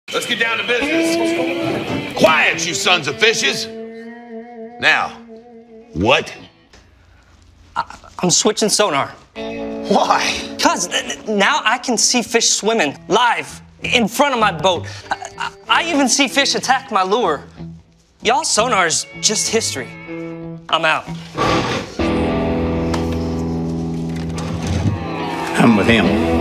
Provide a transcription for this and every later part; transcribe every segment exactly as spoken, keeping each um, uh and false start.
Let's get down to business. Quiet, you sons of fishes. Now, what? I, I'm switching sonar. Why? Because now I can see fish swimming live in front of my boat. I, I, I even see fish attack my lure. Y'all sonar's just history. I'm out. I'm with him.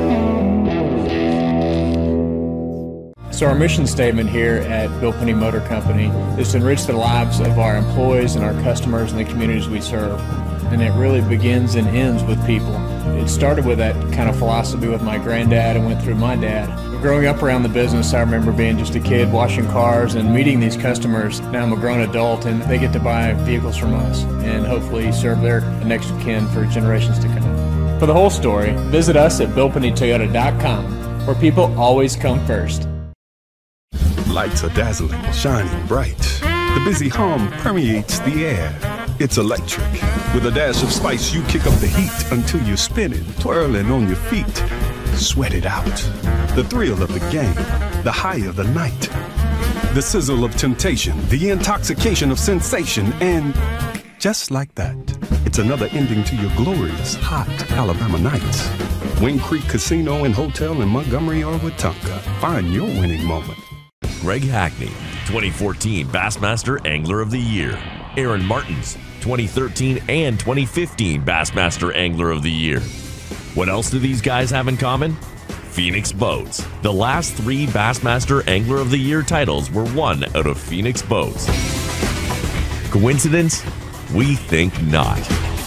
So our mission statement here at Bill Penny Motor Company is to enrich the lives of our employees and our customers and the communities we serve. And it really begins and ends with people. It started with that kind of philosophy with my granddad and went through my dad. Growing up around the business, I remember being just a kid washing cars and meeting these customers. Now I'm a grown adult and they get to buy vehicles from us and hopefully serve their next of kin for generations to come. For the whole story, visit us at bill penny toyota dot com, where people always come first. Lights are dazzling, shining bright. The busy hum permeates the air. It's electric. With a dash of spice, you kick up the heat until you're spinning, twirling on your feet. Sweat it out. The thrill of the game, the high of the night. The sizzle of temptation, the intoxication of sensation, and just like that, it's another ending to your glorious, hot Alabama nights. Wing Creek Casino and Hotel in Montgomery or Wetumpka. Find your winning moment. Greg Hackney, twenty fourteen Bassmaster Angler of the Year. Aaron Martins, twenty thirteen and twenty fifteen Bassmaster Angler of the Year. What else do these guys have in common? Phoenix Boats. The last three Bassmaster Angler of the Year titles were won out of Phoenix Boats. Coincidence? We think not.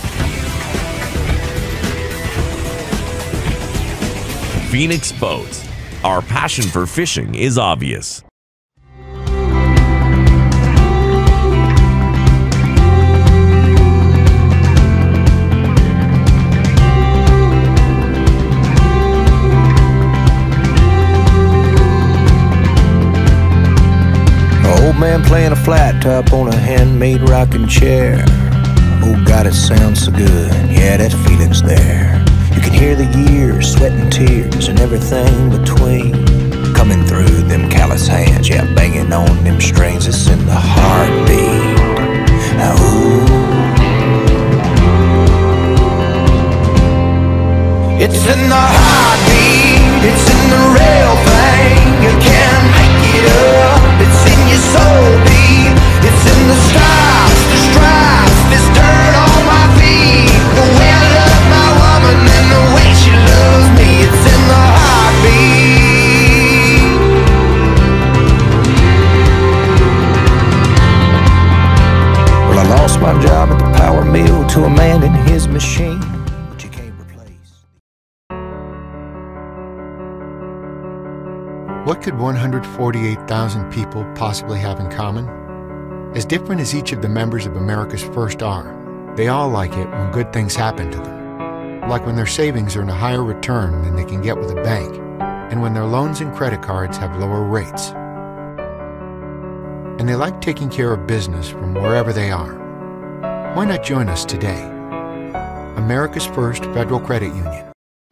Phoenix Boats. Our passion for fishing is obvious. Man playing a flat top on a handmade rocking chair. Oh God, it sounds so good, yeah, that feeling's there. You can hear the years, sweat and tears and everything between coming through them callous hands, yeah, banging on them strings. It's in the heartbeat. Ooh. It's in the heartbeat, it's in the real thing. You can't make it up. It's in your soul deep. It's in the stars, the stripes, this dirt on my feet. The way I love my woman and the way she loves me. It's in the heartbeat. Well, I lost my job at the power mill to a man in his machine. What could one hundred forty-eight thousand people possibly have in common? As different as each of the members of America's First are, they all like it when good things happen to them. Like when their savings earn a higher return than they can get with a bank, and when their loans and credit cards have lower rates. And they like taking care of business from wherever they are. Why not join us today? America's First Federal Credit Union.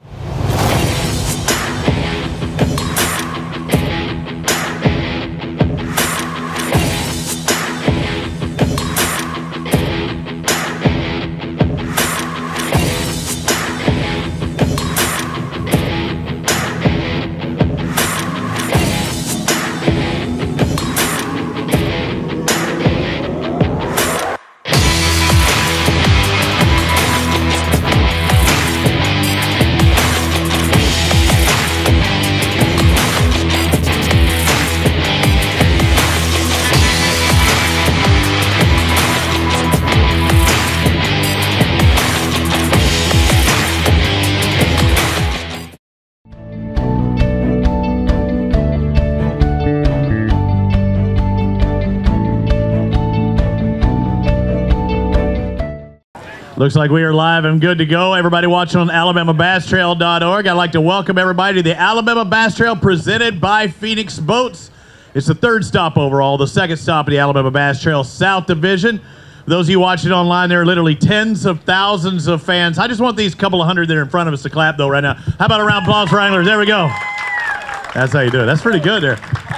Looks like we are live and good to go. Everybody watching on Alabama Bass Trail dot org. I'd like to welcome everybody to the Alabama Bass Trail presented by Phoenix Boats. It's the third stop overall, the second stop of the Alabama Bass Trail South Division. For those of you watching online, there are literally tens of thousands of fans. I just want these couple of hundred that are in front of us to clap, though, right now. How about a round of applause for anglers? There we go. That's how you do it. That's pretty good there.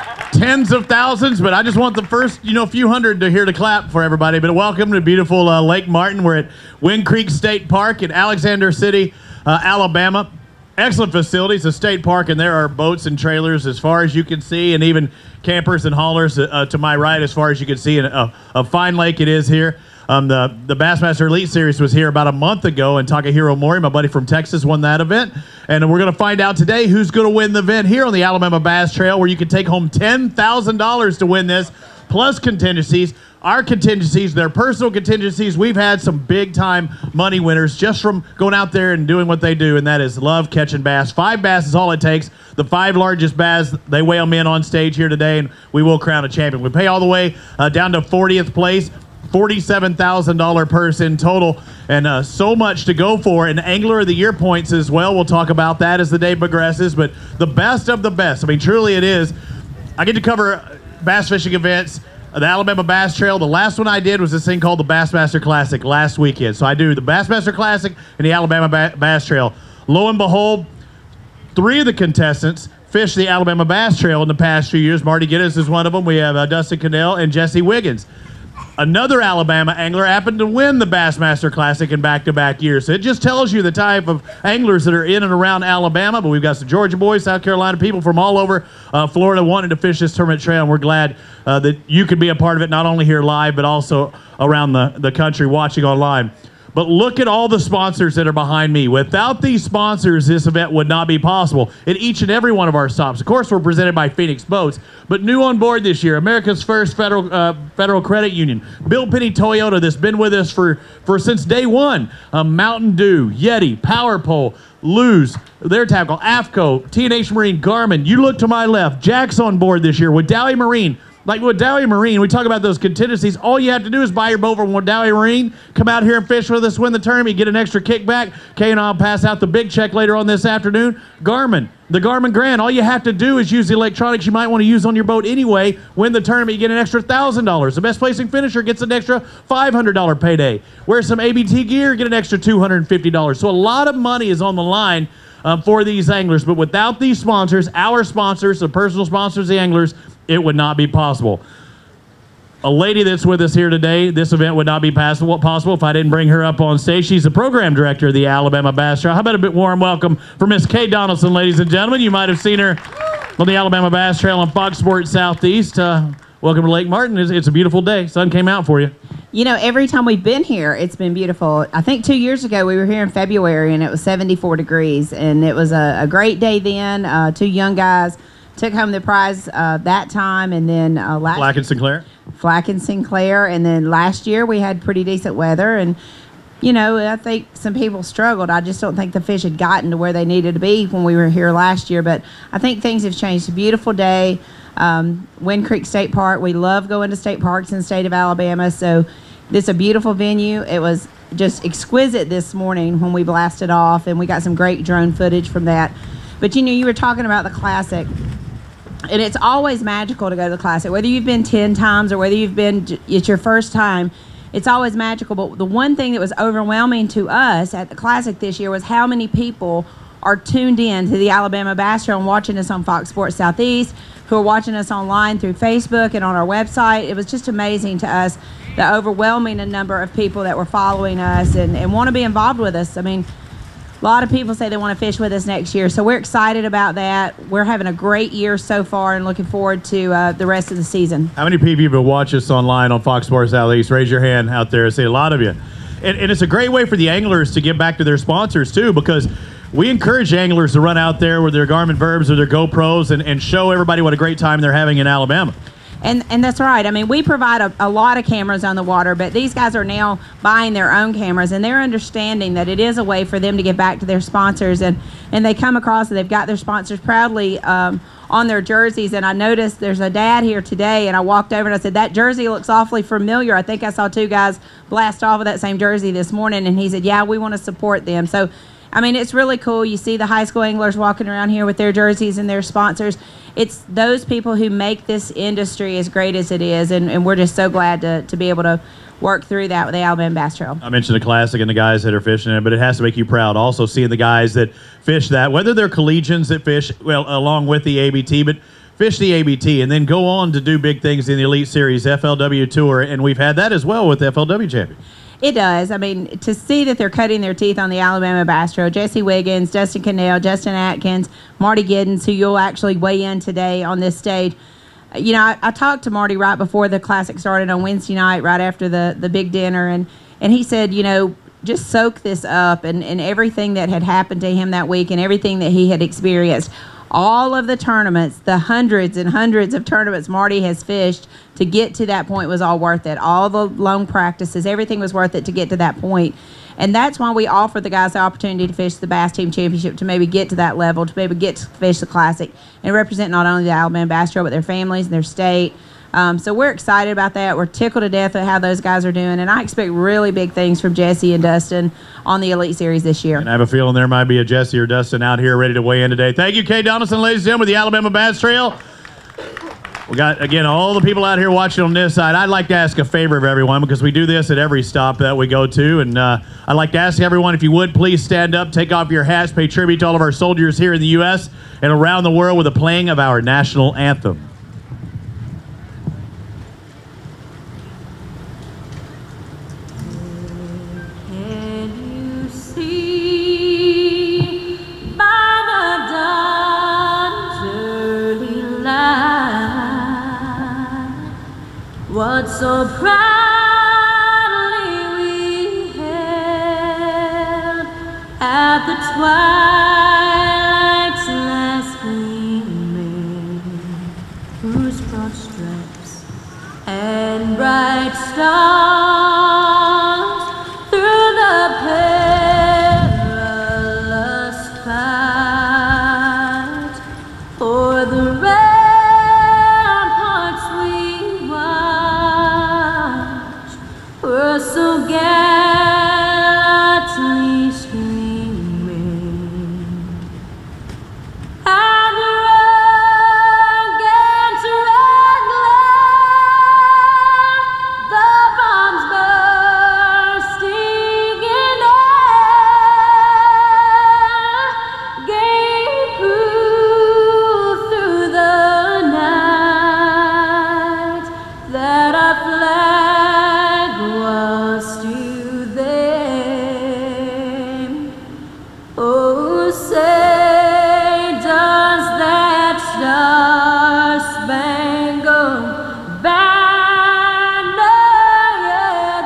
Tens of thousands, but I just want the first, you know, few hundred to hear to clap for everybody. But welcome to beautiful uh, Lake Martin. We're at Wind Creek State Park in Alexander City, uh, Alabama. Excellent facilities, a state park, and there are boats and trailers as far as you can see, and even campers and haulers uh, to my right as far as you can see. And a, a fine lake it is here. Um, the, the Bassmaster Elite Series was here about a month ago, and Takahiro Mori, my buddy from Texas, won that event. And we're going to find out today who's going to win the event here on the Alabama Bass Trail, where you can take home ten thousand dollars to win this, plus contingencies. Our contingencies, their personal contingencies. We've had some big-time money winners just from going out there and doing what they do, and that is love catching bass. Five bass is all it takes. The five largest bass, they weigh them in on stage here today, and we will crown a champion. We pay all the way uh, down to fortieth place. forty-seven thousand dollars purse in total, and uh, so much to go for. And Angler of the Year points as well. We'll talk about that as the day progresses, but the best of the best. I mean, truly it is. I get to cover bass fishing events, the Alabama Bass Trail. The last one I did was this thing called the Bassmaster Classic last weekend. So I do the Bassmaster Classic and the Alabama ba Bass Trail. Lo and behold, three of the contestants fished the Alabama Bass Trail in the past few years. Marty Giddens is one of them. We have uh, Dustin Cannell and Jesse Wiggins. Another Alabama angler happened to win the Bassmaster Classic in back-to-back years. So it just tells you the type of anglers that are in and around Alabama. But we've got some Georgia boys, South Carolina people from all over uh, Florida wanting to fish this tournament trail. And we're glad uh, that you could be a part of it, not only here live, but also around the, the country watching online. But look at all the sponsors that are behind me. Without these sponsors, this event would not be possible at each and every one of our stops. Of course, we're presented by Phoenix Boats, but new on board this year, America's first federal uh, federal credit union, Bill Penny Toyota, that's been with us for, for since day one. Um, Mountain Dew, Yeti, Power Pole, Luz, their tackle, AFCO, T and H Marine, Garmin. You look to my left, Jack's on board this year with Dowie Marine. Like with Dowie Marine, we talk about those contingencies. All you have to do is buy your boat from Dowie Marine, come out here and fish with us, win the tournament, get an extra kickback. Kay and I'll pass out the big check later on this afternoon. Garmin, the Garmin Grand. All you have to do is use the electronics you might want to use on your boat anyway. Win the tournament, you get an extra one thousand dollars. The best placing finisher gets an extra five hundred dollar payday. Wear some A B T gear, get an extra two hundred fifty dollars. So a lot of money is on the line um, for these anglers. But without these sponsors, our sponsors, the personal sponsors, the anglers, it would not be possible. A lady that's with us here today, this event would not be possible, possible if I didn't bring her up on stage. She's the program director of the Alabama Bass Trail. How about a bit warm welcome for Miss Kay Donaldson, ladies and gentlemen. You might have seen her on the Alabama Bass Trail on Fox Sports Southeast. Uh, welcome to Lake Martin. It's, it's a beautiful day. Sun came out for you. You know, every time we've been here, it's been beautiful. I think two years ago we were here in February and it was seventy-four degrees, and it was a, a great day then. Uh, two young guys took home the prize uh, that time, and then uh, last Flack and Sinclair. Flack and Sinclair, and then last year we had pretty decent weather, and you know, I think some people struggled. I just don't think the fish had gotten to where they needed to be when we were here last year, but I think things have changed. A beautiful day. Um, Wind Creek State Park. We love going to state parks in the state of Alabama, so this is a beautiful venue. It was just exquisite this morning when we blasted off, and we got some great drone footage from that. But you know, you were talking about the Classic. And it's always magical to go to the Classic. Whether you've been ten times or whether you've been, it's your first time, it's always magical. But the one thing that was overwhelming to us at the Classic this year was how many people are tuned in to the Alabama Bass Trail and watching us on Fox Sports Southeast, who are watching us online through Facebook and on our website. It was just amazing to us, the overwhelming number of people that were following us and, and want to be involved with us. I mean, a lot of people say they want to fish with us next year, so we're excited about that. We're having a great year so far and looking forward to uh, the rest of the season. How many people have watched us online on Fox Sports Southeast? Raise your hand out there. I see a lot of you. And, and it's a great way for the anglers to get back to their sponsors, too, because we encourage anglers to run out there with their Garmin Verbs or their GoPros and, and show everybody what a great time they're having in Alabama. And and that's right. I mean, we provide a, a lot of cameras on the water, but these guys are now buying their own cameras, and they're understanding that it is a way for them to give back to their sponsors. And, and they come across and they've got their sponsors proudly um, on their jerseys. And I noticed there's a dad here today, and I walked over and I said, that jersey looks awfully familiar. I think I saw two guys blast off of that same jersey this morning. And he said, yeah, we want to support them. So I mean, it's really cool. You see the high school anglers walking around here with their jerseys and their sponsors. It's those people who make this industry as great as it is, and, and we're just so glad to, to be able to work through that with the Alabama Bass Trail. I mentioned the Classic and the guys that are fishing it, but it has to make you proud also seeing the guys that fish that, whether they're collegians that fish, well, along with the A B T, but fish the A B T and then go on to do big things in the Elite Series, F L W Tour, and we've had that as well with the F L W champions. It does. I mean, to see that they're cutting their teeth on the Alabama Bass Trail, Jesse Wiggins, Dustin Cannell, Justin Atkins, Marty Giddens, who you'll actually weigh in today on this stage. You know, I, I talked to Marty right before the Classic started on Wednesday night, right after the, the big dinner, and, and he said, you know, just soak this up and, and everything that had happened to him that week and everything that he had experienced. All of the tournaments, the hundreds and hundreds of tournaments Marty has fished to get to that point was all worth it. All the long practices, everything was worth it to get to that point. And that's why we offer the guys the opportunity to fish the Bass Team Championship, to maybe get to that level, to maybe get to fish the Classic and represent not only the Alabama Bass Trail, but their families and their state. Um, so we're excited about that. We're tickled to death at how those guys are doing, and I expect really big things from Jesse and Dustin on the Elite Series this year. And I have a feeling there might be a Jesse or Dustin out here ready to weigh in today. Thank you, Kay Donaldson, ladies and gentlemen, with the Alabama Bass Trail. We got, again, all the people out here watching on this side. I'd like to ask a favor of everyone because we do this at every stop that we go to, and uh, I'd like to ask everyone, if you would, please stand up, take off your hats, pay tribute to all of our soldiers here in the U S and around the world with the playing of our national anthem. What so proudly we hailed at the twilight's last gleaming, whose broad stripes and bright stars through the perilous fight for the so gallantly streaming, and the rugged red glare, the bombs bursting in air, gave proof through the night that our flag was still there. Oh, say does that star-spangled banner yet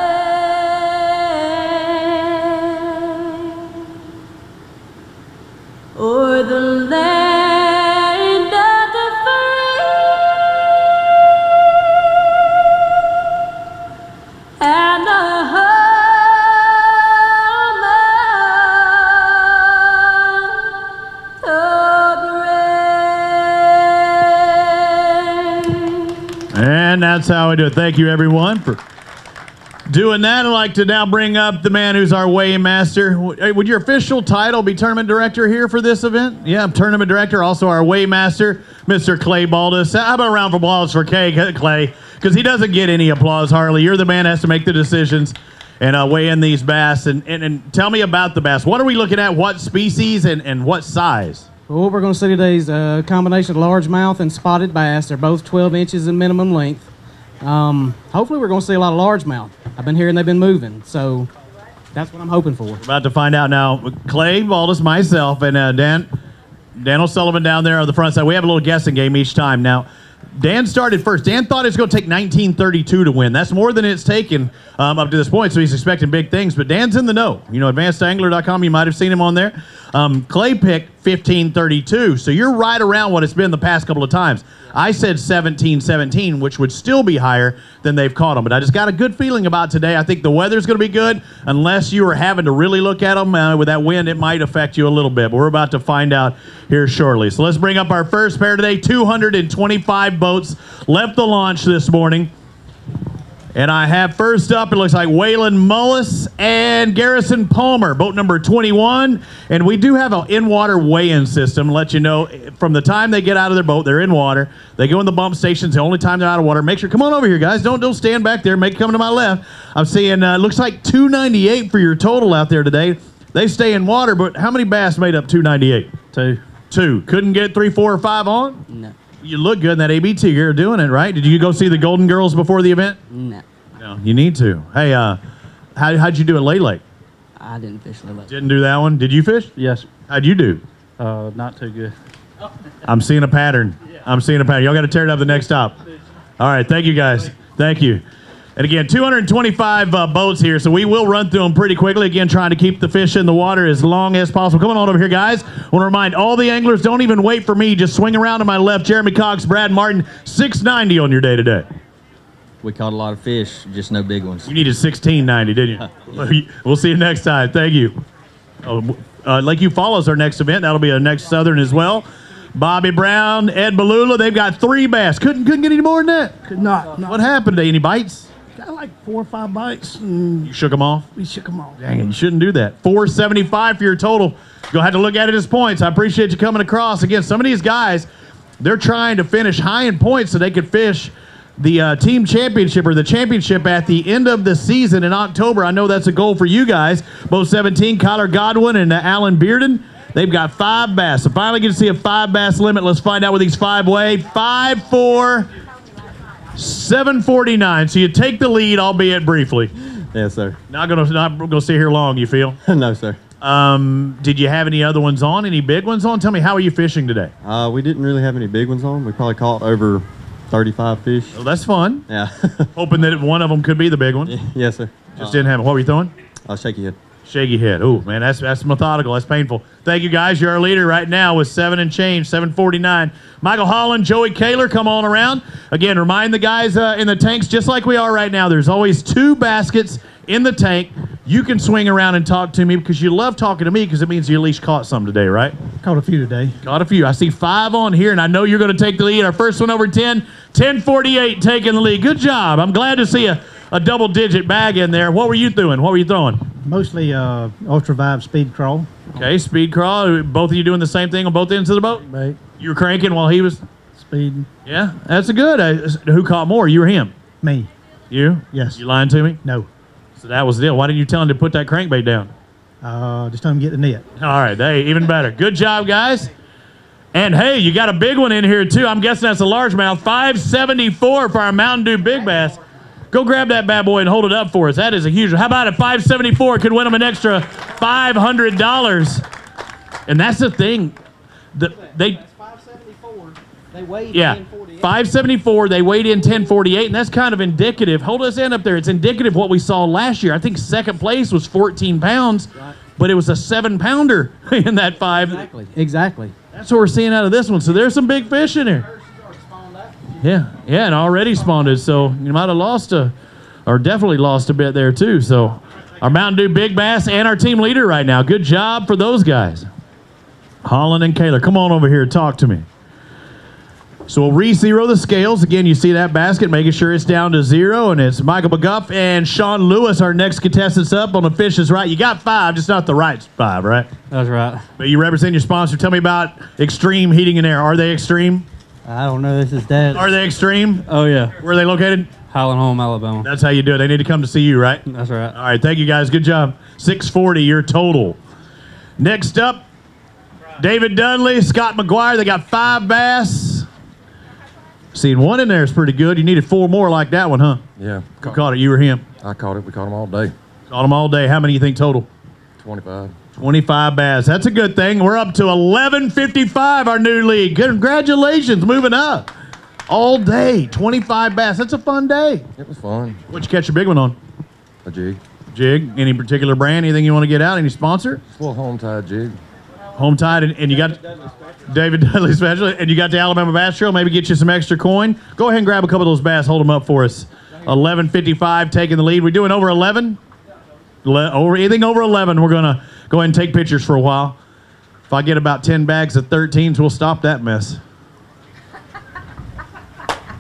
wave o'er the land of the free and the home of the brave. And that's how we do it. Thank you, everyone, for doing that. I'd like to now bring up the man who's our weighmaster. Hey, would your official title be tournament director here for this event? Yeah, I'm tournament director, also our weighmaster, Mister Clay Baldus. How about a round of applause for Clay, Clay, because he doesn't get any applause, hardly. You're the man that has to make the decisions and uh, weigh in these bass. And, and, and tell me about the bass. What are we looking at? What species and, and what size? Well, what we're going to see today is a combination of largemouth and spotted bass. They're both twelve inches in minimum length. Um, hopefully we're going to see a lot of largemouth. I've been hearing they've been moving, so that's what I'm hoping for. We're about to find out now. Clay Baldus, myself, and uh, Dan, Dan O'Sullivan down there on the front side. We have a little guessing game each time. Now, Dan started first. Dan thought it was going to take nineteen thirty-two to win. That's more than it's taken um, up to this point, so he's expecting big things. But Dan's in the know. You know, advanced angler dot com, you might have seen him on there. Um, Clay picked fifteen thirty-two, so you're right around what it's been the past couple of times. I said seventeen seventeen, which would still be higher than they've caught them. But I just got a good feeling about today. I think the weather's going to be good. Unless you are having to really look at them uh, with that wind, it might affect you a little bit. But we're about to find out here shortly. So let's bring up our first pair today. two hundred twenty-five boats left the launch this morning. And I have first up, it looks like Waylon Mullis and Garrison Palmer, boat number twenty-one. And we do have an in-water weigh-in system. Let you know, from the time they get out of their boat, they're in water. They go in the bump stations the only time they're out of water. Make sure, come on over here, guys. Don't, don't stand back there. Make come to my left. I'm seeing, uh, looks like two ninety-eight for your total out there today. They stay in water, but how many bass made up two ninety-eight? Two. Two. Couldn't get three, four, or five on? No. You look good in that A B T. You're doing it, right? Did you go see the Golden Girls before the event? No. No. You need to. Hey, uh, how, how'd you do at Lay Lake? I didn't fish Lay Lake. Didn't do that one? Did you fish? Yes. How'd you do? Uh, not too good. I'm seeing a pattern. I'm seeing a pattern. Y'all got to tear it up the next stop. All right. Thank you, guys. Thank you. And again, two hundred twenty-five uh, boats here, so we will run through them pretty quickly. Again, trying to keep the fish in the water as long as possible. Come on over here, guys. I want to remind all the anglers, don't even wait for me. Just swing around to my left. Jeremy Cox, Brad Martin, six ninety on your day today. We caught a lot of fish, just no big ones. You needed sixteen ninety, didn't you? We'll see you next time. Thank you. Oh, uh, Lake U follows our next event. That'll be our next Southern as well. Bobby Brown, Ed Balula, they've got three bass. Couldn't couldn't get any more than that. Could not. not. What happened today? Any bites? Got like four or five bites. And you shook them off? We shook them off. Dang it, you shouldn't do that. four seventy-five for your total. You'll have to look at it as points. I appreciate you coming across. Again, some of these guys, they're trying to finish high in points so they could fish the uh, team championship or the championship at the end of the season in October. I know that's a goal for you guys. Both seventeen, Kyler Godwin and uh, Alan Bearden. They've got five bass. So finally get to see a five bass limit. Let's find out what these five weigh. Five, four, seven forty-nine. So you take the lead, albeit briefly. Yes, sir. Not gonna not gonna stay here long. You feel? No, sir. Um, did you have any other ones on? Any big ones on? Tell me, how are you fishing today? Uh, we didn't really have any big ones on. We probably caught over thirty-five fish. Well, that's fun. Yeah. Hoping that one of them could be the big one. Yes, sir. Just uh, didn't have it. What were you throwing? Uh, shaky head. Shaky head. Oh man, that's that's methodical. That's painful. Thank you guys. You're our leader right now with seven and change, seven forty-nine. Michael Holland, Joey Kaler, come on around. Again, remind the guys uh, in the tanks, just like we are right now, there's always two baskets in the tank. You can swing around and talk to me because you love talking to me because it means you at least caught some today, right? Caught a few today. Caught a few. I see five on here, and I know you're going to take the lead. Our first one over ten, ten forty-eight taking the lead. Good job. I'm glad to see a, a double-digit bag in there. What were you doing? What were you throwing? Mostly uh, Ultra Vibe Speed Crawl. Okay, speed crawl. Both of you doing the same thing on both ends of the boat? Right. You were cranking while he was? Speeding. Yeah, that's a good. Uh, who caught more, you or him? Me. You? Yes. You lying to me? No. So that was the deal. Why didn't you tell him to put that crankbait down? Uh, just tell him to get the net. All right, hey, even better. Good job, guys. And hey, you got a big one in here too. I'm guessing that's a largemouth. five seventy-four for our Mountain Dew Big Bass. Go grab that bad boy and hold it up for us. That is a huge one. How about it? five seventy-four could win them an extra five hundred dollars. And that's the thing. The, they five seventy-four. They weighed yeah, ten forty-eight. five seventy-four. They weighed in ten forty-eight, and that's kind of indicative. Hold us in up there. It's indicative of what we saw last year. I think second place was fourteen pounds, right, but it was a seven pounder in that five. Exactly. Exactly. That's what we're seeing out of this one. So there's some big fish in there. Yeah, yeah, and already spawned. So you might have lost a, or definitely lost a bit there too. So our Mountain Dew Big Bass and our team leader right now. Good job for those guys. Holland and Kaler, come on over here, talk to me. So we'll re-zero the scales. Again, you see that basket, making sure it's down to zero, and it's Michael McGuff and Sean Lewis, our next contestants up on the fish is right. You got five, just not the right five, right? That's right. But you represent your sponsor. Tell me about Extreme Heating and Air. Are they Extreme? I don't know. This is Dad. Are they Extreme? Oh, yeah. Where are they located? Highland Home, Alabama. That's how you do it. They need to come to see you, right? That's right. All right, thank you, guys. Good job. six forty, your total. Next up, David Dudley, Scott McGuire. They got five bass. Seeing one in there is pretty good. You needed four more like that one, huh? Yeah. Who caught it, you or him? I caught it. We caught them all day. Caught them all day. How many do you think total? twenty-five. twenty-five bass. That's a good thing. We're up to eleven fifty-five, our new league. Congratulations, moving up. All day, twenty-five bass. That's a fun day. It was fun. What'd you catch your big one on? A jig. Jig. Any particular brand? Anything you want to get out? Any sponsor? It's a little home-tied jig. Home-tied, and, and you got David Dudley Special, and you got the Alabama Bass Trail. Maybe get you some extra coin. Go ahead and grab a couple of those bass. Hold them up for us. eleven fifty-five taking the lead. We're doing over eleven? Le over anything over eleven, we're going to go ahead and take pictures for a while. If I get about ten bags of thirteens, we'll stop that mess.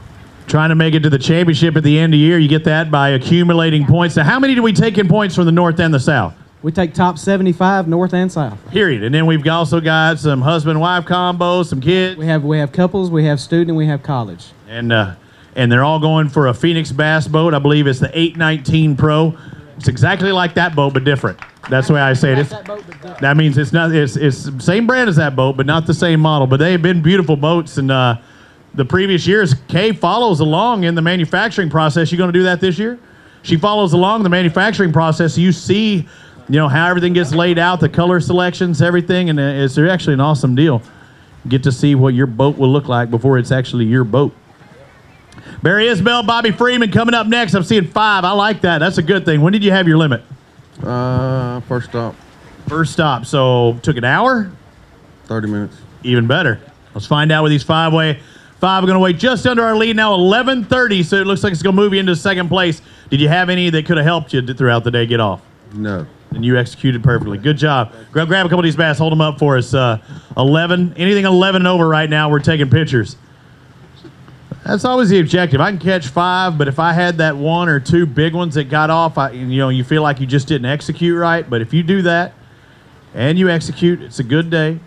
Trying to make it to the championship at the end of the year. You get that by accumulating points. Now, how many do we take in points from the North and the South? We take top seventy-five, North and South. Period. And then we've also got some husband-wife combos, some kids. We have we have couples, we have student, and we have college. And uh, and they're all going for a Phoenix Bass boat. I believe it's the eight nineteen Pro. It's exactly like that boat, but different. That's the way I say it. It's, that means it's not. It's it's the same brand as that boat, but not the same model. But they've been beautiful boats, and uh, the previous years, Kay follows along in the manufacturing process. You going to do that this year? She follows along the manufacturing process. You see, you know, how everything gets laid out, the color selections, everything, and it's actually an awesome deal. Get to see what your boat will look like before it's actually your boat. Barry Isbell, Bobby Freeman coming up next. I'm seeing five. I like that. That's a good thing. When did you have your limit? Uh, first stop. First stop. So took an hour? thirty minutes. Even better. Let's find out with these five way. Five are going to wait just under our lead now, eleven thirty, so it looks like it's going to move you into second place. Did you have any that could have helped you throughout the day get off? No. And you executed perfectly. Good job. Grab, grab a couple of these bass. Hold them up for us. Uh, eleven. Anything eleven and over right now, we're taking pictures. That's always the objective. I can catch five, but if I had that one or two big ones that got off, I, you know, you feel like you just didn't execute right. But if you do that and you execute, it's a good day.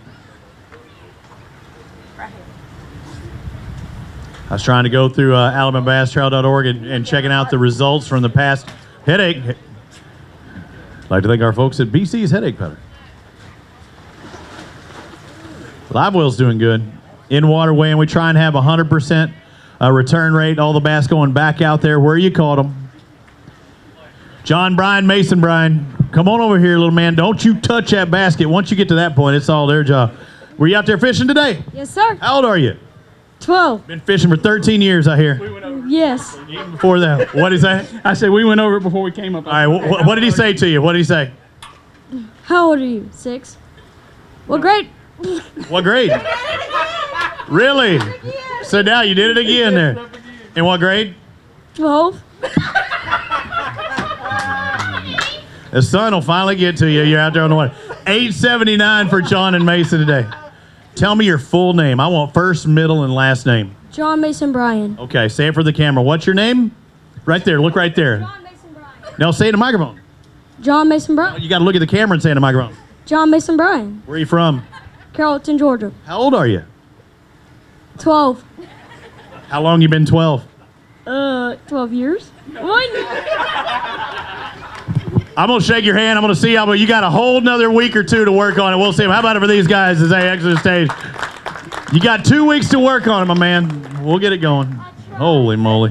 I was trying to go through uh, Alabama Bass Trail dot org and, and checking out the results from the past headache. I'd like to thank our folks at B C's Headache Powder. Live Well's doing good. In water weighing, we try and have a one hundred percent uh, return rate. All the bass going back out there where you caught them. John Bryan, Mason Bryan, come on over here, little man. Don't you touch that basket. Once you get to that point, it's all their job. Were you out there fishing today? Yes, sir. How old are you? twelve. Been fishing for thirteen years, I hear. Yes. Even before that. What did he say? I said we went over it before we came up. All right, wh what did he say to you? What did he say? How old are you? Six. What grade? What grade? Really? So now you did it again there. In what grade? twelve. The sun will finally get to you. You're out there on the water. eight seventy-nine for John and Mason today. Tell me your full name. I want first, middle, and last name. John Mason Bryan. Okay, say it for the camera. What's your name? Right there. Look right there. John Mason Bryan. Now say it in the microphone. John Mason Bryan. You got to look at the camera and say it in the microphone. John Mason Bryan. Where are you from? Carrollton, Georgia. How old are you? twelve. How long you been twelve? Uh, twelve years. One. I'm going to shake your hand. I'm going to see how, but you got a whole nother week or two to work on it. We'll see. How about it for these guys as they exit the stage? You got two weeks to work on it, my man. We'll get it going. Holy moly.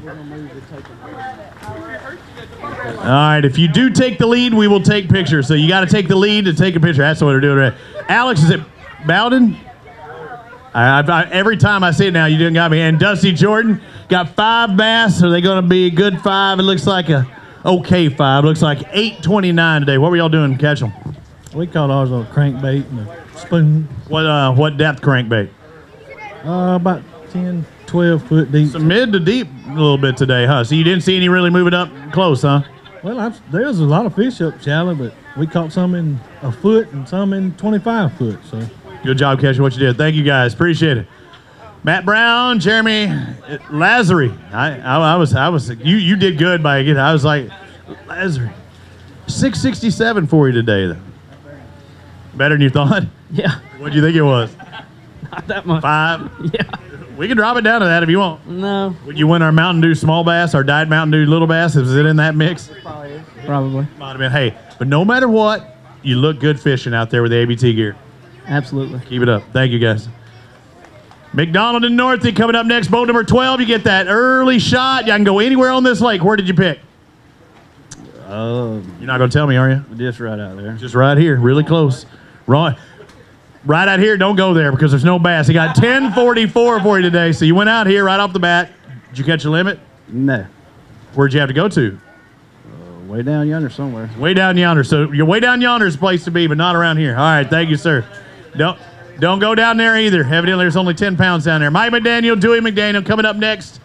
All right, if you do take the lead, we will take pictures. So you got to take the lead to take a picture. That's what we're doing right. Alex, is it Bowden? I, I, every time I see it now, you didn't got me. And Dusty Jordan got five bass. Are they going to be a good five? It looks like a okay five. Looks like eight twenty-nine today. What were y'all doing to catch them? We caught ours on a crankbait and a spoon. What uh, what depth crankbait? Uh, about ten, twelve foot deep. So mid to deep a little bit today, huh? So you didn't see any really moving up close, huh? Well, I've, there's a lot of fish up shallow, but we caught some in a foot and some in twenty-five foot. So good job catching what you did. Thank you guys. Appreciate it. Matt Brown, Jeremy Lazary. I, I, I was, I was, you, you did good by again. I was like, Lazary, six sixty-seven for you today, though. Better than you thought. Yeah. What do you think it was? Not that much. Five. Yeah. We can drop it down to that if you want. No. Would you win our Mountain Dew small bass, our dyed Mountain Dew little bass? Was it in that mix? Probably. Might have been. Hey, but no matter what, you look good fishing out there with the A B T gear. Absolutely. Keep it up. Thank you, guys. McDonald and Northie coming up next. Boat number twelve. You get that early shot. You can go anywhere on this lake. Where did you pick? Uh, You're not going to tell me, are you? Just right out there. Just right here. Really close. Right, right out here. Don't go there because there's no bass. He got ten forty-four for you today. So you went out here right off the bat. Did you catch a limit? No. Where'd you have to go to? Uh, way down yonder somewhere. Way down yonder. So you're way down yonder is the place to be, but not around here. All right. Thank you, sir. Don't. Don't go down there either. Evidently, there's only ten pounds down there. Mike McDaniel, Dewey McDaniel coming up next.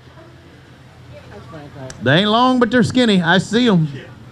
They ain't long, but they're skinny. I see them.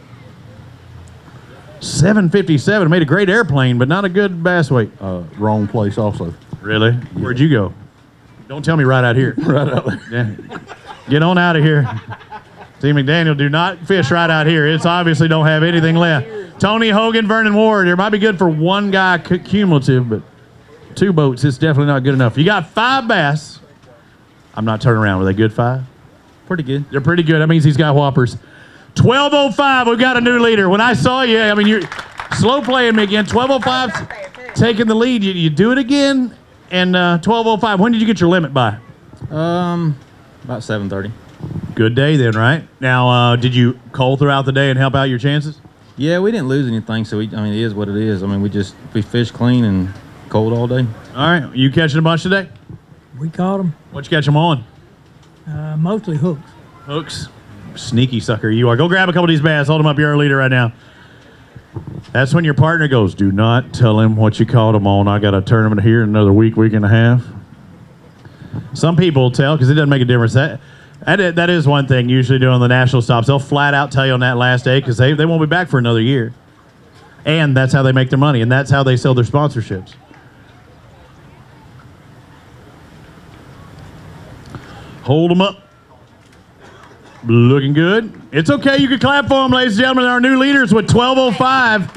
seven fifty-seven. Made a great airplane, but not a good bass weight. Uh, wrong place also. Really? Where'd you go? Don't tell me right out here. Right out there. Yeah. Get on out of here. T. McDaniel, do not fish right out here. It's obviously don't have anything left. Tony Hogan, Vernon Ward. It might be good for one guy c- cumulative, but two boats, it's definitely not good enough. You got five bass. I'm not turning around. Were they good five? Pretty good. They're pretty good. That means he's got whoppers. twelve oh five, we've got a new leader. When I saw you, I mean, you're slow playing me again. twelve oh five taking the lead. You, you do it again, and uh, twelve oh five, when did you get your limit by? Um, about seven thirty. Good day then, right? Now, uh, did you coal throughout the day and help out your chances? Yeah, we didn't lose anything, so we, I mean, it is what it is. I mean, we just, we fish clean and cold all day. All right, you catching a bunch today? We caught them. What you catch them on? Uh, mostly hooks. Hooks. Sneaky sucker you are. Go grab a couple of these bass. Hold them up. You're our leader right now. That's when your partner goes, do not tell him what you caught him on. I got a tournament here in another week, week and a half. Some people tell because it doesn't make a difference. That, that that is one thing usually doing the national stops. They'll flat out tell you on that last day because they, they won't be back for another year. And that's how they make their money, and that's how they sell their sponsorships. Hold them up. Looking good. It's okay. You can clap for them, ladies and gentlemen. Our new leaders with twelve oh five.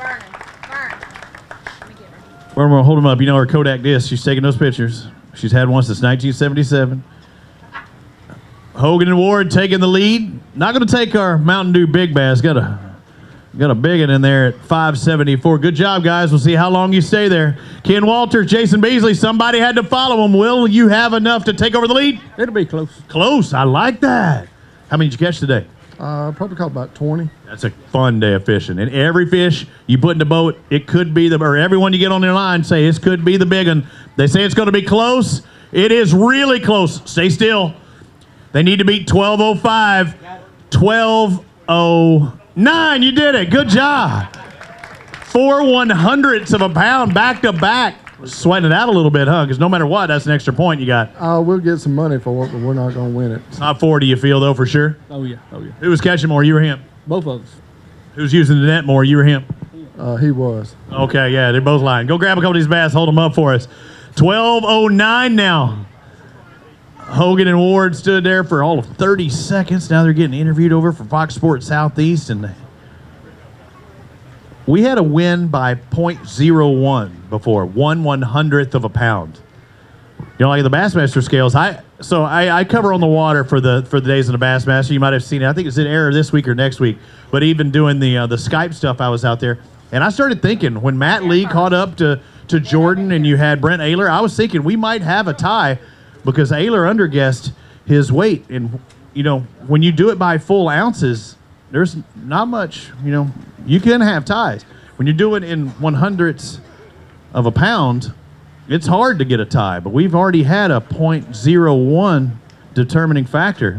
We're going to hold them up. You know her Kodak disc. She's taking those pictures. She's had one since nineteen seventy-seven. Hogan and Ward taking the lead. Not going to take our Mountain Dew Big Bass. Got a, got a big one in there at five seventy-four. Good job, guys. We'll see how long you stay there. Ken Walters, Jason Beasley, somebody had to follow them. Will you have enough to take over the lead? It'll be close. Close. I like that. How many did you catch today? Uh, probably caught about twenty. That's a fun day of fishing. And every fish you put in the boat, it could be the, or everyone you get on their line say, this could be the big one. They say it's going to be close. It is really close. Stay still. They need to beat twelve oh five. twelve oh nine. You did it. Good job. Four one hundredths of a pound back to back. Sweating it out a little bit, huh? Because no matter what, that's an extra point you got. Uh, we'll get some money for it, but we're not going to win it. Top four, do you feel, though, for sure? Oh, yeah. Oh, yeah. Who was catching more, you or him? Both of us. Who's using the net more, you or him? Uh, he was. Okay, yeah, they're both lying. Go grab a couple of these bass, hold them up for us. twelve oh nine now. Hogan and Ward stood there for all of thirty seconds. Now they're getting interviewed over for Fox Sports Southeast, and we had a win by point oh one before, one one hundredth of a pound. You know, like the Bassmaster scales. I so I, I cover on the water for the for the days of the Bassmaster. You might have seen it. I think it's in air this week or next week. But even doing the uh, the Skype stuff, I was out there, and I started thinking when Matt Lee caught up to to Jordan, and you had Brent Ayler, I was thinking we might have a tie because Ayler underguessed his weight, and you know when you do it by full ounces, there's not much. You know, you can have ties. When you do it in one hundredths of a pound, it's hard to get a tie, but we've already had a point oh one determining factor.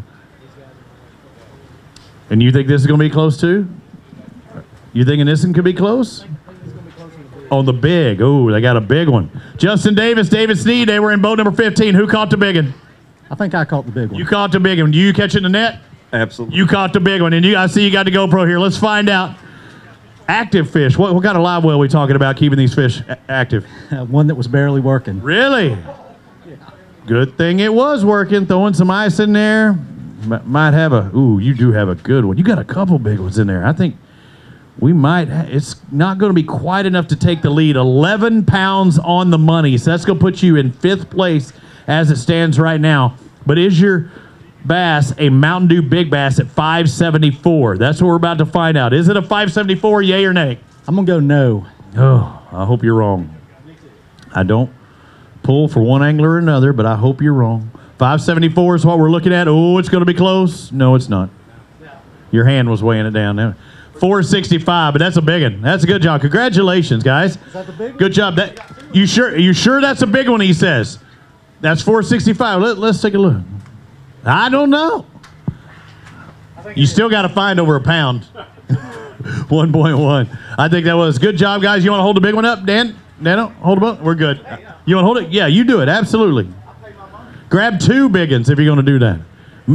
And you think this is going to be close too? You thinking this one could be close? On the big. Oh, they got a big one. Justin Davis, David Sneed, they were in boat number fifteen. Who caught the big one? I think I caught the big one. You caught the big one. Do you catch it in the net? Absolutely. You caught the big one. And you, I see you got the GoPro here. Let's find out. Active fish. What, what kind of live well are we talking about keeping these fish a- active? One that was barely working. Really? Good thing it was working. Throwing some ice in there. M- might have a, ooh, you do have a good one. You got a couple big ones in there. I think we might, ha- it's not going to be quite enough to take the lead. eleven pounds on the money. So that's going to put you in fifth place as it stands right now. But is your bass a Mountain Dew Big Bass at five seventy-four? That's what we're about to find out. Is it a five seventy-four, yay or nay? I'm going to go no. Oh, I hope you're wrong. I don't pull for one angler or another, but I hope you're wrong. five seventy-four is what we're looking at. Oh, it's going to be close. No, it's not. Your hand was weighing it down there. four sixty-five, but that's a big one. That's a good job. Congratulations, guys. Is that the big one? Good job. That you sure? You sure that's a big one? He says. That's four sixty-five. Let, let's take a look. I don't know. You still got to find over a pound. one point one. I think that was good job, guys. You want to hold the big one up, Dan? Dano, hold them up. We're good. You want to hold it? Yeah, you do it. Absolutely. Grab two big ones if you're going to do that.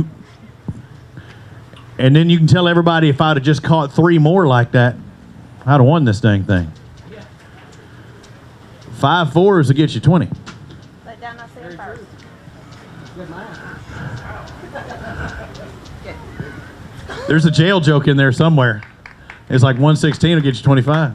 And then you can tell everybody if I'd have just caught three more like that, I'd have won this dang thing. Five fours will get you twenty. Let Dano see it first. There's a jail joke in there somewhere. It's like one sixteen will get you twenty-five.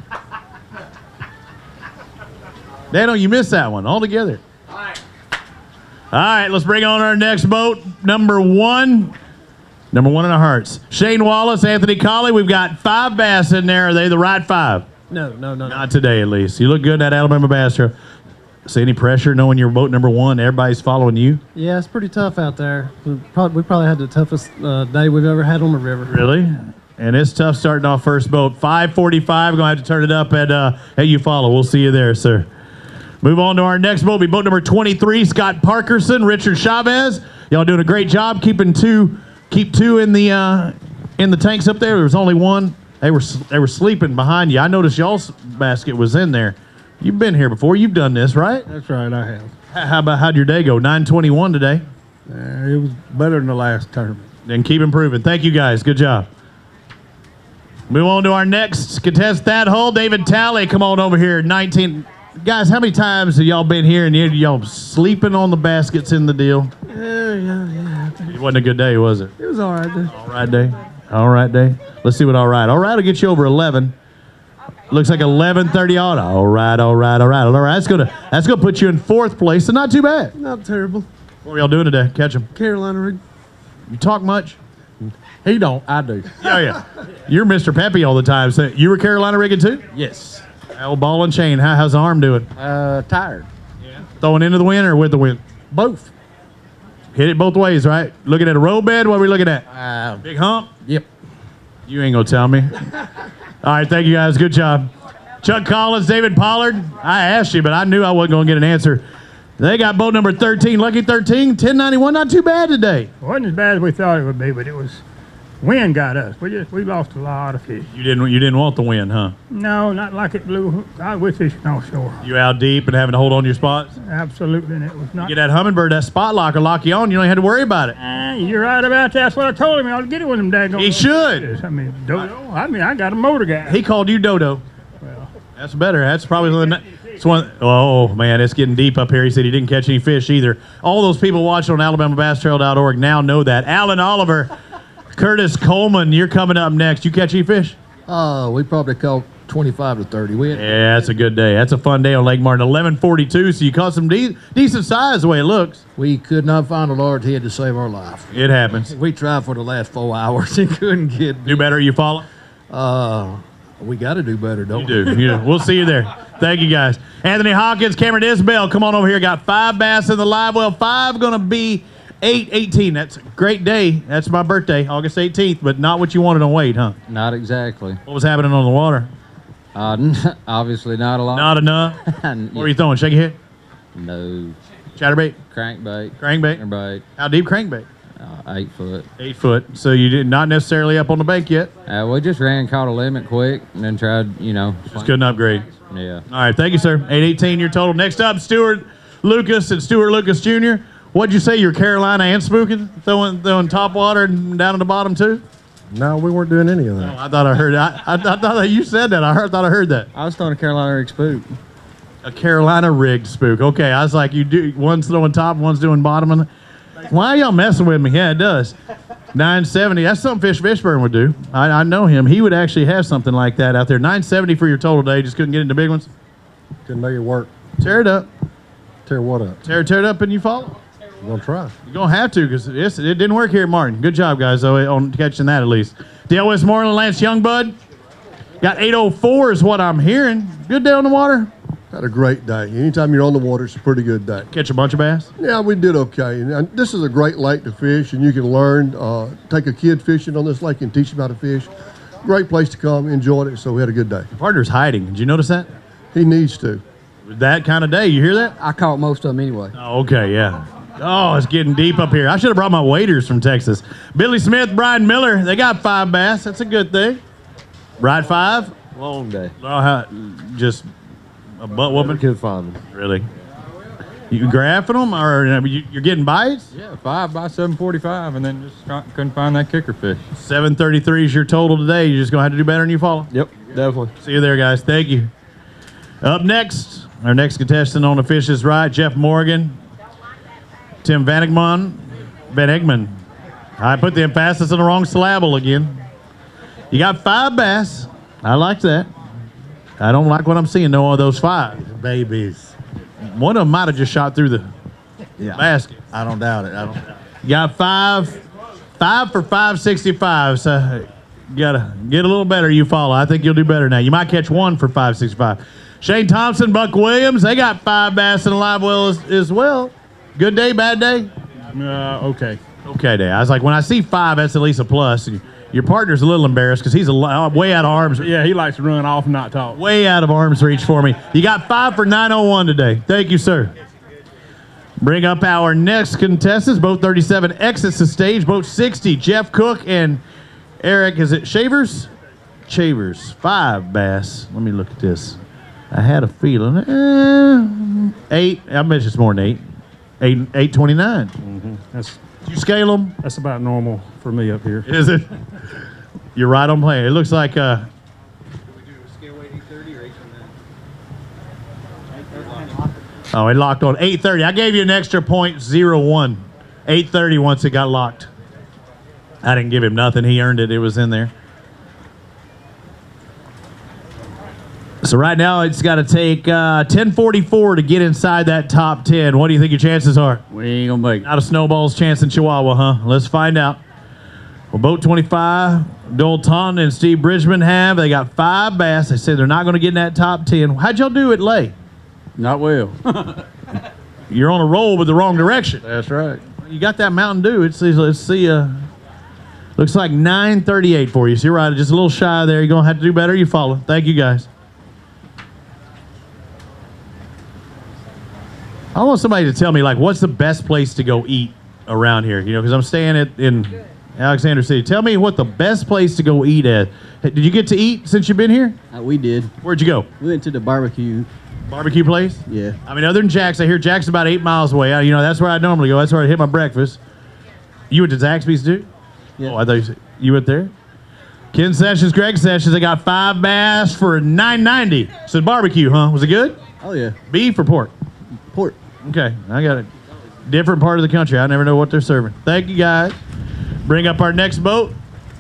Daniel, you missed that one altogether. All right. All right, let's bring on our next boat. Number one. Number one in our hearts. Shane Wallace, Anthony Colley. We've got five bass in there. Are they the right five? No, no, no. Not today, at least. You look good in that Alabama Bass Trail. See any pressure knowing you're boat number one? Everybody's following you? Yeah, it's pretty tough out there. We probably, we probably had the toughest uh, day we've ever had on the river. Really? And it's tough starting off first boat. five forty-five. We're going to have to turn it up at, uh, at You Follow. We'll see you there, sir. Move on to our next boat. Be boat number twenty-three, Scott Parkerson, Richard Chavez. Y'all doing a great job keeping two, keep two in the uh, in the tanks up there. There was only one. They were they were sleeping behind you. I noticed y'all's basket was in there. You've been here before. You've done this, right? That's right, I have. How about how'd your day go? nine twenty-one today. Uh, it was better than the last tournament. And keep improving. Thank you guys. Good job. Move on to our next contestant, Thad Hull, David Talley. Come on over here. nineteen. Guys, how many times have y'all been here and y'all sleeping on the baskets in the deal? Yeah, yeah, yeah. It wasn't a good day, was it? It was all right. Then. All right day. All right day. Let's see what all right. All right will get you over eleven. Looks like eleven thirty odd. All right, all right, all right. All right, that's gonna that's gonna put you in fourth place, so not too bad. Not terrible. What are y'all doing today? Catch them. Carolina rig. You talk much? He don't. I do. Oh yeah. You're Mister Peppy all the time. So you were Carolina rigging too? Yes. Old ball and chain. How, how's the arm doing? Uh, tired. Yeah. Throwing into the wind or with the wind? Both. Hit it both ways, right? Looking at a roll bed. What are we looking at? Uh, Big hump. Yep. You ain't gonna tell me. All right, thank you guys. Good job. Chuck Collins, David Pollard. I asked you, but I knew I wasn't gonna get an answer. They got boat number thirteen, Lucky thirteen, ten ninety-one. Not too bad today. It wasn't as bad as we thought it would be, but it was. Wind got us. We just we lost a lot of fish. You didn't you didn't want the wind, huh? No, not like it blew. I was fishing offshore. You out deep and having to hold on to your spots? Absolutely, and it was not. You get that hummingbird, that spot locker lock you on. You don't even have to worry about it. Uh, you're right about that. That's what I told him. I'll get it with him, daggone. He should. I mean, Dodo. I mean, I got a motor guy. He called you Dodo. Well, that's better. That's probably the. It's one. Oh man, it's getting deep up here. He said he didn't catch any fish either. All those people watching on Alabama Bass Trail dot org now know that. Alan Oliver. Curtis Coleman, you're coming up next. You catch any fish? Uh, we probably caught twenty-five to thirty. We had yeah, that's a good day. That's a fun day on Lake Martin. eleven forty-two, so you caught some de decent size the way it looks. We could not find a large head to save our life. It happens. We tried for the last four hours and couldn't get. Do better, you follow? Uh, we got to do better, don't you we? do. Yeah, we'll see you there. Thank you, guys. Anthony Hawkins, Cameron Isbell, come on over here. Got five bass in the live well. Five going to be eight eighteen. That's a great day. That's my birthday, August eighteenth, but not what you wanted on weight, huh? Not exactly. What was happening on the water? Uh, obviously not a lot. Not enough? What were you throwing? Shake your head? No. Chatterbait? Crankbait. Crankbait? Crankbait. How deep crankbait? Uh, eight foot. Eight foot. So you did not necessarily up on the bank yet? Uh, we just ran, caught a limit quick, and then tried, you know. Just couldn't upgrade. Yeah. All right, thank you, sir. eight eighteen, your total. Next up, Stuart Lucas and Stuart Lucas Junior What'd you say? You're Carolina and spooking? Throwing, throwing top water and down at the bottom, too? No, we weren't doing any of that. Oh, I thought I heard I, I, I thought that you said that. I heard, thought I heard that. I was throwing a Carolina rig spook. A Carolina rigged spook. Okay, I was like, you do one's throwing top, one's doing bottom. And why are y'all messing with me? Yeah, it does. nine seventy. That's something Fish Fishburne would do. I, I know him. He would actually have something like that out there. nine seventy for your total day. Just couldn't get into big ones. Couldn't make it work. Tear it up. Tear what up? Tear, tear it up and you follow. We're gonna try. You're gonna have to because it didn't work here at Martin. Good job, guys, though, on catching that at least. Dale Westmoreland, Lance Youngbud. Got eight oh four is what I'm hearing. Good day on the water. Had a great day. Anytime you're on the water, it's a pretty good day. Catch a bunch of bass? Yeah, we did okay. And this is a great lake to fish, and you can learn. Uh, take a kid fishing on this lake and teach him how to fish. Great place to come. Enjoyed it, so we had a good day. Your partner's hiding. Did you notice that? He needs to. That kind of day. You hear that? I caught most of them anyway. Oh, okay, yeah. Oh, it's getting deep up here. I should have brought my waders from Texas. Billy Smith, Brian Miller, they got five bass. That's a good thing. Ride five? Long day. Oh, how, just a butt whooping? Couldn't find them. Really? You graphing them, or you, you're getting bites? Yeah, five by seven forty-five, and then just try, couldn't find that kicker fish. seven thirty-three is your total today. You're just going to have to do better than you follow? Yep, definitely. See you there, guys. Thank you. Up next, our next contestant on the Fish is Right, Jeff Morgan. Tim Van Egmond, Van Egmond. I put the emphasis on the wrong syllable again. You got five bass. I like that. I don't like what I'm seeing, no of those five. Babies. One of them might have just shot through the Yeah. basket. I don't doubt it. I don't doubt it. You got five, five for five sixty-five. So you gotta get a little better. You follow. I think you'll do better now. You might catch one for five sixty-five. Shane Thompson, Buck Williams, they got five bass in a live well as, as well. Good day, bad day? Uh, okay. Okay day. I was like, when I see five, that's at least a plus. And your partner's a little embarrassed because he's a, lo- way out of arms. Yeah, he likes to run off and not talk. Way out of arm's reach for me. You got five for nine oh one today. Thank you, sir. Bring up our next contestants. Boat thirty-seven exits the stage. Boat sixty, Jeff Cook and Eric, is it Shavers? Shavers. Five bass. Let me look at this. I had a feeling. Eh, eight. I bet it's more than eight. Eight, eight twenty-nine. Mm-hmm. That's, Did you scale them? That's about normal for me up here. Is it? You're right on plan. It looks like uh, oh, it locked on eight thirty. I gave you an extra point zero one. eight thirty once it got locked. I didn't give him nothing. He earned it. It was in there. So right now it's got to take uh, ten forty-four to get inside that top ten. What do you think your chances are? We ain't gonna make it. Not a snowball's chance in Chihuahua, huh? Let's find out. Well, Boat twenty-five, Doyle Taunton and Steve Bridgman have. They got five bass. They said they're not going to get in that top ten. How'd y'all do it, Lay? Not well. You're on a roll with the wrong direction. That's right. You got that Mountain Dew. It's, let's see. Uh, looks like nine thirty-eight for you. So you're right. Just a little shy there. You're going to have to do better. You follow. Thank you, guys. I want somebody to tell me, like, what's the best place to go eat around here? You know, because I'm staying at, in Alexander City. Tell me what the best place to go eat at. Did you get to eat since you've been here? Uh, we did. Where'd you go? We went to the barbecue. Barbecue place? Yeah. I mean, other than Jack's, I hear Jack's about eight miles away. Uh, You know, that's where I normally go. That's where I hit my breakfast. You went to Zaxby's too? Yeah. Oh, I thought you said you went there. Ken Sessions, Greg Sessions, they got five bass for nine ninety. So barbecue, huh? Was it good? Oh yeah. Beef or pork? Pork. Okay, I got it. Different part of the country. I never know what they're serving. Thank you, guys. Bring up our next boat.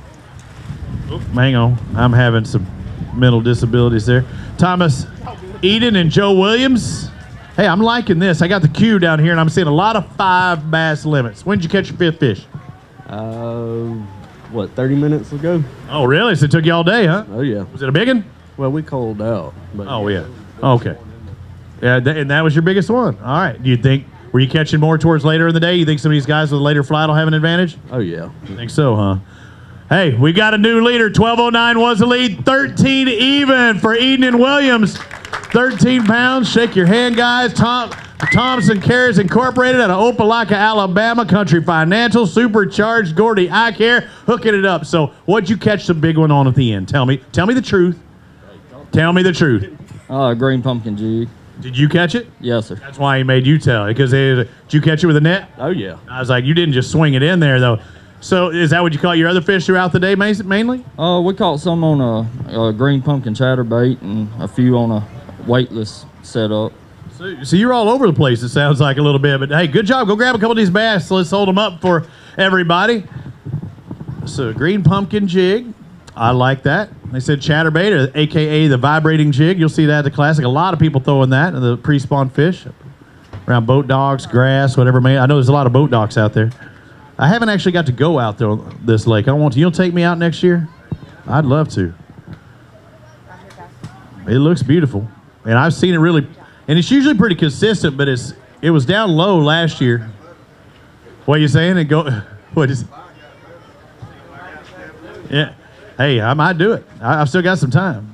Oop, hang on. I'm having some mental disabilities there. Thomas Eden and Joe Williams. Hey, I'm liking this. I got the queue down here, and I'm seeing a lot of five bass limits. When did you catch your fifth fish? Uh, what, thirty minutes ago? Oh, really? So it took you all day, huh? Oh, yeah. Was it a big one? Well, we cold out. But Oh, yeah. Okay. Yeah, th- and that was your biggest one. All right. Do you think, were you catching more towards later in the day? You think some of these guys with a later flight will have an advantage? Oh, yeah. You think so, huh? Hey, we got a new leader. twelve oh nine was the lead. thirteen even for Eden and Williams. thirteen pounds. Shake your hand, guys. Tom, Thompson Carriers Incorporated out of Opelika, Alabama. Country Financial, Supercharged, Gordy Eye Care, hooking it up. So what'd you catch the big one on at the end? Tell me. Tell me the truth. Tell me the truth. Uh, green pumpkin jig. Did you catch it? Yes, sir. That's why he made you tell it. Because did you catch it with a net? Oh, yeah. I was like, you didn't just swing it in there, though. So is that what you caught your other fish throughout the day, Mason, mainly? Uh, we caught some on a, a green pumpkin chatterbait and a few on a weightless setup. So, so you're all over the place, it sounds like a little bit. But, hey, good job. Go grab a couple of these bass. Let's hold them up for everybody. So green pumpkin jig. I like that. They said chatterbait, a k a the vibrating jig. You'll see that at the Classic. A lot of people throwing that in the pre-spawn fish. Around boat docks, grass, whatever. May. I know there's a lot of boat docks out there. I haven't actually got to go out there on this lake. I want to. You'll take me out next year? I'd love to. It looks beautiful. And I've seen it really, and it's usually pretty consistent, but it's it was down low last year. What are you saying? And go, what is it? Yeah. Hey, I might do it. I, I've still got some time.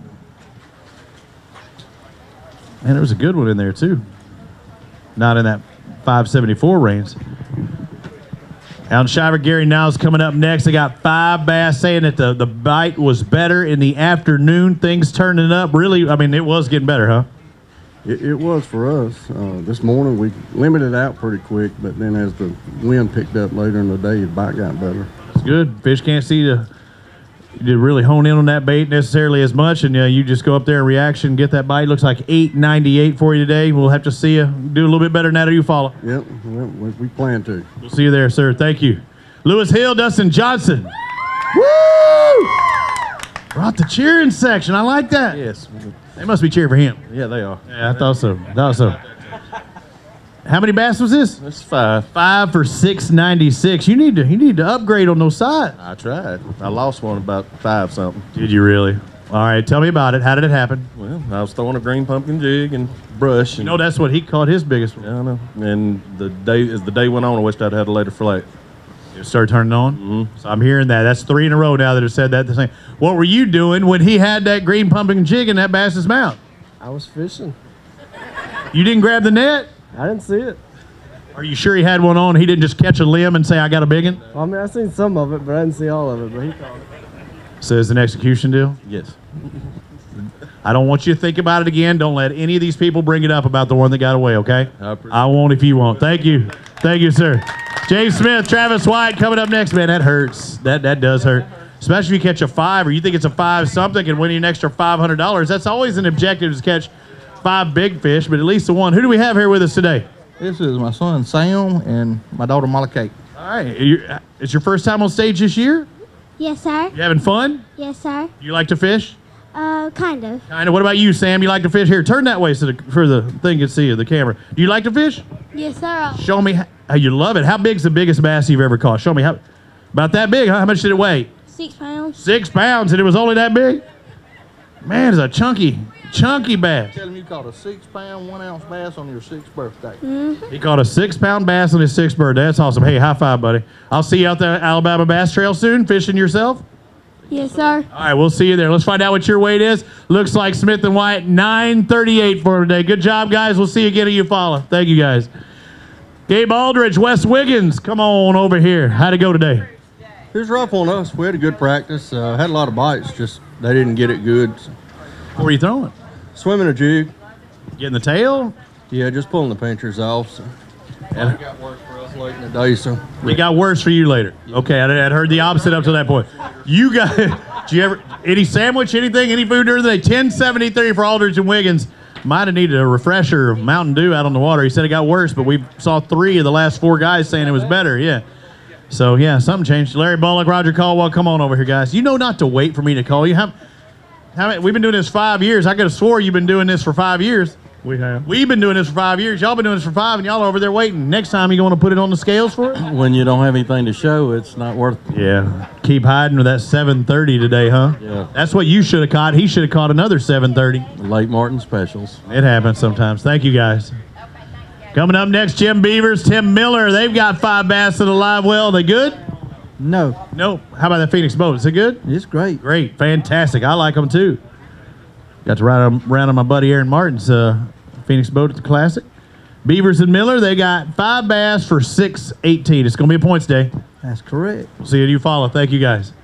And there was a good one in there, too. Not in that five seventy-four range. Alan Shiver, Gary Niles coming up next. They got five bass, saying that the, the bite was better in the afternoon. Things turning up. Really, I mean, it was getting better, huh? It, it was for us. Uh, this morning we limited out pretty quick, but then as the wind picked up later in the day, the bite got better. It's good. Fish can't see the... You didn't really hone in on that bait necessarily as much, and uh, you just go up there in reaction, get that bite. Looks like eight ninety-eight for you today. We'll have to see you do a little bit better than that, or you follow. Yep, well, we, we plan to. We'll see you there, sir. Thank you. Lewis Hill, Dustin Johnson. Woo! Brought the cheering section. I like that. Yes. They must be cheering for him. Yeah, they are. Yeah, I thought so. I thought so. How many bass was this? It's five. Five for six ninety-six. You need to you need to upgrade on those sides. I tried. I lost one about five something. Did you really? All right, tell me about it. How did it happen? Well, I was throwing a green pumpkin jig and brush. And, You know that's what he caught his biggest one. yeah, I know. And the day as the day went on, I wished I'd had a later flight. It started turning on. Mm-hmm. So I'm hearing that. That's three in a row now that have said that the same. What were you doing when he had that green pumpkin jig in that bass's mouth? I was fishing. You didn't grab the net? I didn't see it. Are you sure he had one on? He didn't just catch a limb and say, I got a big one? Well, I mean, I seen some of it, but I didn't see all of it. But he caught it. So it's an execution deal? Yes. I don't want you to think about it again. Don't let any of these people bring it up about the one that got away, okay? I appreciate I won't if you won't. Thank you. Thank you, sir. James Smith, Travis White coming up next. Man, that hurts. That that does hurt. Especially if you catch a five or you think it's a five something and win you an extra five hundred dollars. That's always an objective, is catch five big fish, but at least the one. Who do we have here with us today? This is my son Sam and my daughter Malakay. All right. You- It's your first time on stage this year? Yes, sir. You having fun? Yes, sir. You like to fish? Uh, kind of. Kind of. What about you, Sam? You like to fish? Here, turn that way so the, for the thing can see you, the camera. Do you like to fish? Yes, sir. Show me how, how you love it. How big's the biggest bass you've ever caught? Show me how. About that big, huh? How much did it weigh? Six pounds. Six pounds, and it was only that big? Man, it's a chunky, chunky bass. Tell him you caught a six-pound, one-ounce bass on your sixth birthday. Mm-hmm. He caught a six-pound bass on his sixth birthday. That's awesome. Hey, high five, buddy. I'll see you out there at Alabama Bass Trail soon, fishing yourself. Yes, sir. All right, we'll see you there. Let's find out what your weight is. Looks like Smith and White, nine thirty-eight for today. Good job, guys. We'll see you again at Eufaula. Thank you, guys. Gabe Aldridge, Wes Wiggins, come on over here. How'd it go today? It was rough on us. We had a good practice. Uh, had a lot of bites, just they didn't get it good. What were you throwing? Swimming a jig. Getting the tail? Yeah, just pulling the pinchers off. So. And it got worse for us late in the day, so. It got worse for you later. Okay, I, I'd heard the opposite up to that point. You got, did you ever, any sandwich, anything, any food during the day? ten seventy-three for Aldridge and Wiggins. Might have needed a refresher of Mountain Dew out on the water. He said it got worse, but we saw three of the last four guys saying it was better, yeah. So, yeah, something changed. Larry Bullock, Roger Caldwell, come on over here, guys. You know not to wait for me to call you. How, how many, we've been doing this five years. I could have swore you've been doing this for five years. We have. We've been doing this for five years. Y'all been doing this for five, and y'all are over there waiting. Next time, you going to put it on the scales for it? When you don't have anything to show, it's not worth it. Yeah. Keep hiding with that seven thirty today, huh? Yeah. That's what you should have caught. He should have caught another seven thirty. Late Martin specials. It happens sometimes. Thank you, guys. Coming up next, Jim Beavers, Tim Miller. They've got five bass in the live well. They good? No. Nope. How about that Phoenix boat? Is it good? It's great. Great. Fantastic. I like them, too. Got to ride around on my buddy Aaron Martin's uh, Phoenix boat at the Classic. Beavers and Miller, they got five bass for six eighteen. It's going to be a points day. That's correct. We'll see you at Eufaula. Thank you, guys.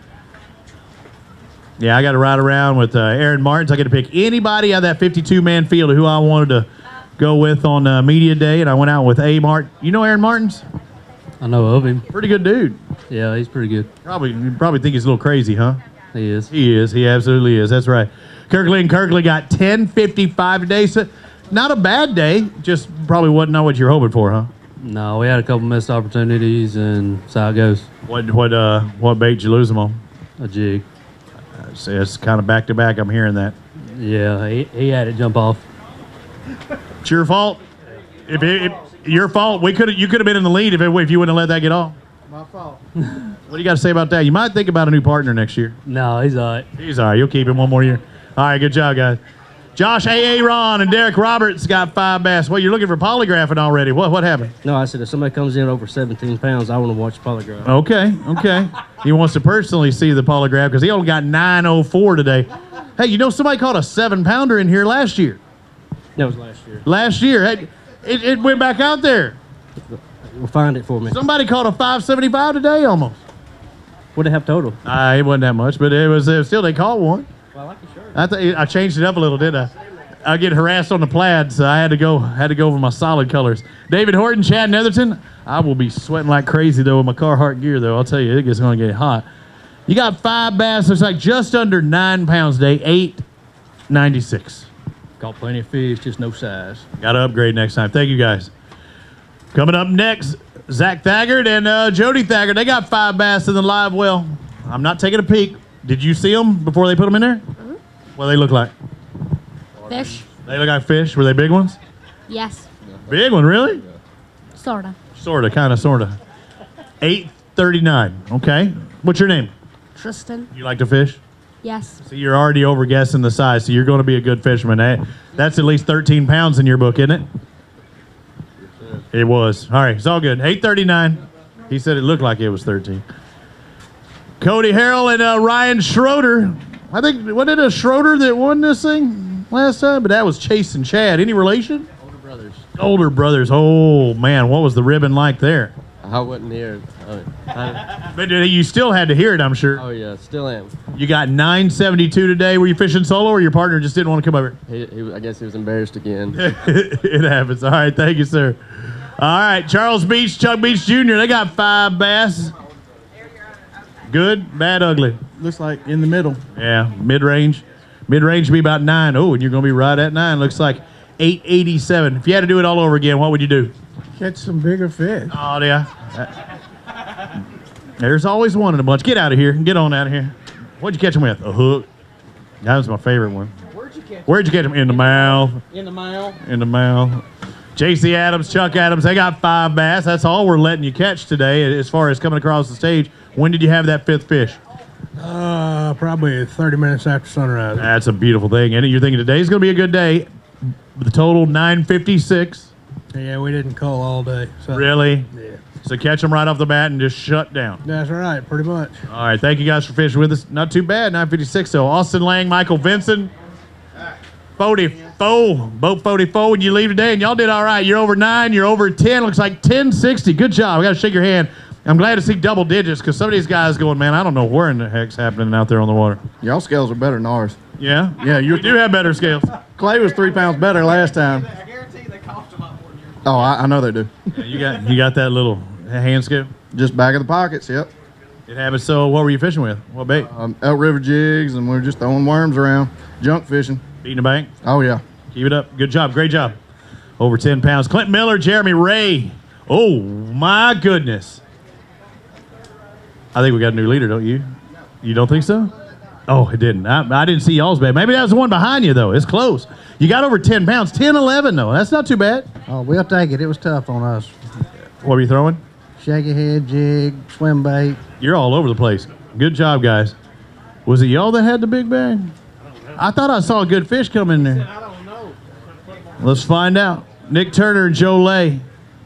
Yeah, I got to ride around with uh, Aaron Martins. I got to pick anybody out of that fifty-two man field who I wanted to go with on uh, media day, and I went out with A. Martin. You know Aaron Martins? I know of him. Pretty good dude. Yeah, he's pretty good. Probably, you probably think he's a little crazy, huh? He is. He is. He absolutely is. That's right. Kirkley and Kirkley got ten fifty-five today. So not a bad day. Just probably wasn't know what you're hoping for, huh? No, we had a couple missed opportunities, and that's how it goes. What what uh what bait did you lose them on? A jig. Uh, so it's kind of back to back. I'm hearing that. Yeah, he, he had it jump off. It's your fault. If, it, if your fault, we could you could have been in the lead if it, if you wouldn't have let that get off. My fault. What do you got to say about that? You might think about a new partner next year. No, he's all right. He's all right. You'll keep him one more year. All right, good job, guys. Josh A. Ron and Derek Roberts got five bass. Well, you're looking for polygraphing already. What what happened? No, I said if somebody comes in over seventeen pounds, I want to watch polygraph. Okay, okay. He wants to personally see the polygraph because he only got nine oh four today. Hey, you know somebody caught a seven pounder in here last year. That was last year. Last year, hey, it, it went back out there. Well, find it for me. Somebody caught a five seventy-five today almost. What did it have total? Uh, it wasn't that much, but it was uh, still they caught one. Well, I like the shirt. I th- I changed it up a little, didn't I? I get harassed on the plaid, so I had to go had to go over my solid colors. David Horton, Chad Netherton. I will be sweating like crazy though with my Carhartt gear though. I'll tell you, it gets going to get hot. You got five bass. It's like just under nine pounds today, eight ninety-six. Caught plenty of fish, just no size. Got to upgrade next time. Thank you guys. Coming up next, Zach Thaggart and uh, Jody Thaggart, they got five bass in the live well. I'm not taking a peek. Did you see them before they put them in there? Mhm. What do they look like? Fish. They look like fish. Were they big ones? Yes. Big one, really? Sorta. Sorta, kind of, sorta. eight thirty-nine. Okay. What's your name? Tristan. You like to fish? Yes. So you're already over guessing the size, so you're going to be a good fisherman. Eh? That's at least thirteen pounds in your book, isn't it? It was. All right, it's all good. eight thirty-nine. He said it looked like it was thirteen. Cody Harrell and uh, Ryan Schroeder. I think, wasn't it a Schroeder that won this thing last time? But that was Chase and Chad. Any relation? Older brothers. Older brothers. Oh, man, what was the ribbon like there? I wasn't here. I, I, But you still had to hear it, I'm sure. oh, yeah, still am. You got nine seventy-two today. Were you fishing solo, or your partner just didn't want to come over? He, he, I guess he was embarrassed again. It happens. All right, thank you, sir. All right, Charles Beach, Chuck Beach Junior They got five bass. Good, bad, ugly. Looks like in the middle. Yeah, mid-range. Mid-range would be about nine. Oh, and you're going to be right at nine. Looks like eight eighty-seven. If you had to do it all over again, what would you do? Catch some bigger fish. Oh, yeah. There's always one in a bunch. Get out of here. Get on out of here. What'd you catch him with? A hook. That was my favorite one. Where'd you catch Where'd you catch him? In the mouth. In the mouth. In the mouth. J C Adams, Chuck Adams, they got five bass. That's all we're letting you catch today as far as coming across the stage. When did you have that fifth fish? Uh, probably thirty minutes after sunrise. That's a beautiful thing. And you're thinking today's going to be a good day. The total nine fifty-six. Yeah, we didn't call all day. So. Really? Yeah. So catch them right off the bat and just shut down. That's right, pretty much. All right, thank you guys for fishing with us. Not too bad, nine fifty-six though. Austin Lang, Michael Vincent, forty-four, boat forty-four when you leave today, and y'all did all right. You're over nine, you're over ten, looks like ten sixty. Good job. I got to shake your hand. I'm glad to see double digits because some of these guys going, man, I don't know where in the heck's happening out there on the water. Y'all scales are better than ours. Yeah? Yeah, you We do have better scales. Clay was three pounds better last time. Oh, I, I know they do. Yeah, you got you got that little hand scale? Just back of the pockets, yep. It happens. So what were you fishing with? What bait? Um, outriver jigs, and we're just throwing worms around, junk fishing. Beating the bank? Oh, yeah. Keep it up. Good job. Great job. Over ten pounds. Clint Miller, Jeremy Ray. Oh, my goodness. I think we got a new leader, don't you? You don't think so? Oh, it didn't. I, I didn't see y'all's bait. Maybe that was the one behind you, though. It's close. You got over ten pounds. ten, eleven, though. That's not too bad. Oh, we'll take it. It was tough on us. What were you throwing? Shaky head, jig, swim bait. You're all over the place. Good job, guys. Was it y'all that had the big bag? I thought I saw a good fish come in there. I don't know. Let's find out. Nick Turner and Joe Lay.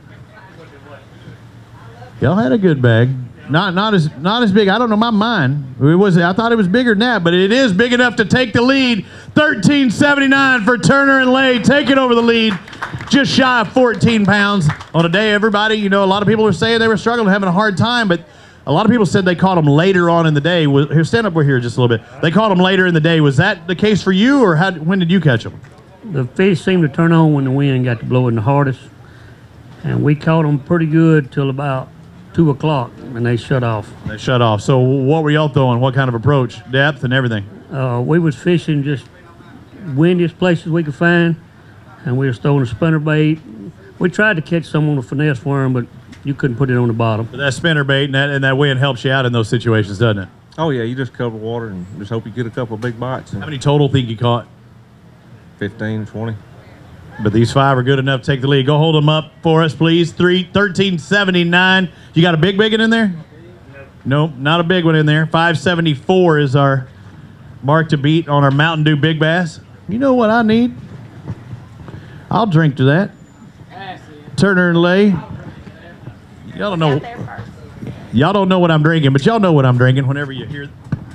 Y'all had a good bag. Not not as not as big. I don't know my mind. It was. I thought it was bigger than that, but it is big enough to take the lead. thirteen seventy-nine for Turner and Lay, taking over the lead. Just shy of fourteen pounds on a day. Everybody, you know, a lot of people are saying they were struggling, having a hard time, but a lot of people said they caught them later on in the day. Here, stand up over here just a little bit. They caught them later in the day. Was that the case for you, or how, when did you catch them? The fish seemed to turn on when the wind got to blowing the hardest, and we caught them pretty good till about two o'clock, and they shut off. They shut off. So what were y'all throwing? What kind of approach? Depth and everything? Uh, we was fishing just windiest places we could find, and we was throwing a spinner bait. We tried to catch some on a finesse worm, but you couldn't put it on the bottom. But that spinner bait and that, and that wind helps you out in those situations, doesn't it? Oh, yeah, you just cover water and just hope you get a couple of big bites. How many total think you caught? fifteen, twenty. But these five are good enough to take the lead. Go hold them up for us, please. Three, thirteen seventy-nine. You got a big big one in there? Nope, not a big one in there. five seventy-four is our mark to beat on our Mountain Dew Big Bass. You know what I need? I'll drink to that. Turner and Lay. Y'all don't know. Y'all don't know what I'm drinking, but y'all know what I'm drinking whenever you hear.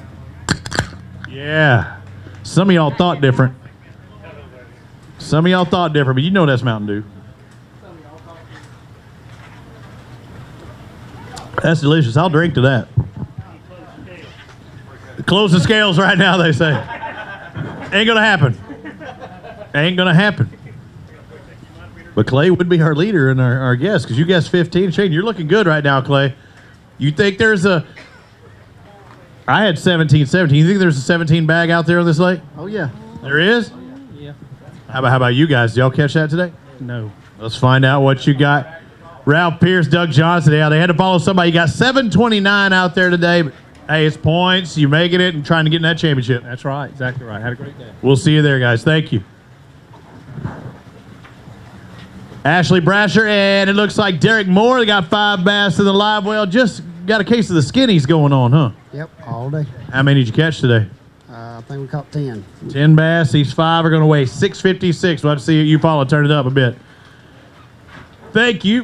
Yeah. Some of y'all thought different. Some of y'all thought different, but you know that's Mountain Dew. That's delicious. I'll drink to that. Close the scales right now, they say. Ain't gonna happen. Ain't gonna happen. But Clay would be our leader and our, our guest, because you guessed fifteen. Shane, you're looking good right now, Clay. You think there's a... I had seventeen seventeen. You think there's a seventeen bag out there on this lake? Oh, yeah. There is? Yeah. How about, how about you guys? Did y'all catch that today? No. Let's find out what you got Ralph Pierce, Doug Johnson. Yeah, they had to follow somebody. You got seven twenty-nine out there today. But, hey, it's points. You're making it and trying to get in that championship. That's right. Exactly right. Had a great day. We'll see you there, guys. Thank you. Ashley Brasher, and it looks like Derek Moore. They got five bass in the live well. Just got a case of the skinnies going on, huh? Yep, all day. How many did you catch today? Uh, I think we caught ten. ten bass. These five are going to weigh six fifty-six. We'll have to see you follow. Turn it up a bit. Thank you.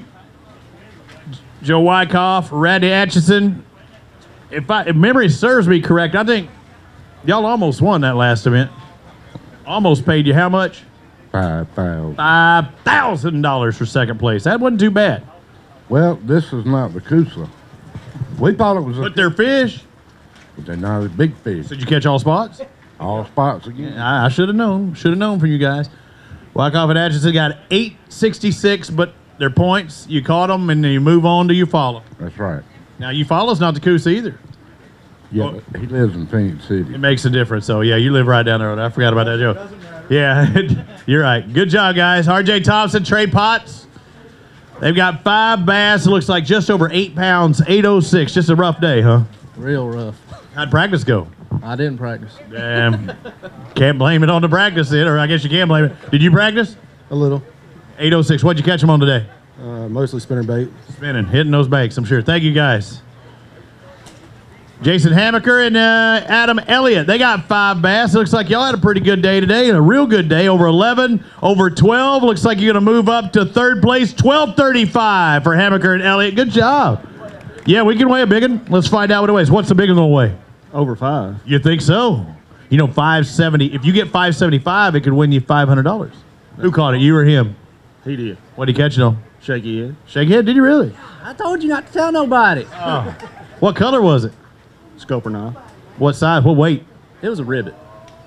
Joe Wyckoff, Randy Atchison. If, I, if memory serves me correct, I think y'all almost won that last event. Almost paid you how much? Five thousand. Five thousand dollars for second place. That wasn't too bad. Well, this is not the Coosa. We thought it was. But they're fish. But they're not a big fish. Did you catch all spots? All spots again. I, I should have known. Should have known from you guys. Wyckoff and Atchison got eight sixty-six, but they're points. You caught them, and then you move on to you follow. That's right. Now, you follow's not the Coosa either. Yeah, but he lives in Phoenix City. It makes a difference. So, yeah, you live right down the road. I forgot about that joke. Yeah, you're right. Good job, guys. R J Thompson, Trey Potts. They've got five bass. It looks like just over eight pounds, eight oh six. Just a rough day, huh? Real rough. How'd practice go? I didn't practice. Damn. Can't blame it on the practice then, or I guess you can blame it. Did you practice? A little. eight oh six. What'd you catch them on today? Uh, mostly spinner bait. Spinning, hitting those banks, I'm sure. Thank you, guys. Jason Hamaker and uh, Adam Elliott. They got five bass. It looks like y'all had a pretty good day today, and a real good day. Over eleven, over twelve. Looks like you're going to move up to third place. twelve thirty-five for Hamaker and Elliott. Good job. Yeah, we can weigh a big one. Let's find out what it weighs. What's the big one going to weigh? Over five. You think so? You know, five seventy. If you get five seventy-five, it could win you five hundred dollars. Who caught it, you or him? He did. What did he catch it on? Shaky head. Shaky head? Did you really? I told you not to tell nobody. Oh. What color was it? Scoper knife. What size? What weight? It was a ribbit.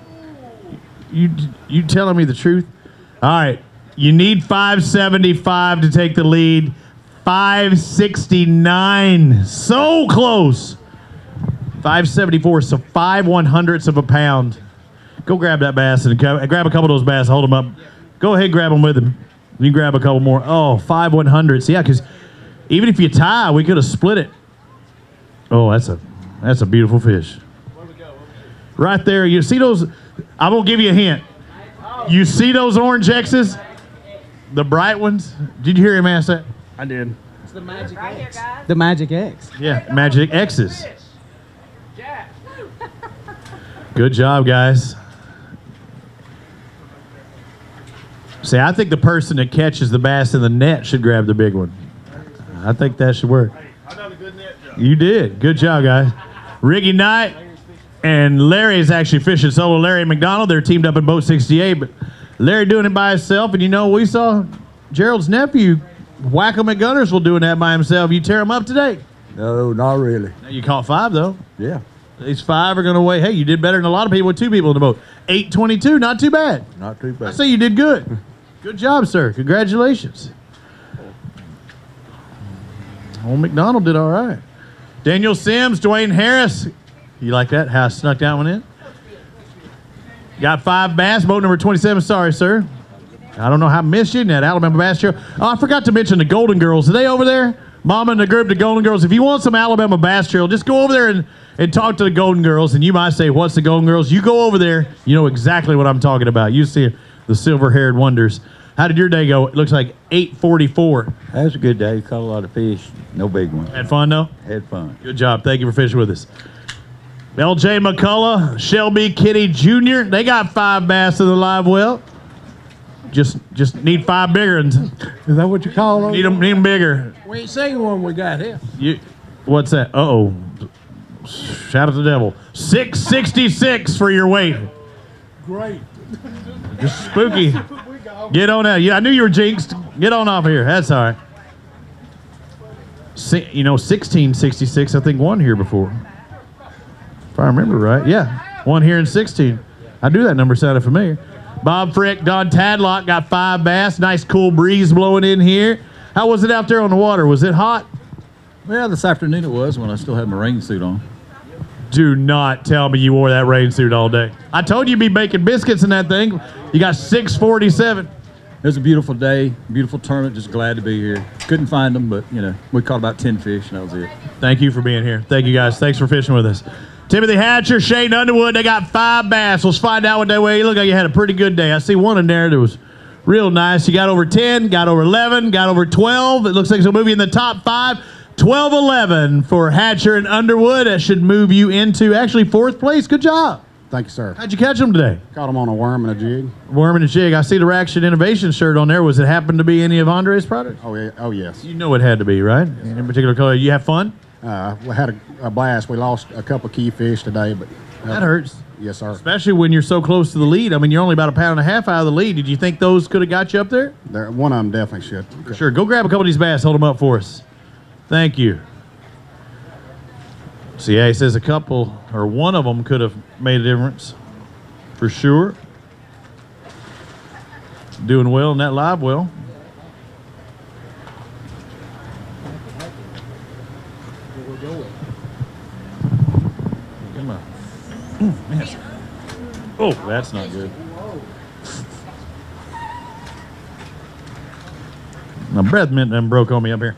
You you telling me the truth? All right. You need five seventy-five to take the lead. five sixty-nine. So close. five seventy-four, so five one hundredths of a pound. Go grab that bass and grab a couple of those bass. Hold them up. Go ahead and grab them with him. You can grab a couple more. Oh, five one hundredths. Yeah, because even if you tie, we could have split it. Oh, that's a that's a beautiful fish. Right there. You see those? I'm going to give you a hint. You see those orange X's? The bright ones? Did you hear him ask that? I did. It's the Magic X. The Magic X. Yeah, Magic X's. Good job, guys. See, I think the person that catches the bass in the net should grab the big one. I think that should work. You did. Good job, guys. Riggy Knight and Larry is actually fishing solo. Larry McDonald, they're teamed up in Boat sixty-eight, but Larry doing it by himself. And, you know, we saw Gerald's nephew, Wackham at Gunnersville, doing that by himself. You tear him up today? No, not really. You caught five, though. Yeah. These five are going to weigh. Hey, you did better than a lot of people with two people in the boat. eight twenty-two, not too bad. Not too bad. I say you did good. Good job, sir. Congratulations. Old McDonald did all right. Daniel Sims, Dwayne Harris. You like that? How I snuck that one in? Got five bass. Boat number twenty-seven. Sorry, sir. I don't know how I missed you in that Alabama Bass Trail. Oh, I forgot to mention the Golden Girls. Are they over there? Mama and the group, the Golden Girls. If you want some Alabama Bass Trail, just go over there and, and talk to the Golden Girls. And you might say, what's the Golden Girls? You go over there. You know exactly what I'm talking about. You see the silver-haired wonders. How did your day go? It looks like eight forty-four. That was a good day. Caught a lot of fish. No big ones. Had fun, though? Had fun. Good job. Thank you for fishing with us. L J McCullough, Shelby Kitty Junior They got five bass in the live well. Just just need five bigger ones. Is that what you call them? Need them, need them bigger. We ain't saying one we got here. You, what's that? Uh-oh. Shout out to the devil. six sixty-six for your weight. Great. Just spooky. Get on out. Yeah, I knew you were jinxed. Get on off of here. That's all right. Si- you know, sixteen sixty-six, I think, won here before. If I remember right. Yeah, one here in sixteen. I knew that number sounded familiar. Bob Frick, Don Tadlock got five bass. Nice cool breeze blowing in here. How was it out there on the water? Was it hot? Well, this afternoon it was when I still had my rain suit on. Do not tell me you wore that rain suit all day. I told you you'd be baking biscuits in that thing. You got six forty-seven. It was a beautiful day, beautiful tournament. Just glad to be here. Couldn't find them, but you know, we caught about ten fish, and that was it. Thank you for being here. Thank you guys. Thanks for fishing with us. Timothy Hatcher, Shane Underwood, they got five bass. Let's find out what they weigh. You look like you had a pretty good day. I see one in there that was real nice. You got over ten, got over eleven, got over twelve. It looks like it'll move you in the top five. twelve eleven for Hatcher and Underwood. That should move you into actually fourth place. Good job. Thank you, sir. How'd you catch them today? Caught them on a worm and a jig. Worm and a jig. I see the Raction Innovation shirt on there. Was it happen to be any of Andre's products? Oh, yeah. Oh, yes. You know it had to be, right? Any particular color? You have fun? Uh, we had a, a blast. We lost a couple key fish today, but uh, That hurts. Yes, sir. Especially when you're so close to the lead. I mean, you're only about a pound and a half out of the lead. Did you think those could have got you up there? There, one of them definitely should. For sure. Go grab a couple of these bass. Hold them up for us. Thank you. See, yeah, he says a couple, or one of them could have made a difference. For sure. Doing well in that live well. Come on. Mm, yes. Oh, that's not good. My breath mint done broke on me up here.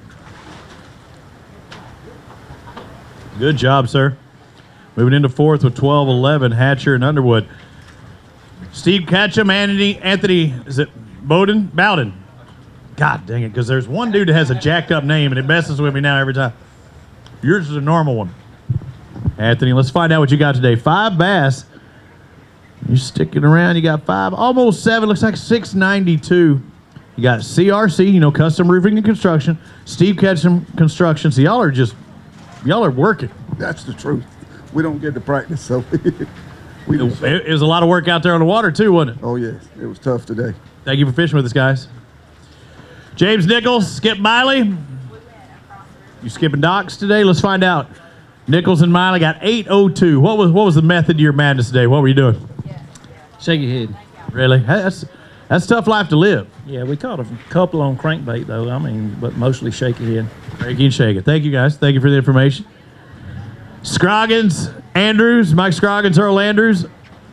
Good job, sir. Moving into fourth with twelve eleven, Hatcher and Underwood. Steve Ketchum, Anthony, Anthony, is it Bowden? Bowden. God dang it, because there's one dude that has a jacked up name and it messes with me now every time. Yours is a normal one. Anthony, let's find out what you got today. Five bass. You're sticking around. You got five, almost seven. Looks like six ninety-two. You got C R C, you know, Custom Roofing and Construction. Steve Ketchum Construction. So y'all are just, y'all are working. That's the truth. We don't get to practice, so we it, it was a lot of work out there on the water too, wasn't it? Oh yes, it was tough today. Thank you for fishing with us, guys. James Nichols, Skip Miley. You skipping docks today? Let's find out. Nichols and Miley got eight oh two. What was what was the method to your madness today? What were you doing? Shake your head. Really? That's that's a tough life to live. Yeah, we caught a couple on crankbait though. I mean, but mostly shake your head. Break and shake it. Thank you guys. Thank you for the information. Scroggins, Andrews, Mike Scroggins, Earl Andrews.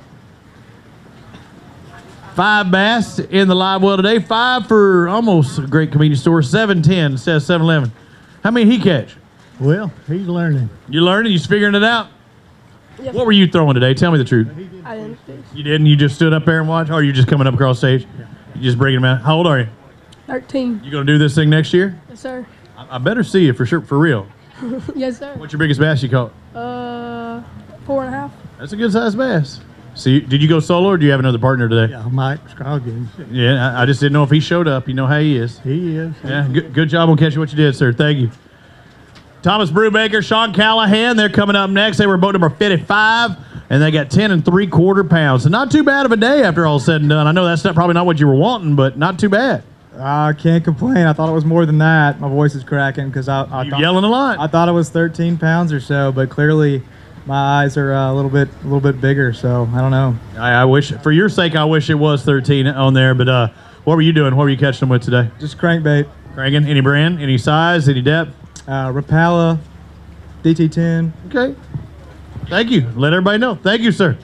Five bass in the live well today. Five for almost a great convenience store. seven ten instead of seven eleven. How many he catch? Well, he's learning. You learning? You figuring it out? Yes. What were you throwing today? Tell me the truth. I didn't fish. You didn't? You just stood up there and watched? Or are you just coming up across stage? Yeah. You just bringing them out? How old are you? thirteen. You going to do this thing next year? Yes, sir. I, I better see you for sure, for real. Yes, sir. What's your biggest bass you caught? Uh, four and a half. That's a good sized bass. So you, did you go solo or do you have another partner today? Yeah, Mike Scroggins. Yeah, I, I just didn't know if he showed up. You know how he is. He is. Yeah, good, good job on catching what you did, sir. Thank you. Thomas Brubaker, Sean Callahan, they're coming up next. They were boat number fifty-five, and they got ten and three quarter pounds. So not too bad of a day after all said and done. I know that's not, probably not what you were wanting, but not too bad. I can't complain. I thought it was more than that. My voice is cracking because I, I You're thought, yelling a lot. I thought it was thirteen pounds or so, but clearly my eyes are uh, a little bit, a little bit bigger. So I don't know. I, I wish, for your sake, I wish it was thirteen on there. But uh, what were you doing? What were you catching them with today? Just crankbait. Cranking? Any brand? Any size? Any depth? Uh, Rapala, D T ten. Okay. Thank you. Let everybody know. Thank you, sir.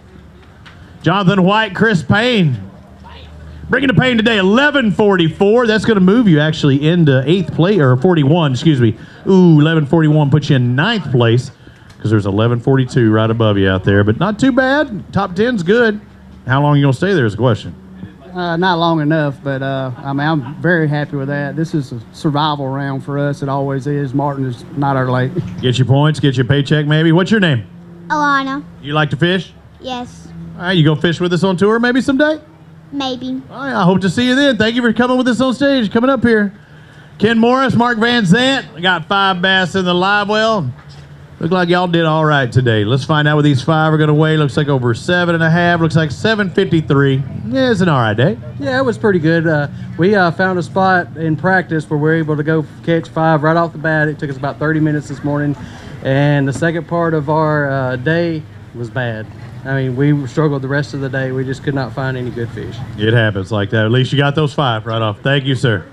Jonathan White, Chris Payne. Bringing the Payne today, eleven forty-four. That's going to move you actually into eighth place, or forty-one, excuse me. Ooh, eleven forty-one puts you in ninth place because there's eleven forty-two right above you out there. But not too bad. Top ten's good. How long are you going to stay there is the question. Uh, not long enough, but uh, I mean, I'm very happy with that. This is a survival round for us. It always is. Martin is not our lake. Get your points, get your paycheck maybe. What's your name? Alana. You like to fish? Yes. All right, you go fish with us on tour maybe someday? Maybe. All right, I hope to see you then. Thank you for coming with us on stage, coming up here. Ken Morris, Mark Van Zant. We got five bass in the live well. Look like y'all did all right today. Let's find out what these five are going to weigh. Looks like over seven and a half. Looks like seven fifty-three. Yeah, it's an all right day. Yeah, it was pretty good. Uh, we uh, found a spot in practice where we were able to go catch five right off the bat. It took us about thirty minutes this morning. And the second part of our uh, day was bad. I mean, we struggled the rest of the day. We just could not find any good fish. It happens like that. At least you got those five right off. Thank you, sir.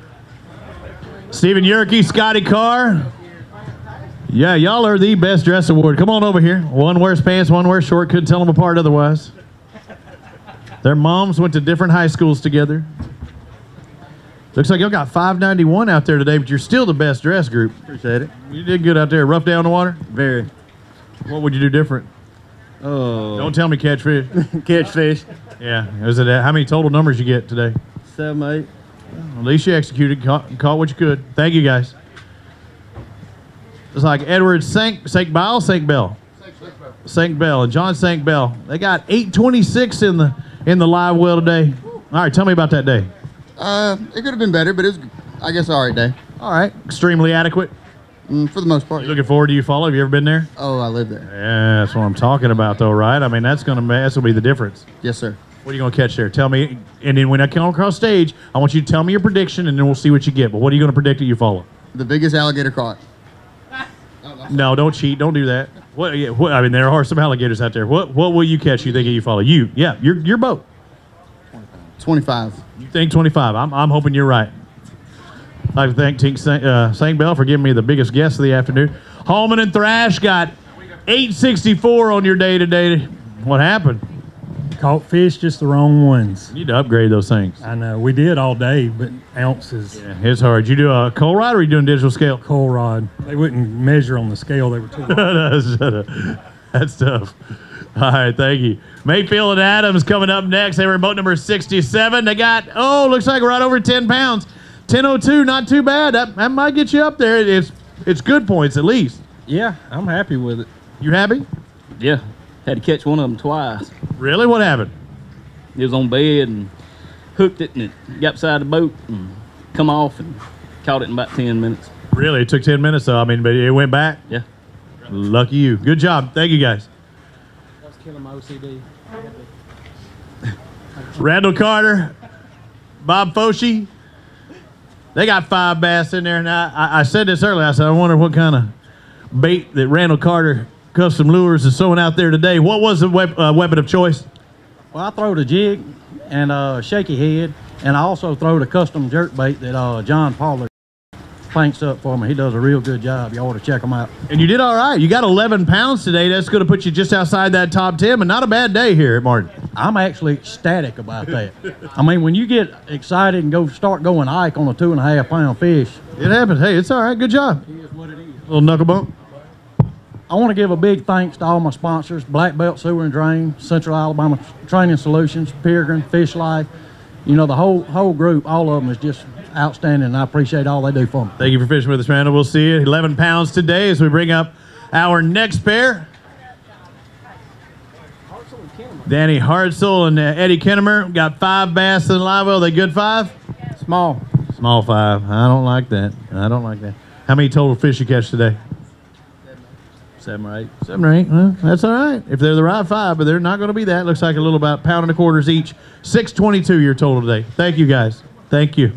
Stephen Yerke, Scotty Carr. Yeah, y'all are the best dress award. Come on over here. One wears pants, one wears short. Couldn't tell them apart otherwise. Their moms went to different high schools together. Looks like y'all got five ninety-one out there today, but you're still the best dressed group. Appreciate it. You did good out there. Rough day on the water? Very. What would you do different? Oh. Don't tell me catch fish. Catch fish. Yeah. Is it, uh, how many total numbers you get today? Seven, eight. Well, at least you executed, caught, caught what you could. Thank you, guys. It's like Edward Sank, Sank Bell, Sank Bell. Sank Bell and John Sank Bell. They got eight twenty-six in the in the live well today. All right, tell me about that day. Uh, it could have been better, but it was, I guess, all right day. All right, extremely adequate. Mm, for the most part. You looking forward to you follow? Have you ever been there? Oh, I live there. Yeah, that's what I'm talking about, though, right? I mean, that's gonna that's gonna be the difference. Yes, sir. What are you gonna catch there? Tell me, and then when I come across stage, I want you to tell me your prediction, and then we'll see what you get. But what are you gonna predict that you follow? The biggest alligator caught. No, don't cheat. Don't do that. What, yeah, what? I mean, there are some alligators out there. What What will you catch? You think you follow? You? Yeah, your your boat. twenty-five. You think twenty-five? I'm I'm hoping you're right. I'd like to thank Tink Sang, uh, Sang Bell for giving me the biggest guess of the afternoon. Holman and Thrash got eight sixty-four on your day today. What happened? Caught fish, just the wrong ones. You need to upgrade those things. I know. We did all day, but ounces. Yeah, it's hard. You do a cold rod or are you doing digital scale? Cold rod. They wouldn't measure on the scale. They were too long. That's tough. All right, thank you. Mayfield and Adams coming up next. They were in boat number sixty-seven. They got, oh, looks like right over ten pounds. ten oh two, not too bad. That, that might get you up there. It's it's good points at least. Yeah, I'm happy with it. You happy? Yeah, had to catch one of them twice. Really? What happened? It was on bed and hooked it, and it got beside the boat and come off and caught it in about ten minutes. Really? It took ten minutes, though. I mean, but it went back? Yeah. Lucky you. Good job. Thank you, guys. That was killing my O C D. Randall Carter, Bob Foshi. They got five bass in there. Now, I, I said this earlier. I said, I wonder what kind of bait that Randall Carter Custom Lures is throwing out there today. What was the wep uh, weapon of choice? Well, I throwed a jig and a shaky head, and I also throwed a custom jerk bait that uh, John Pollard planks up for me. He does a real good job. You ought to check him out. And you did all right. You got eleven pounds today. That's going to put you just outside that top ten, but not a bad day here at Martin. I'm actually ecstatic about that. I mean, when you get excited and go start going hike on a two and a half pound fish. It happens. Hey, it's all right. Good job. It is what it is. Little knuckle bump. I want to give a big thanks to all my sponsors, Black Belt Sewer and Drain, Central Alabama Training Solutions, Peregrine, Fish Life. You know, the whole whole group, all of them is just outstanding, and I appreciate all they do for me. Thank you for fishing with us, Randall. We'll see you. eleven pounds today as we bring up our next pair. Danny Hartzell and uh, Eddie Kinnemer got five bass in the live well. They good five? Small. Small five. I don't like that. I don't like that. How many total fish you catch today? Seven or eight. Seven or eight. Well, that's all right. If they're the right five, but they're not going to be that. Looks like a little about pound and a quarters each. six twenty-two your total today. Thank you, guys. Thank you.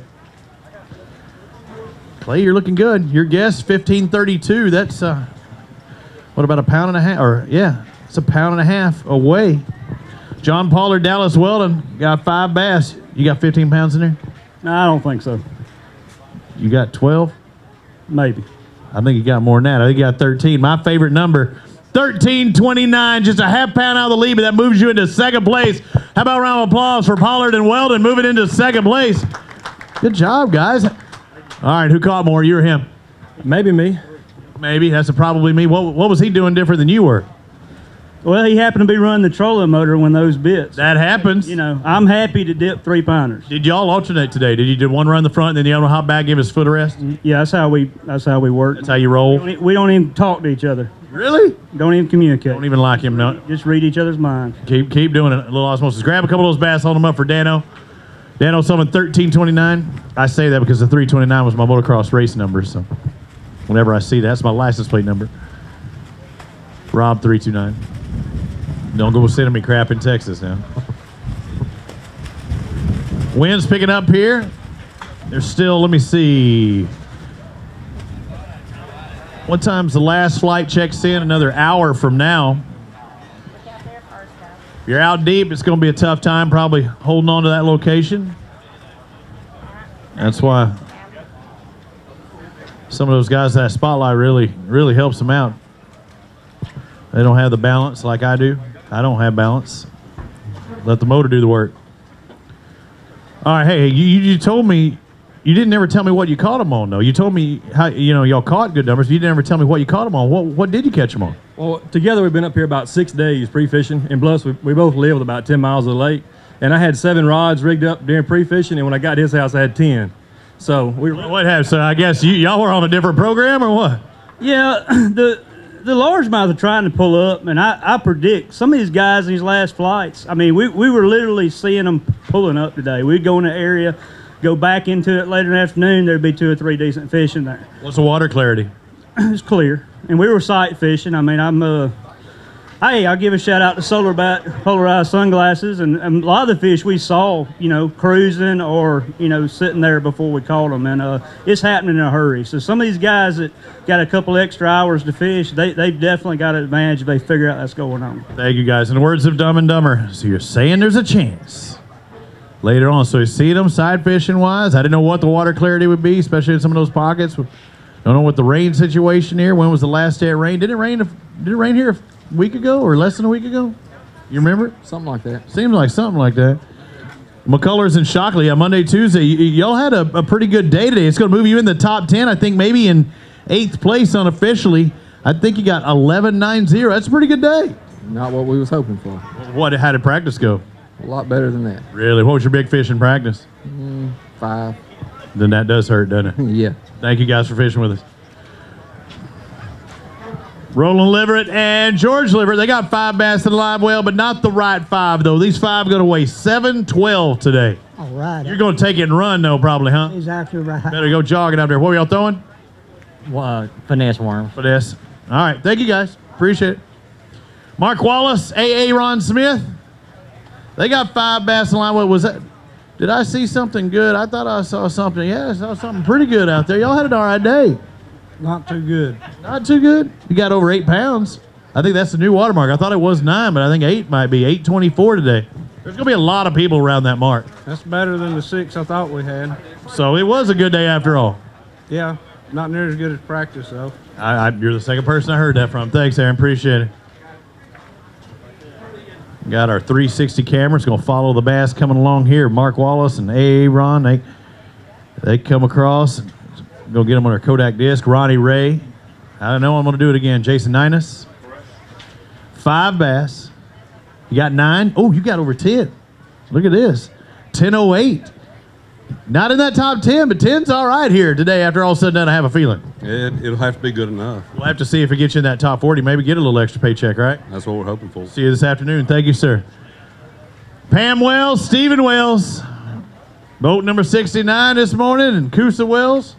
Clay, you're looking good. Your guess, fifteen thirty-two. That's, uh, what about a pound and a half? Or, yeah, it's a pound and a half away. John Pollard, Dallas Weldon, got five bass. You got fifteen pounds in there? No, I don't think so. You got twelve? Maybe. I think you got more than that. I think you got thirteen. My favorite number, thirteen twenty-nine, just a half pound out of the lead, but that moves you into second place. How about a round of applause for Pollard and Weldon moving into second place? Good job, guys. All right, who caught more, you or him? Maybe me. Maybe. That's a probably me. What, what was he doing different than you were? Well, he happened to be running the trolling motor when those bits. That happens. You know, I'm happy to dip three pounders. Did y'all alternate today? Did you do one run the front and then the other one hop back, give his foot a rest? Yeah, that's how we that's how we work. That's how you roll? We don't, we don't even talk to each other. Really? Don't even communicate. Don't even like him, no. Just read each other's minds. Keep keep doing it. A little osmosis. Grab a couple of those bass, hold them up for Dano. Dano Summon thirteen twenty-nine. I say that because the three twenty-nine was my motocross race number, so whenever I see that, that's my license plate number. Rob three two nine. Don't go sending me crap in Texas now. Wind's picking up here. There's still, let me see. What time's the last flight checks in? Another hour from now. If you're out deep, it's going to be a tough time probably holding on to that location. That's why some of those guys, that spotlight really, really helps them out. They don't have the balance like I do. I don't have balance. Let the motor do the work. All right, hey, you, you told me you didn't ever tell me what you caught them on, though. You told me how you know y'all caught good numbers, but you didn't ever tell me what you caught them on. What what did you catch them on? Well, together we've been up here about six days pre-fishing, and plus we, we both live about ten miles of the lake. And I had seven rods rigged up during pre-fishing, and when I got to his house, I had ten. So we were. What happened? So I guess you y'all were on a different program, or what? Yeah, the the largemouth are trying to pull up, and I, I predict some of these guys in these last flights. I mean, we, we were literally seeing them pulling up today. We'd go in the area, go back into it later in the afternoon. There'd be two or three decent fish in there. What's the water clarity? It's clear, and we were sight fishing. I mean, I'm uh, hey, I'll give a shout out to Solar Bat polarized sunglasses, and, and a lot of the fish we saw, you know, cruising or you know sitting there before we caught them, and uh, it's happening in a hurry. So some of these guys that got a couple extra hours to fish, they they definitely got an advantage if they figure out that's going on. Thank you, guys. In the words of Dumb and Dumber, so you're saying there's a chance later on. So you see them side fishing wise. I didn't know what the water clarity would be, especially in some of those pockets. Don't know what the rain situation here. When was the last day it rained? Did it rain? Did it rain here a week ago or less than a week ago? You remember? Something like that. Seems like something like that. McCullers and Shockley on Monday, Tuesday. Y- y'all had a, a pretty good day today. It's going to move you in the top ten. I think maybe in eighth place unofficially. I think you got eleven nine zero. That's a pretty good day. Not what we was hoping for. What? How did practice go? A lot better than that. Really? What was your big fish in practice? Mm, five. Then that does hurt, doesn't it? Yeah. Thank you guys for fishing with us. Roland Liverett and George Liverett, they got five bass in the live well, but not the right five, though. These five are going to weigh seven twelve today. All right. You're going to take it and run, though, probably, huh? Exactly right. Better go jogging out there. What were y'all throwing? Uh, finesse worms. Finesse. All right. Thank you, guys. Appreciate it. Mark Wallace, A A. Ron Smith. They got five bass in the live well. Was that... Did I see something good? I thought I saw something. Yeah, I saw something pretty good out there. Y'all had an all right day. Not too good. Not too good. You got over eight pounds. I think that's the new watermark. I thought it was nine, but I think eight might be. eight twenty-four today. There's going to be a lot of people around that mark. That's better than the six I thought we had. So it was a good day after all. Yeah, not near as good as practice, though. I, I, you're the second person I heard that from. Thanks, Aaron. Appreciate it. Got our three sixty cameras. Going to follow the bass coming along here. Mark Wallace and A A. Ron, they, they come across. Go get them on our Kodak disc. Ronnie Ray. I don't know. I'm going to do it again. Jason Ninus. Five bass. You got nine. Oh, you got over ten. Look at this. ten oh eight. Not in that top ten, but ten's all right here today after all said and done, I have a feeling. It, it'll have to be good enough. We'll have to see if it gets you in that top forty. Maybe get a little extra paycheck, right? That's what we're hoping for. See you this afternoon. Thank you, sir. Pam Wells, Stephen Wells. Boat number sixty-nine this morning, and Coosa Wells.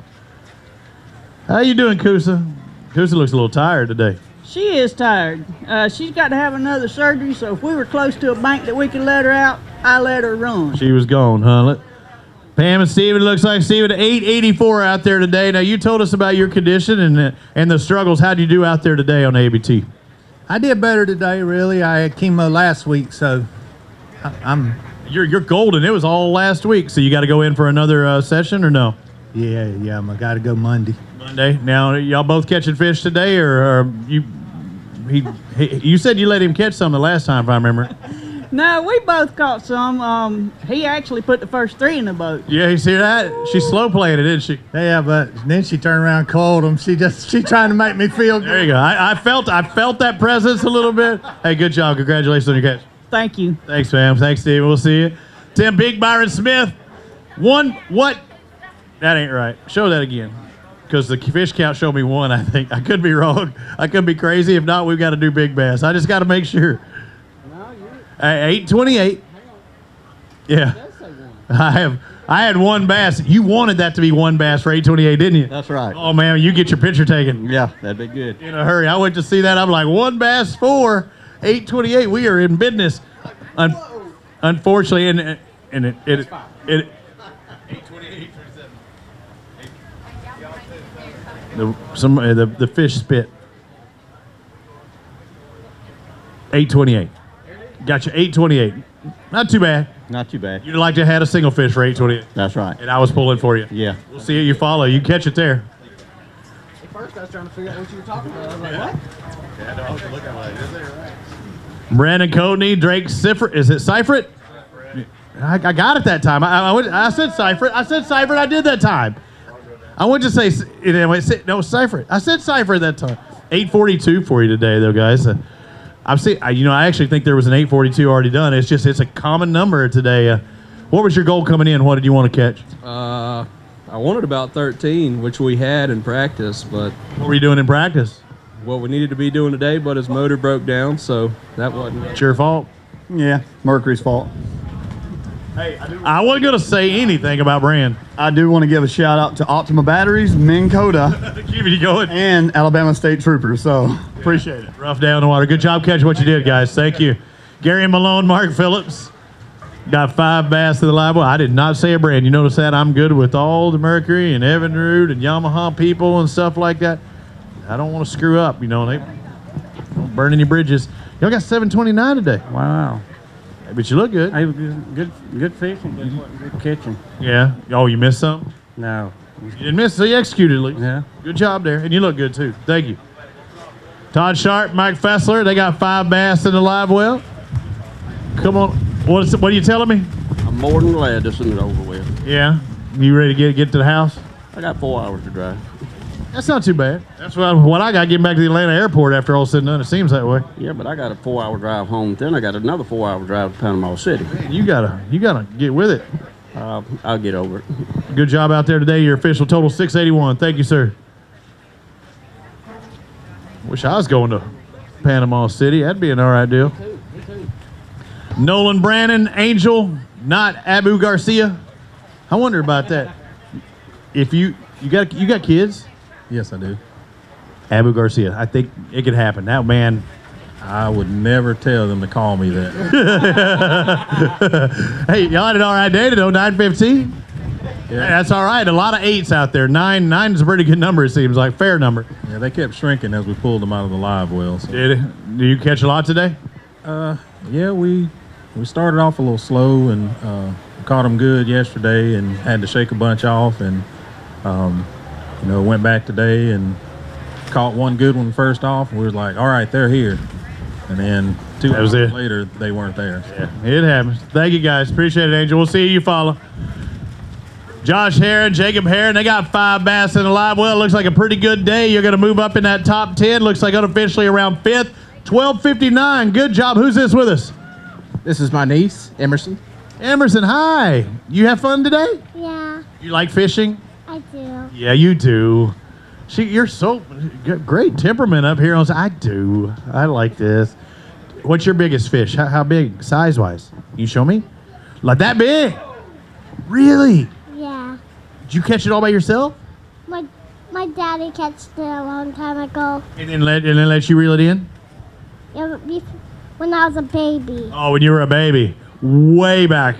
How you doing, Coosa? Coosa looks a little tired today. She is tired. Uh, she's got to have another surgery, so if we were close to a bank that we could let her out, I let her run. She was gone, huh? Let, Pam and Steven, looks like Steven, eight eighty-four out there today. Now, you told us about your condition and, uh, and the struggles. How did you do out there today on A B T? I did better today, really. I had chemo last week, so I, I'm... You're, you're golden. It was all last week, so you got to go in for another uh, session or no? Yeah, yeah, I got to go Monday. Monday. Now, y'all both catching fish today, or, or you? He, he, you said you let him catch some the last time, if I remember. No, we both caught some. Um, he actually put the first three in the boat. Yeah, you see that? She slow playing it, didn't she? Yeah, but then she turned around and called him. She just she trying to make me feel good. There you go. I, I felt I felt that presence a little bit. Hey, good job. Congratulations on your catch. Thank you. Thanks, fam. Thanks, Steve. We'll see you. Tim Big Byron Smith. One what? That ain't right. Show that again. Because the fish count showed me one, I think. I could be wrong. I could be crazy. If not, we've got to do big bass. I just got to make sure. eight twenty-eight. Yeah. I have. I had one bass. You wanted that to be one bass for eight twenty-eight, didn't you? That's right. Oh, man, you get your picture taken. Yeah, that'd be good. In a hurry. I went to see that. I'm like, one bass for eight twenty-eight. We are in business. Un- unfortunately, and and it it it. it The, some uh, the the fish spit. eight twenty-eight. Got you eight twenty-eight. Not too bad. Not too bad. You'd like to have had a single fish for eight twenty-eight. That's right. And I was pulling for you. Yeah. We'll see it. You follow. You catch it there. At first, I was trying to figure out what you were talking about. I was like, what? Yeah, no, I was looking like, is it right? Brandon Codeney, Drake Seifert. Is it Seifert? I, I got it that time. I, I, went, I said Seifert. I said Seifert. I did that time. I went to say, anyway, no, Seifert. I said Seifert that time. eight forty-two for you today, though, guys. Uh, I've seen, I, you know, I actually think there was an eight forty-two already done. It's just, it's a common number today. Uh, what was your goal coming in? What did you want to catch? Uh, I wanted about thirteen, which we had in practice, but what were you doing in practice? What we needed to be doing today, but his motor broke down, so that wasn't. It's your fault. Yeah, Mercury's fault. Hey, I, do I wasn't gonna say anything about brand. I do want to give a shout out to Optima Batteries, Minn Kota, keeping you going, and Alabama State Troopers. So appreciate it. Rough day on the water. Good job catching what you did, guys. Thank you. Gary Malone, Mark Phillips. Got five bass to the live well. I did not say a brand. You notice that? I'm good with all the Mercury and Evinrude and Yamaha people and stuff like that. I don't want to screw up, you know. They don't burn any bridges. Y'all got seven twenty-nine today. Wow. But you look good. Hey, good, good, good fishing, good, good catching. Yeah. Oh, you missed some? No. You didn't miss, so you executed at least. Yeah. Good job there, and you look good too. Thank you. Todd Sharp, Mike Fessler, they got five bass in the live well. Come on. What, is, what are you telling me? I'm more than glad to send it over with. Yeah. You ready to get get to the house? I got four hours to drive. That's not too bad. That's what, what I got getting back to the Atlanta airport after all said and done. It seems that way. Yeah, but I got a four-hour drive home. Then I got another four-hour drive to Panama City. You gotta, you gotta get with it. Uh, I'll get over it. Good job out there today. Your official total six eighty-one. Thank you, sir. Wish I was going to Panama City. That'd be an all right deal. Nolan Brannon, Angel, not Abu Garcia. I wonder about that. If you you got you got kids. Yes, I do. Abu Garcia. I think it could happen. That man. I would never tell them to call me that. Hey, y'all had an all right day today, nine fifteen? Yeah. Hey, that's all right. A lot of eights out there. Nine nine is a pretty good number, it seems like. Fair number. Yeah, they kept shrinking as we pulled them out of the live well. So. Did it? Did you catch a lot today? Uh, yeah, we we started off a little slow and uh, caught them good yesterday and had to shake a bunch off and, um, you know, went back today and caught one good one first off. And we were like, all right, they're here. And then two hours later, they weren't there. Yeah, it happens. Thank you, guys. Appreciate it, Angel. We'll see you. You follow. Josh Heron, Jacob Heron, they got five bass in the live well. It looks like a pretty good day. You're going to move up in that top ten. Looks like unofficially around fifth. twelve fifty-nine. Good job. Who's this with us? This is my niece, Emerson. Emerson, hi. You have fun today? Yeah, You like fishing? I do. Yeah, you do. She, you're so great temperament up here. I do. I like this. What's your biggest fish? How, how big, size-wise? You show me? Like that big? Really? Yeah. Did you catch it all by yourself? My my daddy catched it a long time ago. And then let and then let you reel it in? Yeah, bef- when I was a baby. Oh, when you were a baby, way back.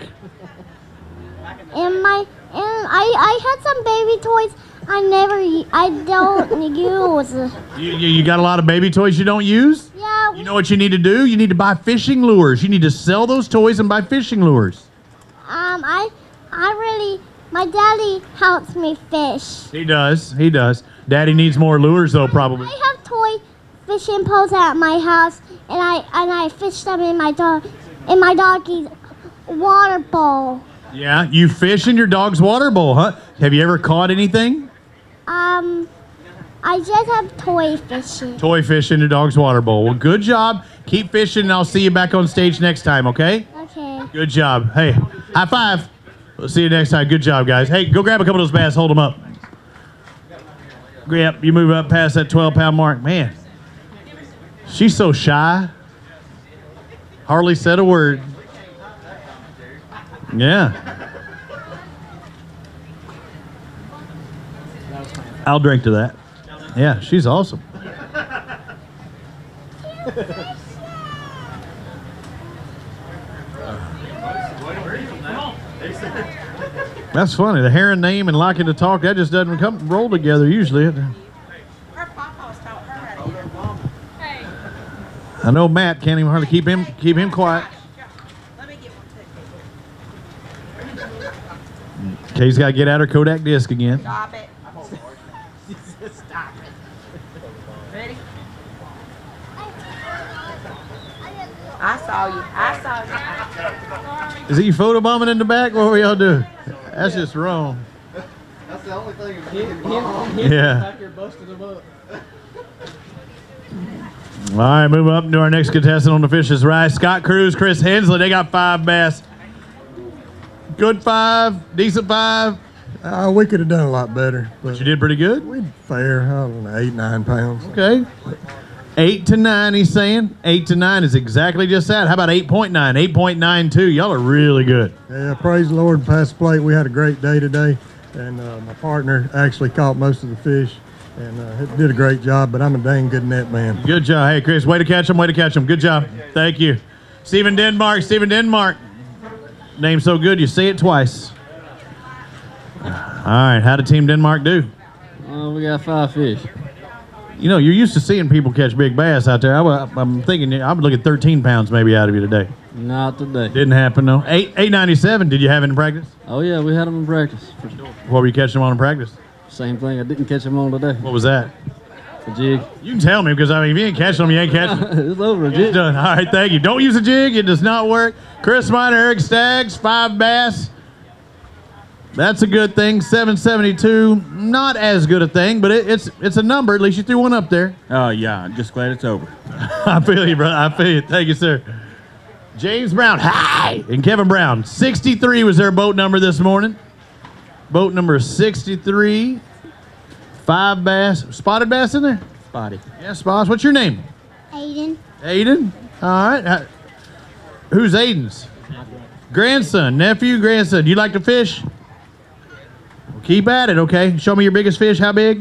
And my and I I had some baby toys. I never y- I don't use. You, you, you got a lot of baby toys you don't use? Yeah. You know what you need to do? You need to buy fishing lures. You need to sell those toys and buy fishing lures. Um, I I really my daddy helps me fish. He does. He does. Daddy needs more lures though, probably. I have toy fishing poles at my house, and I and I fish them in my dog in my doggy's water bowl. Yeah, you fish in your dog's water bowl, huh? Have you ever caught anything? Um, I just have toy fishing. Toy fish in your dog's water bowl. Well, good job. Keep fishing, and I'll see you back on stage next time, okay? Okay. Good job. Hey, high five. We'll see you next time. Good job, guys. Hey, go grab a couple of those bass. Hold them up. Yep, you move up past that twelve-pound mark. Man, she's so shy. Hardly said a word. Yeah. I'll drink to that. Yeah, she's awesome. That's funny. The Heron name and liking to talk, that just doesn't come roll together usually. I know Matt can't even hardly keep him keep him quiet. Kay's got to get out her Kodak disc again. Stop it. Stop it. Ready? I saw you. I saw you. Is it you photobombing in the back? What were y'all doing? That's just wrong. That's the only thing. Yeah. You're busting them up. All right, move up to our next contestant on the Fishes Rise. Scott Cruz, Chris Hensley. They got five bass. Good five, decent five. Uh, we could have done a lot better. But you did pretty good? We fair, I don't know, eight, nine pounds. Okay. Eight to nine, he's saying. Eight to nine is exactly just that. How about eight point nine? eight point nine two. Y'all are really good. Yeah, praise the Lord, past the plate. We had a great day today, and uh, my partner actually caught most of the fish, and uh, did a great job, but I'm a dang good net man. Good job. Hey, Chris, way to catch him, way to catch him. Good job. Thank you. Stephen Denmark, Stephen Denmark. Name so good, you say it twice. All right, how did Team Denmark do? Uh, we got five fish. You know, you're used to seeing people catch big bass out there. I, I'm thinking I would look at thirteen pounds maybe out of you today. Not today. Didn't happen, though. Eight, eight ninety-seven, did you have it in practice? Oh, yeah, we had them in practice. For sure. What were you catching them on in practice? Same thing. I didn't catch them on today. What was that? A jig. You can tell me, because I mean, if you ain't catching them, you ain't catching them. It's over. A jig. It's done. All right, thank you. Don't use a jig. It does not work. Chris Miner, Eric Staggs, five bass. That's a good thing. seven seventy-two, not as good a thing, but it, it's it's a number. At least you threw one up there. Oh, yeah. I'm just glad it's over. I feel you, brother. I feel you. Thank you, sir. James Brown, hi! And Kevin Brown, sixty-three was their boat number this morning. Boat number sixty-three. Five bass. Spotted bass in there? Spotty. Yeah, spots. What's your name? Aiden. Aiden. All right. How- Who's Aiden's? Grandson, nephew, grandson. You like to fish? Well, keep at it, okay? Show me your biggest fish. How big?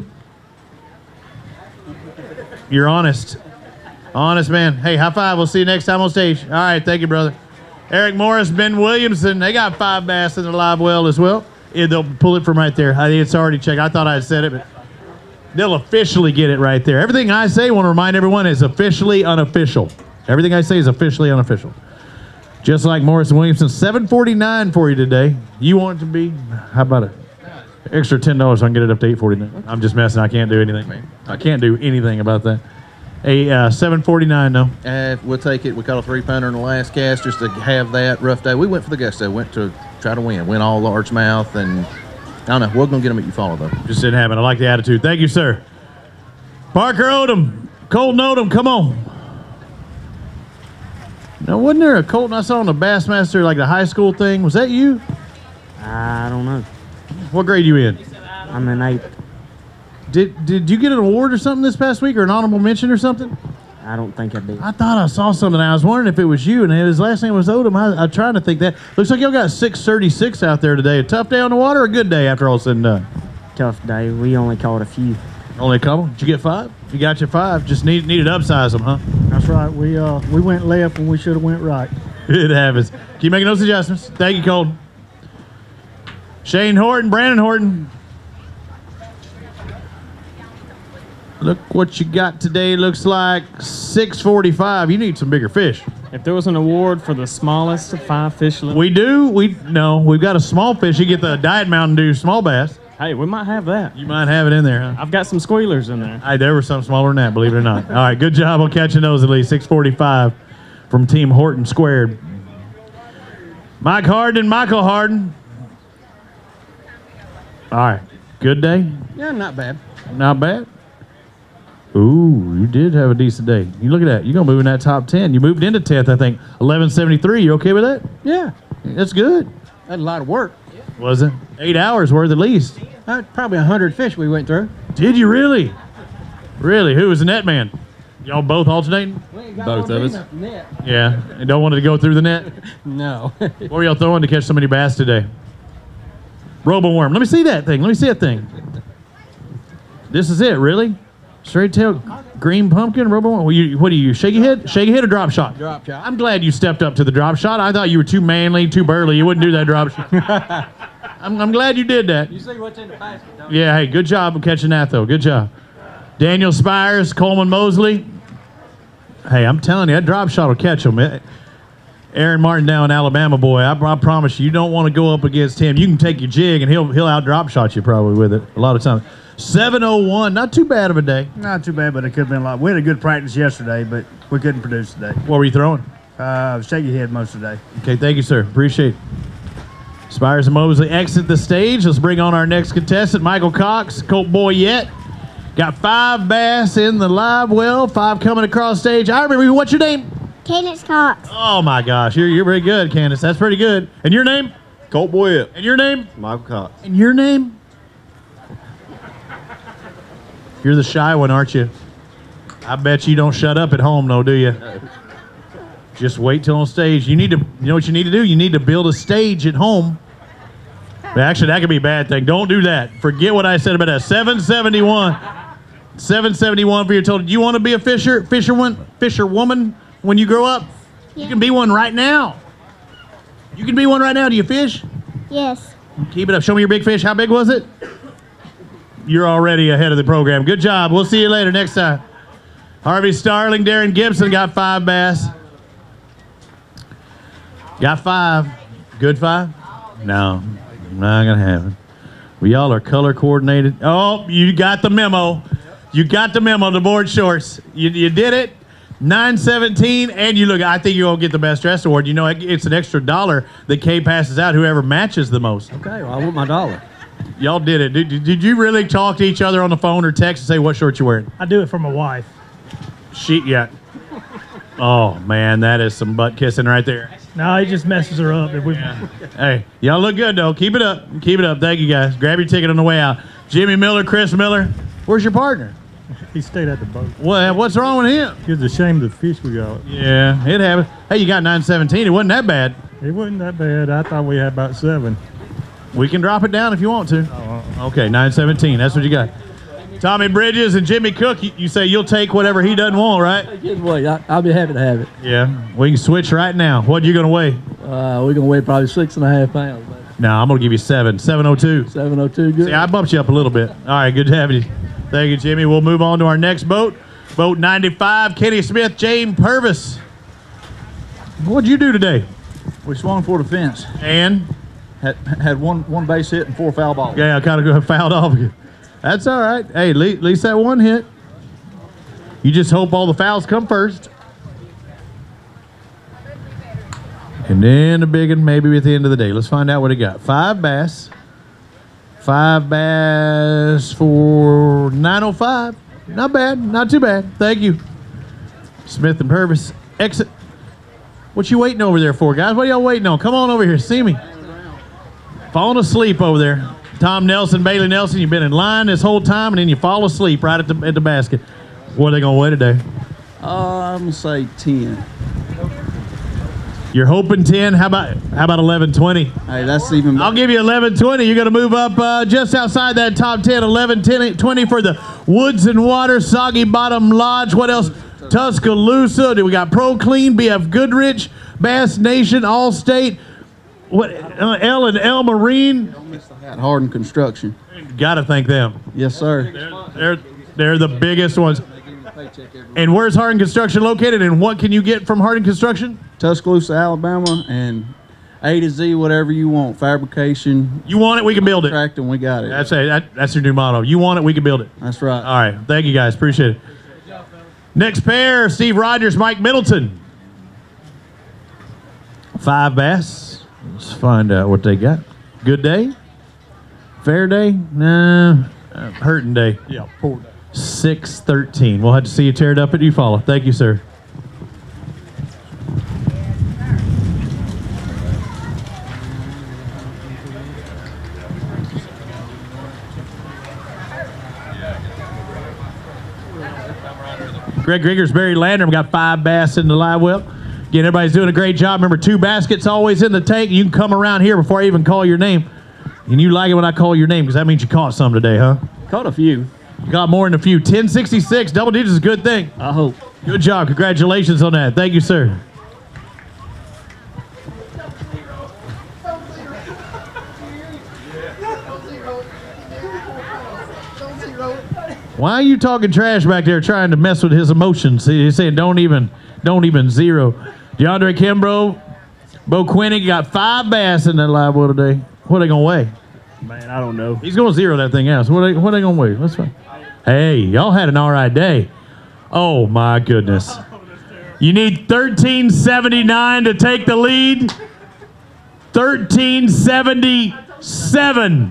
You're honest. Honest, man. Hey, high five. We'll see you next time on stage. All right. Thank you, brother. Eric Morris, Ben Williamson. They got five bass in the live well as well. Yeah, they'll pull it from right there. I think it's already checked. I thought I had said it, but they'll officially get it right there. Everything I say, I want to remind everyone, is officially unofficial. Everything I say is officially unofficial. Just like Morris and Williamson, seven forty-nine for you today. You want it to be, how about it? Extra ten dollars so I can get it up to eight forty-nine. I'm just messing. I can't do anything. I can't do anything about that. A uh, seven forty-nine, though. Uh, we'll take it. We caught a three-pounder in the last cast just to have that rough day. We went for the gusto. Went to try to win. Win all largemouth, and I don't know. We're going to get them at you follow, though. Just didn't happen. I like the attitude. Thank you, sir. Parker Odom. Colton Odom, come on. Now, wasn't there a Colton I saw on the Bassmaster, like the high school thing? Was that you? I don't know. What grade you in? I'm in eighth. Did Did you get an award or something this past week, or an honorable mention or something? I don't think I did. I thought I saw something. I was wondering if it was you, and his last name was Odom. I, I'm trying to think that. Looks like y'all got six thirty-six out there today. A tough day on the water, or a good day after all said and done? Tough day. We only caught a few. Only a couple? Did you get five? You got your five. Just need, needed to upsize them, huh? That's right. We uh we went left when we should have went right. It happens. Keep making those adjustments. Thank you, Colton. Shane Horton, Brandon Horton. Look what you got today. Looks like six forty-five. You need some bigger fish. If there was an award for the smallest of five fish, we do. We no. We've got a small fish. You get the Diet Mountain Dew small bass. Hey, we might have that. You might have it in there, huh? I've got some squealers in there. Hey, there were some smaller than that, believe it or not. All right, good job on catching those at least. six forty-five from Team Horton Squared. Mike Harden, Michael Harden. All right, good day. Yeah, not bad. Not bad. Ooh, you did have a decent day. You look at that. You're going to move in that top ten. You moved into tenth, I think. eleven seventy-three. You okay with that? Yeah. That's good. That's a lot of work. Was it? Eight hours worth at least. Uh, probably a hundred fish we went through. Did you really? Really? Who was the net man? Y'all both alternating? Both of us. Yeah. And don't want it to go through the net? No. What were y'all throwing to catch so many bass today? Robo-worm. Let me see that thing. Let me see that thing. This is it, really? Straight tail, green pumpkin, robo-worm. What, you, what do you, shaky head? Shaky head or drop shot? Drop shot. I'm glad you stepped up to the drop shot. I thought you were too manly, too burly. You wouldn't do that drop shot. I'm, I'm glad you did that. You see what's in the basket, don't Yeah, hey, good job of catching that, though. Good job. Daniel Spires, Coleman Mosley. Hey, I'm telling you, that drop shot will catch him. Aaron Martin down, Alabama boy. I, I promise you, you don't want to go up against him. You can take your jig, and he'll he'll out drop shot you probably with it a lot of times. seven oh one, not too bad of a day. Not too bad, but it could have been a lot. We had a good practice yesterday, but we couldn't produce today. What were you throwing? Uh, shake your head most of the day. Okay, thank you, sir. Appreciate it. Spires and Mosley exit the stage. Let's bring on our next contestant, Michael Cox, Colt Boyette. Got five bass in the live well, five coming across stage. I remember you. What's your name? Candace Cox. Oh my gosh, you're you're very good, Candace. That's pretty good. And your name? Colt Boyette. And your name? Michael Cox. And your name? You're the shy one, aren't you? I bet you don't shut up at home, though, do you? Just wait till on stage. You need to, you know what you need to do? You need to build a stage at home. Actually, that could be a bad thing. Don't do that. Forget what I said about that. seven seventy-one. seven seventy-one for your total. Do you want to be a fisher, fisherwoman, fisherwoman when you grow up? Yeah. You can be one right now. You can be one right now. Do you fish? Yes. Keep it up. Show me your big fish. How big was it? You're already ahead of the program. Good job. We'll see you later next time. Harvey Starling, Darren Gibson got five bass. Got five. Good five? No, not gonna happen. Well, y'all are color coordinated. Oh, you got the memo. You got the memo, the board shorts. You, you did it. nine seventeen, and you look, I think you're gonna get the best dress award. You know, it's an extra dollar that Kay passes out, whoever matches the most. Okay, well, I want my dollar. Y'all did it. Did, did you really talk to each other on the phone or text and say what shirt you're wearing? I do it for my wife. She, yeah. Oh, man, that is some butt kissing right there. No, he just messes her up. If we... Hey, y'all look good, though. Keep it up. Keep it up. Thank you, guys. Grab your ticket on the way out. Jimmy Miller, Chris Miller. Where's your partner? He stayed at the boat. What, what's wrong with him? He was ashamed of the fish we got. Yeah, it happened. Hey, you got nine seventeen. It wasn't that bad. It wasn't that bad. I thought we had about seven. We can drop it down if you want to. Oh, okay, nine seventeen. That's what you got. Tommy Bridges and Jimmy Cook, you, you say you'll take whatever he doesn't want, right? Just wait. I, I'll be happy to have it. Yeah, we can switch right now. What are you going to weigh? Uh, we're going to weigh probably six and a half pounds. Maybe. No, I'm going to give you seven. seven oh two. seven oh two, good. See, I bumped you up a little bit. All right, good to have you. Thank you, Jimmy. We'll move on to our next boat. Boat ninety-five, Kenny Smith, James Purvis. What'd you do today? We swung for the fence. And? Had, had one one base hit and four foul balls. Yeah, I kind of fouled off. That's all right. Hey, at least that one hit. You just hope all the fouls come first. And then the big one maybe at the end of the day. Let's find out what he got. Five bass. Five bass for nine oh five. Not bad. Not too bad. Thank you. Smith and Purvis. Exit. What you waiting over there for, guys? What are y'all waiting on? Come on over here. See me. Falling asleep over there. Tom Nelson, Bailey Nelson, you've been in line this whole time, and then you fall asleep right at the, at the basket. What are they going to weigh today? Uh, I'm going to say ten. You're hoping ten. How about how about eleven twenty? Hey, that's even better. I'll give you eleven twenty. You're going to move up uh, just outside that top ten. eleven twenty for the Woods and Water, Soggy Bottom Lodge. What else? Tuscaloosa. We got Pro Clean, B F Goodrich, Bass Nation, Allstate. What? Uh, L and L Marine. Don't miss the hat. Harden Construction. Got to thank them. Yes, sir. They're, they're, they're the biggest ones. And where's Harden Construction located, and what can you get from Harden Construction? Tuscaloosa, Alabama, and A to Z, whatever you want. Fabrication. You want it, we can build it. Contracting, we got it. That's it. That, that's your new motto. You want it, we can build it. That's right. All right. Thank you, guys. Appreciate it. Next pair, Steve Rogers, Mike Middleton. Five bass. Let's find out what they got. Good day? Fair day? Nah. Uh, hurting day. Yeah, poor day. six thirteen. We'll have to see you tear it up at you follow. Thank you, sir. Greg Griggers, Barry Landrum got five bass in the live well. Again, everybody's doing a great job. Remember, two baskets always in the tank. You can come around here before I even call your name. And you like it when I call your name because that means you caught some today, huh? Caught a few. You got more than a few. ten sixty-six, double digits is a good thing. I hope. Good job. Congratulations on that. Thank you, sir. Why are you talking trash back there trying to mess with his emotions? He's saying don't even, don't even zero. DeAndre Kimbrough, Bo Quinnick got five bass in that live well today. What are they going to weigh? Man, I don't know. He's going to zero that thing out. So what are they, what are they going to weigh? Let's find. Hey, y'all had an all right day. Oh, my goodness. You need thirteen seventy-nine to take the lead. thirteen seventy-seven.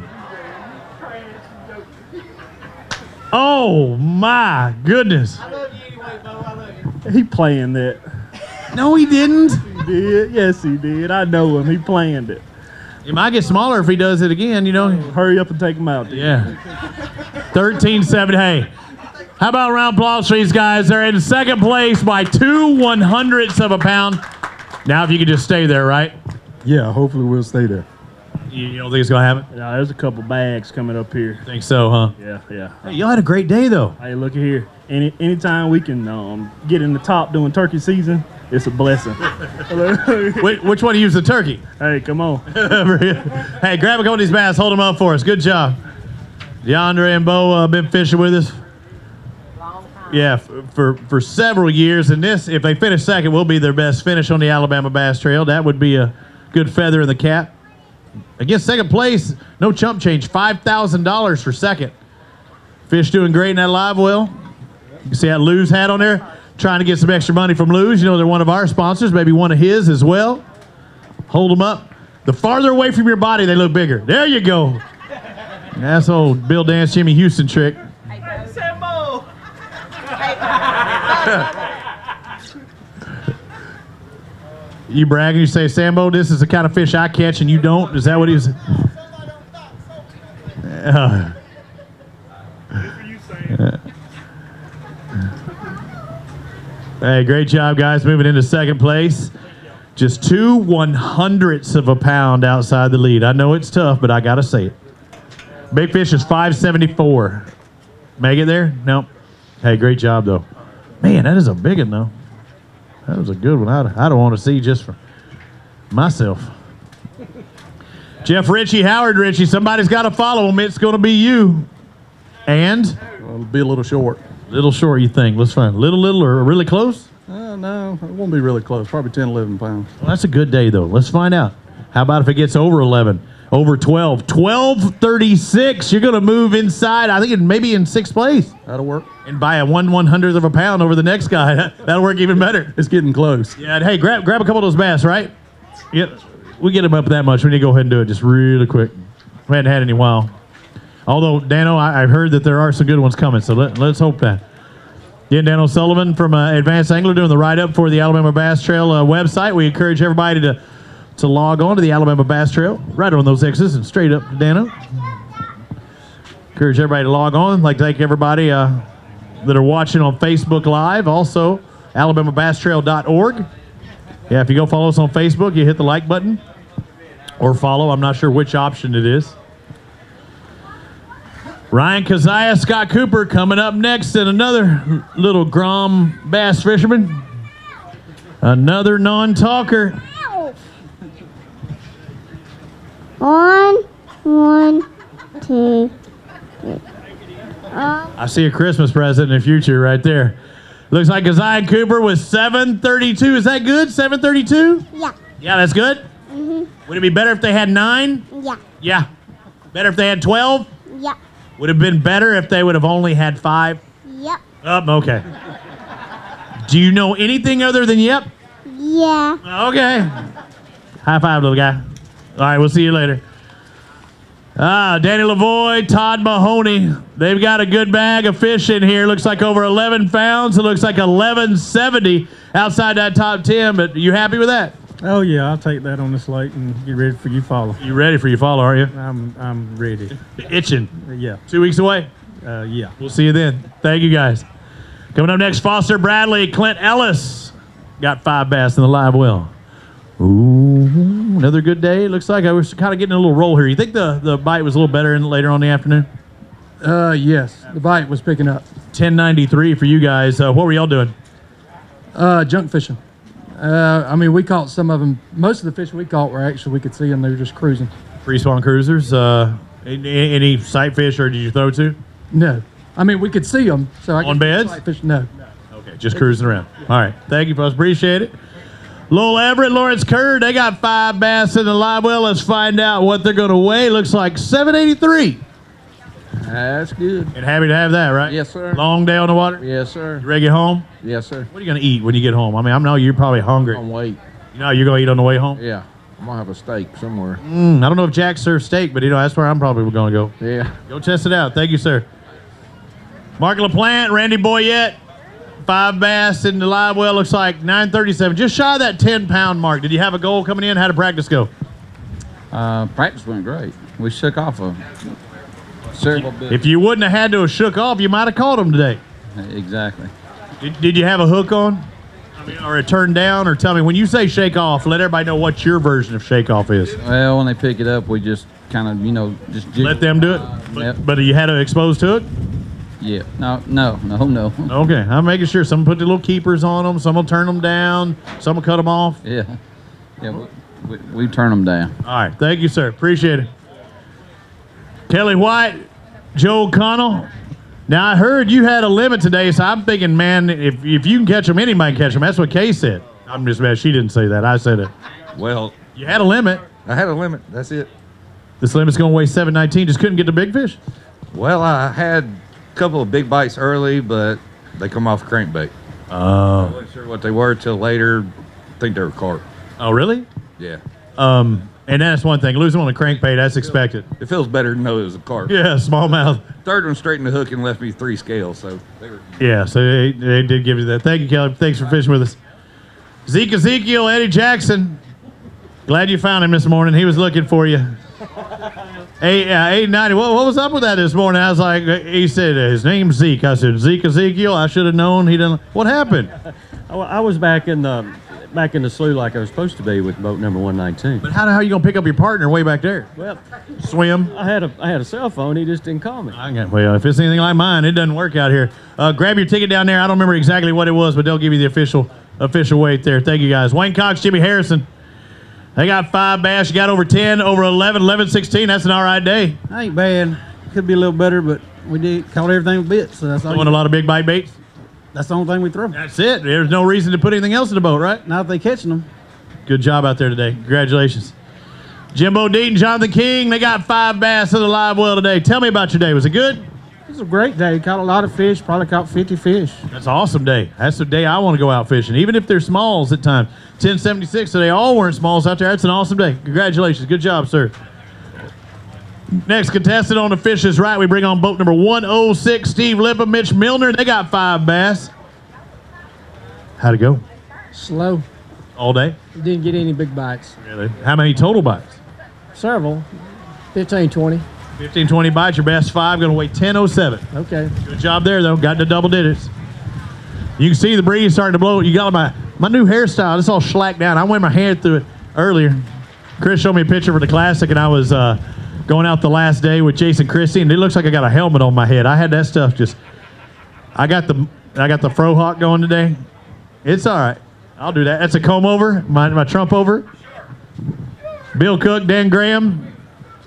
Oh my goodness. He planned that. No, he didn't. He did. Yes, he did. I know him. He planned it. It might get smaller if he does it again, you know. Hurry up and take him out. Dude. Yeah. thirteen seventy. Hey, how about a round of applause for these guys? They're in second place by two one hundredths of a pound. Now, if you could just stay there, right? Yeah, hopefully we'll stay there. You, you don't think it's going to happen? Yeah, there's a couple bags coming up here. Think so, huh? Yeah, yeah. Hey, y'all had a great day, though. Hey, look at here. Any anytime we can um, get in the top during turkey season, it's a blessing. Wait, which one used the turkey? Hey, come on. Hey, grab a couple of these bass. Hold them up for us. Good job. DeAndre and Bo uh, been fishing with us. Yeah, for for several years. And this, if they finish second, will be their best finish on the Alabama Bass Trail. That would be a good feather in the cap. Again, second place, no chump change, five thousand dollars for second. Fish doing great in that live well. You can see that Lou's hat on there. Trying to get some extra money from Lou's. You know, they're one of our sponsors, maybe one of his as well. Hold them up. The farther away from your body, they look bigger. There you go. That's old Bill Dance, Jimmy Houston trick. Hey, Sambo. You brag and you say, Sambo, this is the kind of fish I catch and you don't? Is that what he was? Uh, uh, hey, great job, guys. Moving into second place. Just two one hundredths of a pound outside the lead. I know it's tough, but I got to say it. Big fish is five seventy-four. Make it there? Nope. Hey, great job, though. Man, that is a big one, though. That was a good one. I'd, I don't want to see just for myself. Jeff Ritchie, Howard Ritchie. Somebody's got to follow him. It's going to be you. And? Well, it'll be a little short. Little short, you think? Let's find. Little, little, or really close? Uh, no, it won't be really close. Probably ten, eleven pounds. Well, that's a good day, though. Let's find out. How about if it gets over eleven? Over twelve. twelve thirty-six. You're going to move inside. I think it maybe in sixth place. That'll work. And buy a one one hundredth of a pound over the next guy. That'll work even better. It's getting close. Yeah. And hey, grab grab a couple of those bass, right? Yep. We get them up that much. We need to go ahead and do it just really quick. We hadn't had any in a while. Although, Dano, I, I've heard that there are some good ones coming, so let, let's hope that. Again, Dan O'Sullivan from uh, Advanced Angler doing the write-up for the Alabama Bass Trail uh, website. We encourage everybody to, to log on to the Alabama Bass Trail, right on those X's and straight up to Dano. Encourage everybody to log on. I'd like to thank everybody uh, that are watching on Facebook Live. Also, alabama bass trail dot org. Yeah, if you go follow us on Facebook, you hit the like button. Or follow. I'm not sure which option it is. Ryan Kazaya, Scott Cooper coming up next, and another little Grom bass fisherman. Another non-talker. One, one, two, three. Um, I see a Christmas present in the future right there. Looks like Kazaya Cooper with seven thirty-two. Is that good? seven thirty-two? Yeah. Yeah, that's good? Mm-hmm. Would it be better if they had nine? Yeah. Yeah. Better if they had twelve? Yeah. Would have been better if they would have only had five? Yep. Oh, okay. Do you know anything other than yep? Yeah. Okay. High five, little guy. All right, we'll see you later. Ah, Danny Lavoie, Todd Mahoney. They've got a good bag of fish in here. Looks like over eleven pounds. It looks like eleven seventy outside that top ten, but you happy with that? Oh, yeah, I'll take that on the slate and get ready for you follow. You ready for your follow, are you? I'm I'm ready. Itching. Yeah. Two weeks away? Uh, yeah. We'll see you then. Thank you, guys. Coming up next, Foster Bradley, Clint Ellis. Got five bass in the live well. Ooh, another good day. Looks like I was kind of getting a little roll here. You think the, the bite was a little better in, later on in the afternoon? Uh, yes, the bite was picking up. ten ninety-three for you guys. Uh, what were y'all doing? Uh, junk fishing. Uh, I mean, we caught some of them. Most of the fish we caught were actually, we could see them. They were just cruising. Free spawn cruisers. Uh, any, any sight fish, or did you throw to? No. I mean, we could see them. So I On beds? Sight fish. No. Okay, just cruising around. All right. Thank you, folks. Appreciate it. Lowell Everett, Lawrence Kerr, they got five bass in the live well. Let's find out what they're going to weigh. Looks like seven eighty-three. That's good. And happy to have that, right? Yes, sir. Long day on the water? Yes, sir. You ready to get home? Yes, sir. What are you going to eat when you get home? I mean, I know you're probably hungry. I'm wait. You know you're going to eat on the way home? Yeah. I'm going to have a steak somewhere. Mm, I don't know if Jack serves steak, but you know that's where I'm probably going to go. Yeah. Go test it out. Thank you, sir. Mark LaPlante, Randy Boyette, five bass in the live well. Looks like nine thirty-seven. Just shy of that ten pound mark. Did you have a goal coming in? How did practice go? Uh, practice went great. We shook off a several bit. If you wouldn't have had to have shook off, you might have caught them today. Exactly. Did, did you have a hook on? I mean, or a turn down? Or tell me, when you say shake off, let everybody know what your version of shake off is. Well, when they pick it up, we just kind of, you know, just jiggle. Let them do it? But, Yep. but you had to expose to it? Yeah. No, no, no, no. Okay, I'm making sure. Some put the little keepers on them. Some will turn them down. Some will cut them off. Yeah. Yeah, we, we, we turn them down. All right. Thank you, sir. Appreciate it. Kelly White, Joe Connell. Now, I heard you had a limit today, so I'm thinking, man, if, if you can catch them, anybody can catch them. That's what Kay said. I'm just mad she didn't say that. I said it. Well, You had a limit. I had a limit. That's it. This limit's going to weigh seven nineteen. Just couldn't get the big fish. Well, I had a couple of big bites early, but they come off crankbait. Oh. I wasn't sure what they were till later. I think they were carp. Oh, really? Yeah. Um, and that's one thing. Losing on a crankbait, that's expected. It feels better to know it was a carp. Yeah, smallmouth. Third one straightened the hook and left me three scales, so they were. Yeah, so they, they did give you that. Thank you, Kelly. Thanks for fishing with us. Zeke Ezekiel, Eddie Jackson. Glad you found him this morning. He was looking for you. eight, uh, eight ninety. What, what was up with that this morning? I was like, he said, his name's Zeke. I said, Zeke Ezekiel? I should have known. He didn't. What happened? I I was back in the back in the slough like I was supposed to be with boat number one nineteen. But how the hell are you going to pick up your partner way back there? Well, swim. I had a I had a cell phone. He just didn't call me. I got, well, if it's anything like mine, it doesn't work out here. Uh, grab your ticket down there. I don't remember exactly what it was, but they'll give you the official official weight there. Thank you, guys. Wayne Cox, Jimmy Harrison. They got five bass. You got over ten, over eleven, eleven, sixteen. That's an all right day. Ain't bad. Could be a little better, but we did caught everything with bits. So that's all. Throwing a lot of big bite baits. That's the only thing we throw. That's it. There's no reason to put anything else in the boat, right? Not if they catching them. Good job out there today. Congratulations. Jimbo Deaton, Jonathan King, they got five bass in the live well today. Tell me about your day. Was it good? It was a great day. Caught a lot of fish. Probably caught fifty fish. That's an awesome day. That's the day I want to go out fishing, even if they're smalls at times. ten seventy-six, so they all weren't smalls out there. That's an awesome day. Congratulations. Good job, sir. Next contestant on the Fish is Right. We bring on boat number one oh six, Steve Lippa, Mitch Milner. They got five bass. How'd it go? Slow. All day? Didn't get any big bites. Really? How many total bites? Several. fifteen, twenty. fifteen, twenty bites. Your best five going to weigh ten oh seven. Okay. Good job there, though. Got to double digits. You can see the breeze starting to blow. You got my, my new hairstyle. It's all slacked down. I went my hair through it earlier. Chris showed me a picture for the Classic, and I was uh, going out the last day with Jason Christie, and it looks like I got a helmet on my head. I had that stuff just... I got the I got the Frohawk going today. It's all right. I'll do that. That's a comb over, my, my Trump over. Bill Cook, Dan Graham.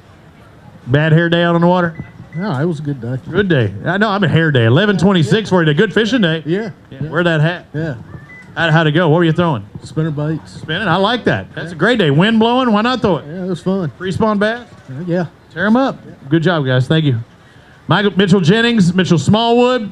Bad hair day out on the water? No, it was a good day. Good day. I know, I'm a hair day. eleven twenty-six for you. A good fishing day. Yeah. yeah. Wear that hat. Yeah. How, how'd it go? What were you throwing? Spinner baits. Spinning? I like that. That's a great day. Wind blowing. Why not throw it? Yeah, it was fun. Free spawn bass? Uh, yeah. Tear them up. Yeah. Good job, guys. Thank you. Michael Mitchell Jennings, Mitchell Smallwood.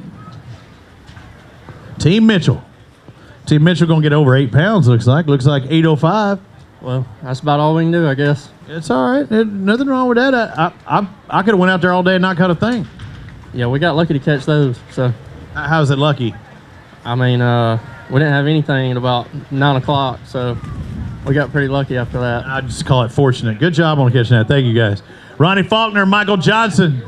Team Mitchell. Team Mitchell going to get over eight pounds, looks like. Looks like eight oh five. Well, that's about all we can do, I guess. It's all right. It, nothing wrong with that. I I, I, I could have went out there all day and not caught a thing. Yeah, we got lucky to catch those. So, how's it lucky? I mean, uh, we didn't have anything at about nine o'clock, so we got pretty lucky after that. I just call it fortunate. Good job on catching that. Thank you, guys. Ronnie Faulkner, Michael Johnson.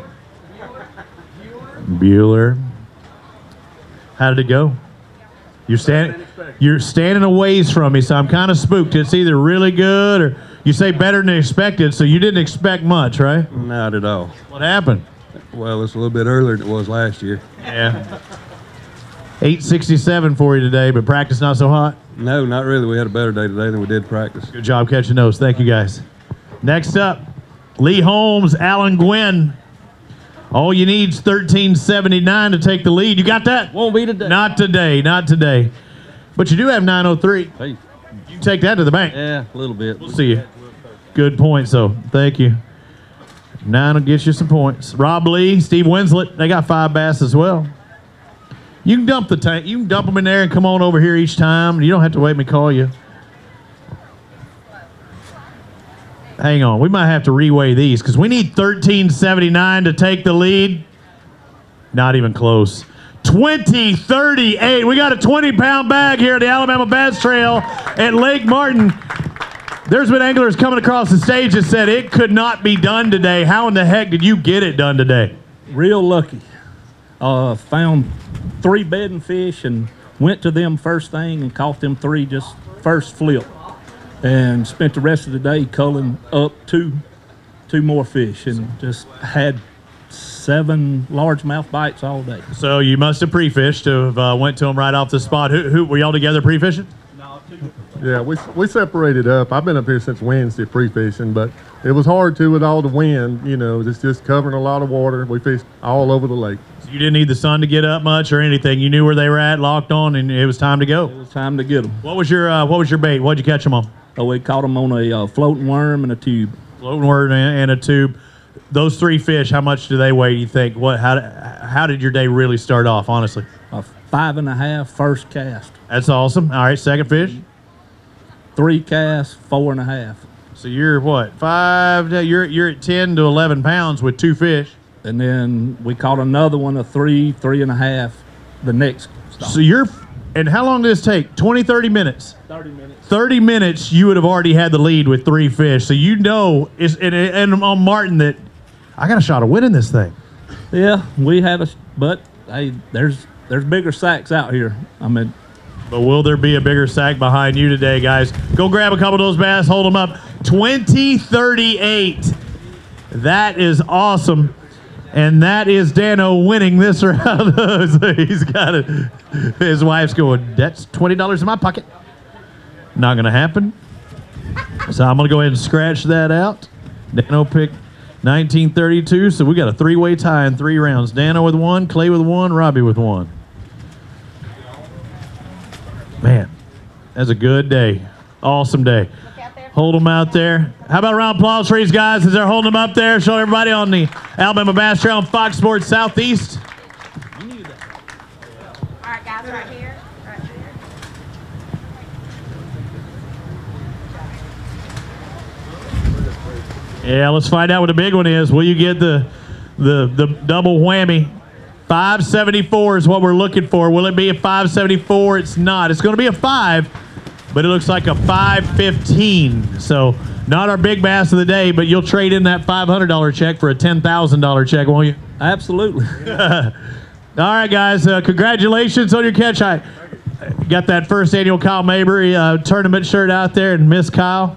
Bueller. How did it go? You're standing, you're standing a ways from me, so I'm kind of spooked. It's either really good or you say better than expected, so you didn't expect much, right? Not at all. What happened? Well, it's a little bit earlier than it was last year. Yeah. eight sixty-seven for you today, but practice not so hot? No, not really. We had a better day today than we did practice. Good job catching those. Thank you, guys. Next up, Lee Holmes, Alan Gwynn. All you need is thirteen seventy-nine to take the lead. You got that? Won't be today. Not today, not today. But you do have nine oh three. Hey. You can take that to the bank. Yeah, a little bit. We'll see you. Good point, so thank you. Nine will get you some points. Rob Lee, Steve Winslet, they got five bass as well. You can dump the tank. You can dump them in there and come on over here each time. You don't have to wait me to call you. Hang on. We might have to reweigh these because we need thirteen seventy-nine to take the lead. Not even close. twenty thirty-eight. We got a twenty pound bag here at the Alabama Bass Trail at Lake Martin. There's been anglers coming across the stage that said it could not be done today. How in the heck did you get it done today? Real lucky. Uh, found three bedding fish and went to them first thing and caught them three just first flip. And spent the rest of the day culling up two, two more fish and just had seven largemouth bites all day. So you must have pre-fished to have uh, went to them right off the spot. Who, who were y'all together pre-fishing? Yeah, we, we separated up. I've been up here since Wednesday pre-fishing, but it was hard to with all the wind. You know, it's just covering a lot of water. We fished all over the lake. So you didn't need the sun to get up much or anything. You knew where they were at, locked on, and it was time to go. It was time to get them. What was your uh, What was your bait? What'd you catch them on? Oh, we caught them on a uh, floating worm and a tube. Floating worm and, and a tube. Those three fish, how much do they weigh? You think? What? How? How did your day really start off? Honestly, a five and a half first cast. That's awesome. All right, second fish. Three casts, four and a half. So you're what? Five? You're you're at ten to eleven pounds with two fish. And then we caught another one, a three, three and a half. The next stop. So you're. And how long did this take? twenty, thirty minutes? thirty minutes. thirty minutes, you would have already had the lead with three fish. So you know, it's, and, and on Martin, that I got a shot of winning this thing. Yeah, we had a, but hey, there's there's bigger sacks out here. I mean, but will there be a bigger sack behind you today, guys? Go grab a couple of those bass, hold them up. twenty thirty-eight. That is awesome. And that is Dano winning this round. So he's got it. His wife's going, that's twenty dollars in my pocket. Not going to happen. So I'm going to go ahead and scratch that out. Dano picked nineteen thirty-two. So we got a three-way tie in three rounds. Dano with one, Clay with one, Robbie with one. Man, that's a good day. Awesome day. Hold them out there. How about a round of applause for these guys as they're holding them up there, showing everybody on the Alabama Bass Trail on Fox Sports Southeast. All right, guys, right here. Right here. Yeah, let's find out what the big one is. Will you get the the the double whammy? five seventy-four is what we're looking for. Will it be a five seventy-four? It's not. It's going to be a five. But it looks like a five fifteen. So not our big bass of the day, but you'll trade in that five hundred dollar check for a ten thousand dollar check, won't you? Absolutely. All right, guys. Uh, congratulations on your catch. I got that first annual Kyle Mabry uh, tournament shirt out there, and Miss Kyle.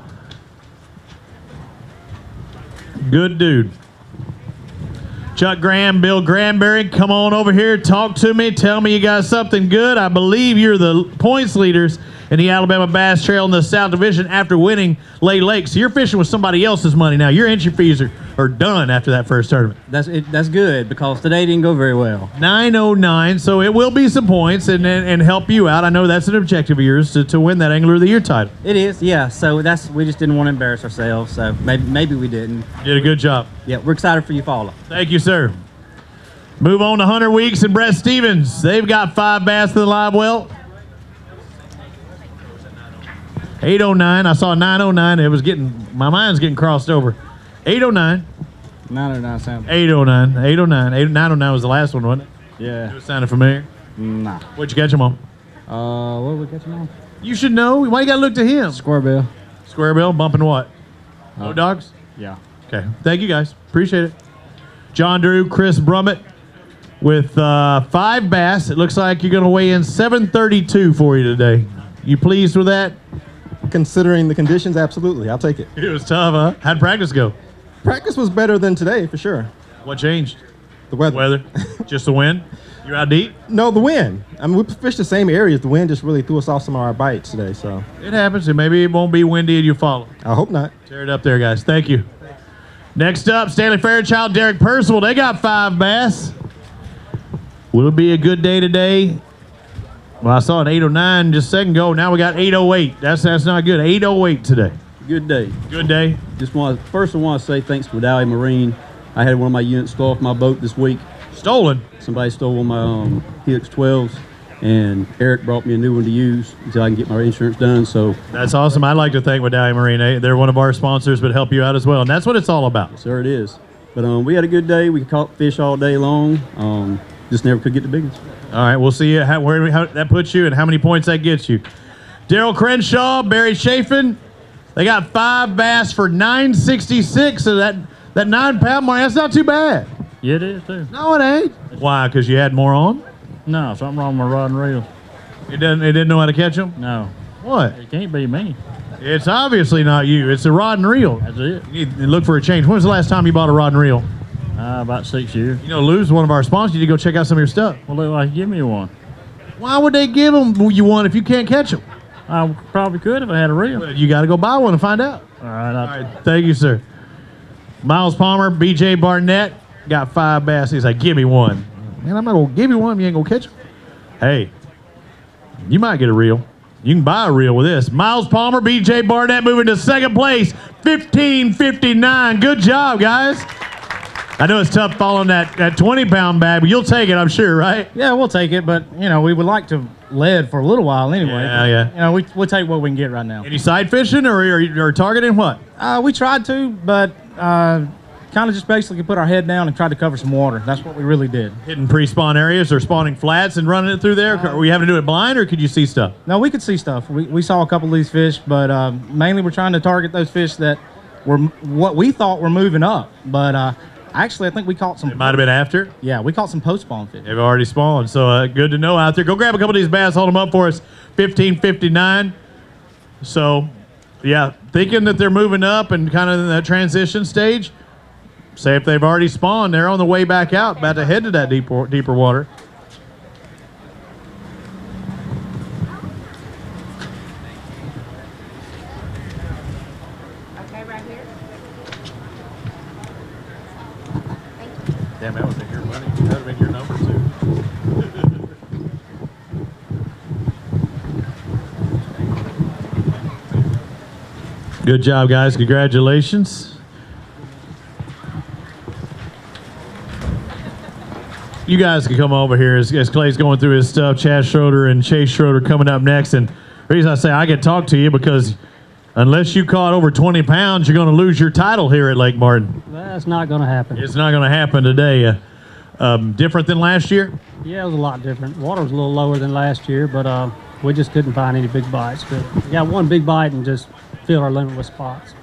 Good dude. Chuck Graham, Bill Granberry, come on over here. Talk to me. Tell me you got something good. I believe you're the points leaders in the Alabama Bass Trail in the South Division after winning Lay Lake. So you're fishing with somebody else's money now. Your entry fees are, are done after that first tournament. That's it, that's good because today didn't go very well. nine oh nine, so it will be some points and, and and help you out. I know that's an objective of yours to, to win that Angler of the Year title. It is, yeah. So that's we just didn't want to embarrass ourselves. So maybe maybe we didn't. You did a good job. Yeah, we're excited for you, follow. Thank you, sir. Move on to Hunter Weeks and Brett Stevens. They've got five bass in the live well. eight oh nine. I saw nine oh nine. It was getting, my mind's getting crossed over. eight oh nine. nine oh nine sounds. eight oh nine. eight oh nine. nine oh nine was the last one, wasn't it? Yeah. It sounded familiar. Nah. What'd you catch him on? Uh, what did we catch him on? You should know. Why you gotta look to him? Square bill. Square bill, bumping what? Uh, No dogs? Yeah. Okay. Thank you, guys. Appreciate it. John Drew, Chris Brummett with uh, five bass. It looks like you're going to weigh in seven thirty-two for you today. You pleased with that? Considering the conditions, absolutely. I'll take it. It was tough, huh? How'd practice go? Practice was better than today, for sure. What changed? The weather. Weather? Just the wind? You're out deep? No, the wind. I mean, we fished the same areas. The wind just really threw us off some of our bites today, so. It happens, and maybe it won't be windy and you follow. I hope not. Tear it up there, guys. Thank you. Next up, Stanley Fairchild, Derek Percival. They got five bass. Will it be a good day today? Well, I saw an eight oh nine just a second ago. Now we got eight oh eight. That's that's not good. eight oh eight today. Good day. Good day. Just want first I want to say thanks to Medallion Marine. I had one of my units stole off my boat this week. Stolen? Somebody stole one of my um, Helix twelves, and Eric brought me a new one to use until I can get my insurance done. So that's awesome. I'd like to thank Medallion Marine. They're one of our sponsors, but help you out as well, and that's what it's all about. Sir, it is. But um, we had a good day. We caught fish all day long. Um, just never could get the big ones. All right, we'll see you how, where how that puts you and how many points that gets you. Daryl Crenshaw, Barry Chafin, they got five bass for nine sixty-six. So that that nine pound mark, that's not too bad. Yeah, it is too. No, it ain't. Why? Because you had more on? No, something wrong with my rod and reel. It didn't. It didn't know how to catch them. No. What? It can't be me. It's obviously not you. It's a rod and reel. That's it. You need to look for a change. When was the last time you bought a rod and reel? Uh, about six years. You know, Lou's one of our sponsors. You need to go check out some of your stuff. Well, they like give me one. Why would they give them you one if you can't catch them? I probably could if I had a reel. You got to go buy one and find out. All right. All right. Thank you, sir. Miles Palmer, B J Barnett, got five bass. He's like, give me one. Man, I'm not going to give you one if you ain't going to catch them. Hey, you might get a reel. You can buy a reel with this. Miles Palmer, B J Barnett moving to second place, fifteen fifty-nine. Good job, guys. I know it's tough following that, that twenty pound bag, but you'll take it, I'm sure, right? Yeah, we'll take it, but, you know, we would like to lead for a little while anyway. Yeah, but, yeah. You know, we, we'll take what we can get right now. Any side fishing or, or, or targeting what? Uh, we tried to, but uh, kind of just basically put our head down and tried to cover some water. That's what we really did. Hitting pre-spawn areas or spawning flats and running it through there? Uh, Were you having to do it blind, or could you see stuff? No, we could see stuff. We, we saw a couple of these fish, but uh, mainly we're trying to target those fish that were what we thought were moving up. But uh, actually, I think we caught some. It might have been after? Yeah, we caught some post-spawn fish. They've already spawned, so uh, good to know out there. Go grab a couple of these bass, hold them up for us, fifteen fifty-nine. So, yeah, thinking that they're moving up and kind of in that transition stage. Say if they've already spawned, they're on the way back out, about to head to that deeper, deeper water. Okay, right here. Damn, that would have been your money. That would have been your number, too. Good job, guys. Congratulations. You guys can come over here as, as Clay's going through his stuff. Chad Schroeder and Chase Schroeder coming up next. And the reason I say I can talk to you because unless you caught over twenty pounds, you're going to lose your title here at Lake Martin. That's not going to happen. It's not going to happen today. Uh, um, different than last year? Yeah, it was a lot different. Water was a little lower than last year, but uh, we just couldn't find any big bites. But we got one big bite and just filled our limit with spots.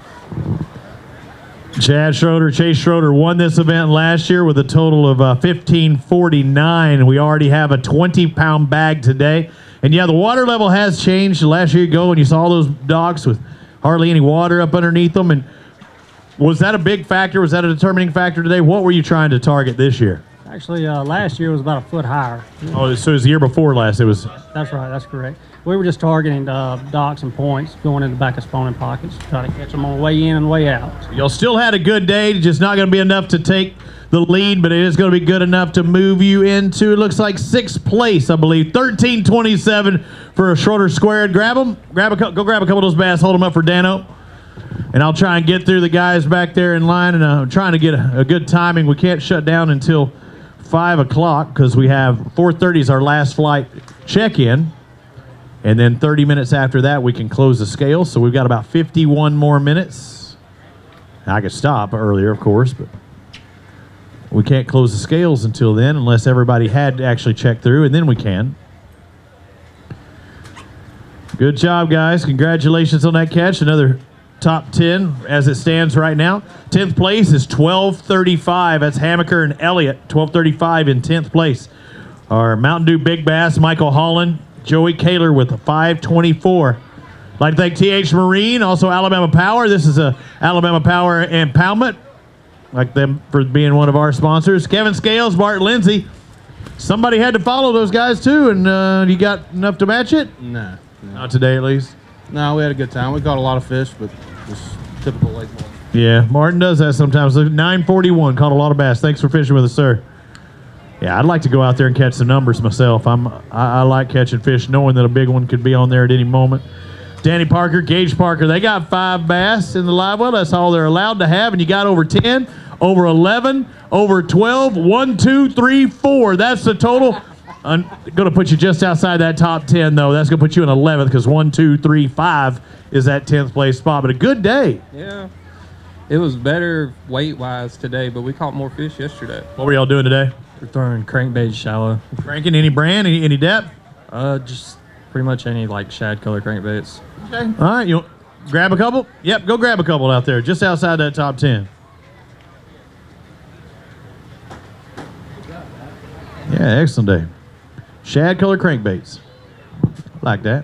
Chad Schroeder, Chase Schroeder won this event last year with a total of uh, fifteen forty-nine. We already have a twenty pound bag today. And yeah, the water level has changed. Last year you go and you saw those docks with hardly any water up underneath them. And was that a big factor? Was that a determining factor today? What were you trying to target this year? Actually, uh, last year was about a foot higher. Oh, so it was the year before last. It was. That's right. That's correct. We were just targeting uh, docks and points going in the back of spawning pockets, try to catch them on the way in and way out. Y'all still had a good day. Just not going to be enough to take the lead, but it is going to be good enough to move you into, it looks like sixth place, I believe. thirteen twenty-seven for a Schroeder squared. Grab them. Grab a, go grab a couple of those bass. Hold them up for Dano. And I'll try and get through the guys back there in line, and I'm trying to get a, a good timing. We can't shut down until five o'clock because we have four thirty is our last flight check-in. And then thirty minutes after that, we can close the scale. So we've got about fifty-one more minutes. I could stop earlier, of course, but we can't close the scales until then unless everybody had actually checked through, and then we can. Good job, guys. Congratulations on that catch. Another top ten as it stands right now. tenth place is twelve thirty-five. That's Hammaker and Elliott. twelve thirty-five in tenth place. Our Mountain Dew Big Bass, Michael Holland, Joey Kaler with a five twenty-four. I'd like to thank T H Marine, also Alabama Power. This is a Alabama Power impoundment. Like them for being one of our sponsors. Kevin Scales, Bart Lindsay. Somebody had to follow those guys too, and uh, you got enough to match it? No, no. Not today, at least. No, we had a good time. We caught a lot of fish, but just typical Lake Martin. Yeah, Martin does that sometimes. nine forty-one, caught a lot of bass. Thanks for fishing with us, sir. Yeah, I'd like to go out there and catch some numbers myself. I'm, I, I like catching fish, knowing that a big one could be on there at any moment. Danny Parker, Gage Parker, they got five bass in the live well. That's all they're allowed to have, and you got over ten. over eleven, over twelve, one, two, three, four. That's the total. I'm going to put you just outside that top ten, though. That's going to put you in eleventh because one, two, three, five is that tenth place spot. But a good day. Yeah. It was better weight-wise today, but we caught more fish yesterday. What were y'all doing today? We're throwing crankbait shallow. Cranking any brand, any, any depth? Uh, just pretty much any like shad color crankbaits. Okay. All right, you grab a couple? Yep, go grab a couple out there, just outside that top ten. Yeah, excellent day. Shad color crankbaits. Like that.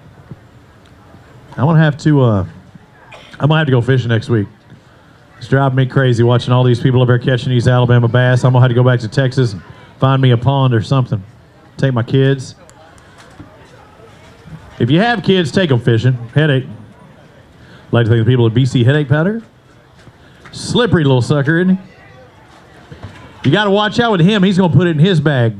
I'm gonna have to uh I'm gonna have to go fishing next week. It's driving me crazy watching all these people up there catching these Alabama bass. I'm gonna have to go back to Texas and find me a pond or something. Take my kids. If you have kids, take them fishing. Headache. Like to think the people at B C Headache Powder. Slippery little sucker, isn't he? You got to watch out with him. He's going to put it in his bag.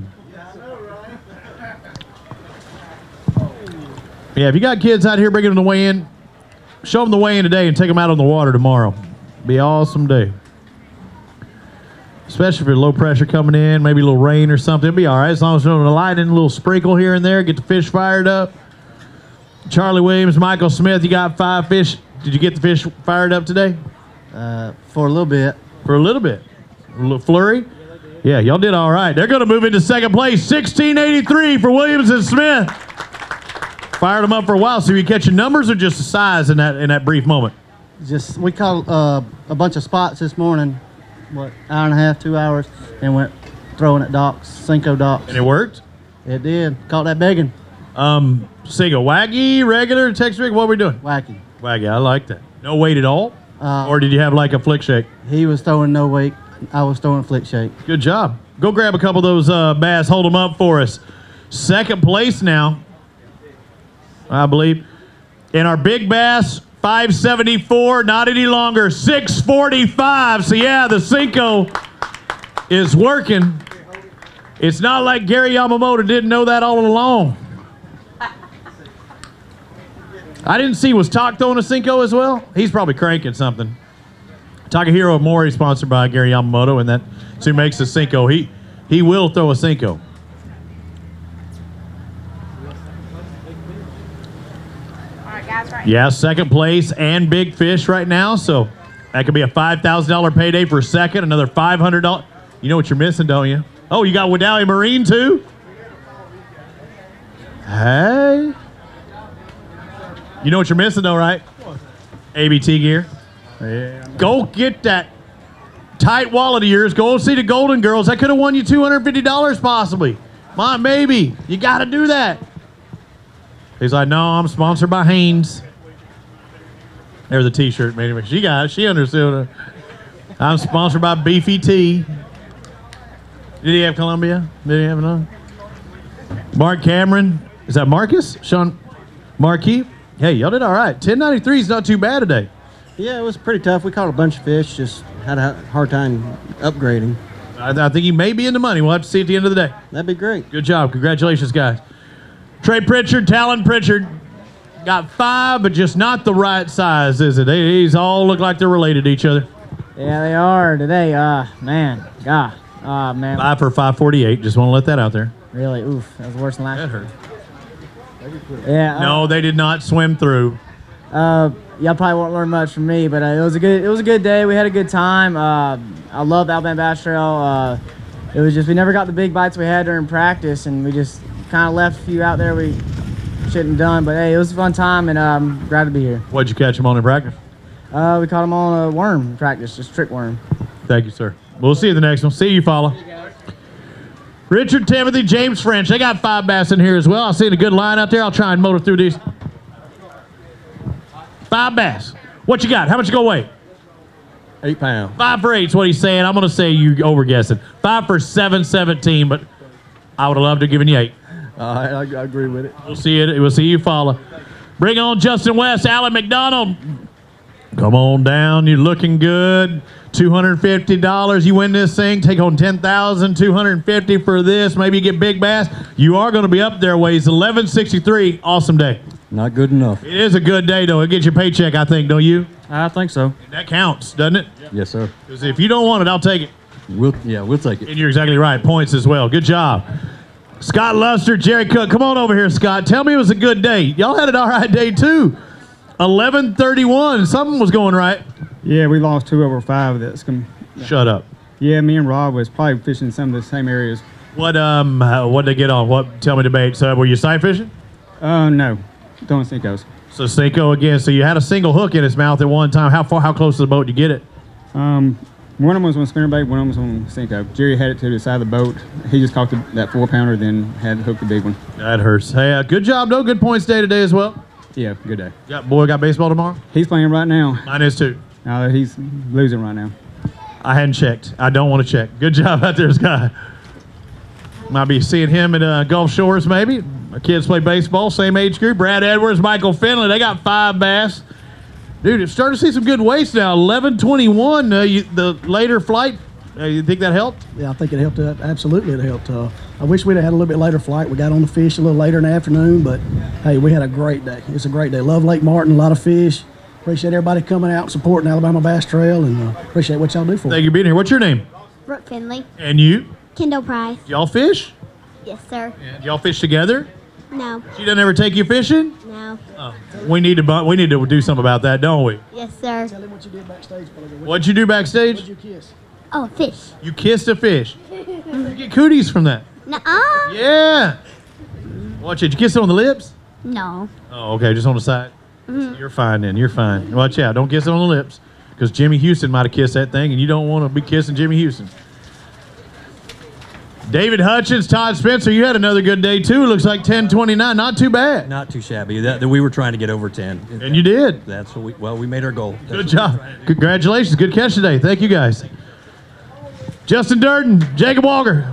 Yeah, if you got kids out here bringing them to weigh in, show them the weigh in today and take them out on the water tomorrow. Be an awesome day. Especially if there's low pressure coming in, maybe a little rain or something. It'll be all right as long as there's a light in, a little sprinkle here and there, get the fish fired up. Charlie Williams, Michael Smith, you got five fish. Did you get the fish fired up today? Uh, for a little bit. For a little bit. A little flurry? Yeah, y'all did all right. They're going to move into second place. sixteen eighty-three for Williams and Smith. Fired them up for a while. So you catching numbers or just the size in that in that brief moment? Just we caught uh, a bunch of spots this morning. What, hour and a half, two hours, and went throwing at docks, Cinco docks. And it worked? It did. Caught that biggin. Um, Cinco, waggy, regular, Texas rig. What were we doing? Wacky. Waggy, I like that. No weight at all? Uh, or did you have like a flick shake? He was throwing no weight. I was throwing flick shake. Good job. Go grab a couple of those uh, bass. Hold them up for us. Second place now, I believe. In our big bass, five seventy-four, not any longer, six forty-five. So yeah, the Cinco is working. It's not like Gary Yamamoto didn't know that all along. I didn't see, was Talk throwing a Cinco as well? He's probably cranking something. Takahiro Mori, sponsored by Gary Yamamoto, and that's who makes the Cinco. He, he will throw a Cinco. All right, guys, right. Yeah, second place and big fish right now, so that could be a five thousand dollar payday for second, another five hundred dollars. You know what you're missing, don't you? Oh, you got Wadali Marine too? Hey. You know what you're missing though, right? A B T gear. Yeah. Go get that tight wallet of yours. Go see the Golden Girls. That could have won you two hundred fifty dollars possibly. My maybe. You got to do that. He's like, no, I'm sponsored by Hanes. There's a t-shirt. Anyway, she got it. She understood it. I'm sponsored by Beefy T. Did he have Columbia? Did he have another? Mark Cameron. Is that Marcus? Sean Markey? Hey, y'all did all right. ten ninety-three is not too bad today. Yeah, it was pretty tough. We caught a bunch of fish, just had a hard time upgrading. I, I think you may be in the money. We'll have to see at the end of the day. That'd be great. Good job. Congratulations, guys. Trey Pritchard, Talon Pritchard, got five, but just not the right size, is it? They, these all look like they're related to each other. Yeah, they are today. Uh, man, God. Uh, man. Five for five forty-eight. Just want to let that out there. Really? Oof. That was worse than last. That hurt. Yeah. Uh, No, they did not swim through. Uh, y'all probably won't learn much from me, but uh, it was a good. It was a good day. We had a good time. Uh, I love the Alabama Bass Trail. Uh, it was just we never got the big bites we had during practice, and we just kind of left a few out there we shouldn't have done. But hey, it was a fun time, and uh, I'm glad to be here. What'd you catch them on in practice? Uh, we caught them on a worm in practice, just trick worm. Thank you, sir. We'll see you the next one. See you, follow. Richard Timothy, James French. They got five bass in here as well. I seen a good line out there. I'll try and motor through these. Five bass. What you got? How much you gonna weigh? Eight pounds. Five for eight's what he's saying. I'm gonna say you overguessing. Five for seven seventeen, but I would have loved to have given you eight. Uh, I, I agree with it. We'll see it. We'll see you follow. Bring on Justin West, Alan McDonald. Come on down. You're looking good. two hundred fifty dollars. You win this thing. Take home ten thousand two hundred fifty dollars for this. Maybe you get big bass. You are going to be up there. Weighs eleven sixty-three. Awesome day. Not good enough. It is a good day, though. It gets your paycheck, I think, don't you? I think so. That counts, doesn't it? Yes, sir. Because if you don't want it, I'll take it. We'll, yeah, we'll take it. And you're exactly right. Points as well. Good job. Scott Luster, Jerry Cook. Come on over here, Scott. Tell me it was a good day. Y'all had an all right day, too. eleven thirty-one. Something was going right. Yeah, we lost two over five. That's gonna. Shut up. Yeah, me and Rob was probably fishing some of the same areas. What um? Uh, what did they get on? What? Tell me the bait. So were you sight fishing? Uh, no, don't think those. So Cinco again. So you had a single hook in his mouth at one time. How far? How close to the boat did you get it? Um, one of them was on spinnerbait, one of them was on Cinco. Jerry had it to the side of the boat. He just caught the, that four pounder, then had to hook the big one. That hurts. Hey, uh, good job, though. Good points day today as well. Yeah, good day. Got boy got baseball tomorrow. He's playing right now. Mine is too. Uh, he's losing right now. I hadn't checked. I don't want to check. Good job out there, Scott. Might be seeing him at uh, Gulf Shores, maybe. My kids play baseball, same age group. Brad Edwards, Michael Finley. They got five bass. Dude, it's starting to see some good weights now. eleven twenty-one, uh, you, the later flight. Uh, you think that helped? Yeah, I think it helped. Uh, absolutely, it helped. Uh, I wish we'd have had a little bit later flight. We got on the fish a little later in the afternoon, but hey, we had a great day. It's a great day. Love Lake Martin, a lot of fish. Appreciate everybody coming out and supporting Alabama Bass Trail, and uh, appreciate what y'all do for us. Thank you for being here. What's your name? Brooke Finley. And you? Kendall Price. Y'all fish? Yes, sir. Y'all fish together? No. She doesn't ever take you fishing? No. Oh. We need to bu- we need to do something about that, don't we? Yes, sir. Tell him what you did backstage. What'd you do backstage? What'd you kiss? Oh, a fish. You kissed a fish. You get cooties from that. Nuh-uh. Yeah. Watch it. Did you kiss it on the lips? No. Oh, okay. Just on the side. Mhm. You're fine then. You're fine. Watch out. Don't kiss it on the lips, because Jimmy Houston might have kissed that thing, and you don't want to be kissing Jimmy Houston. David Hutchins, Todd Spencer, you had another good day too. It looks like ten twenty-nine. Not too bad. Not too shabby. That, that we were trying to get over ten. And you did. That's what we, well, we made our goal. That's Good what job. Congratulations. Good catch today. Thank you guys. Justin Durden, Jacob Walker.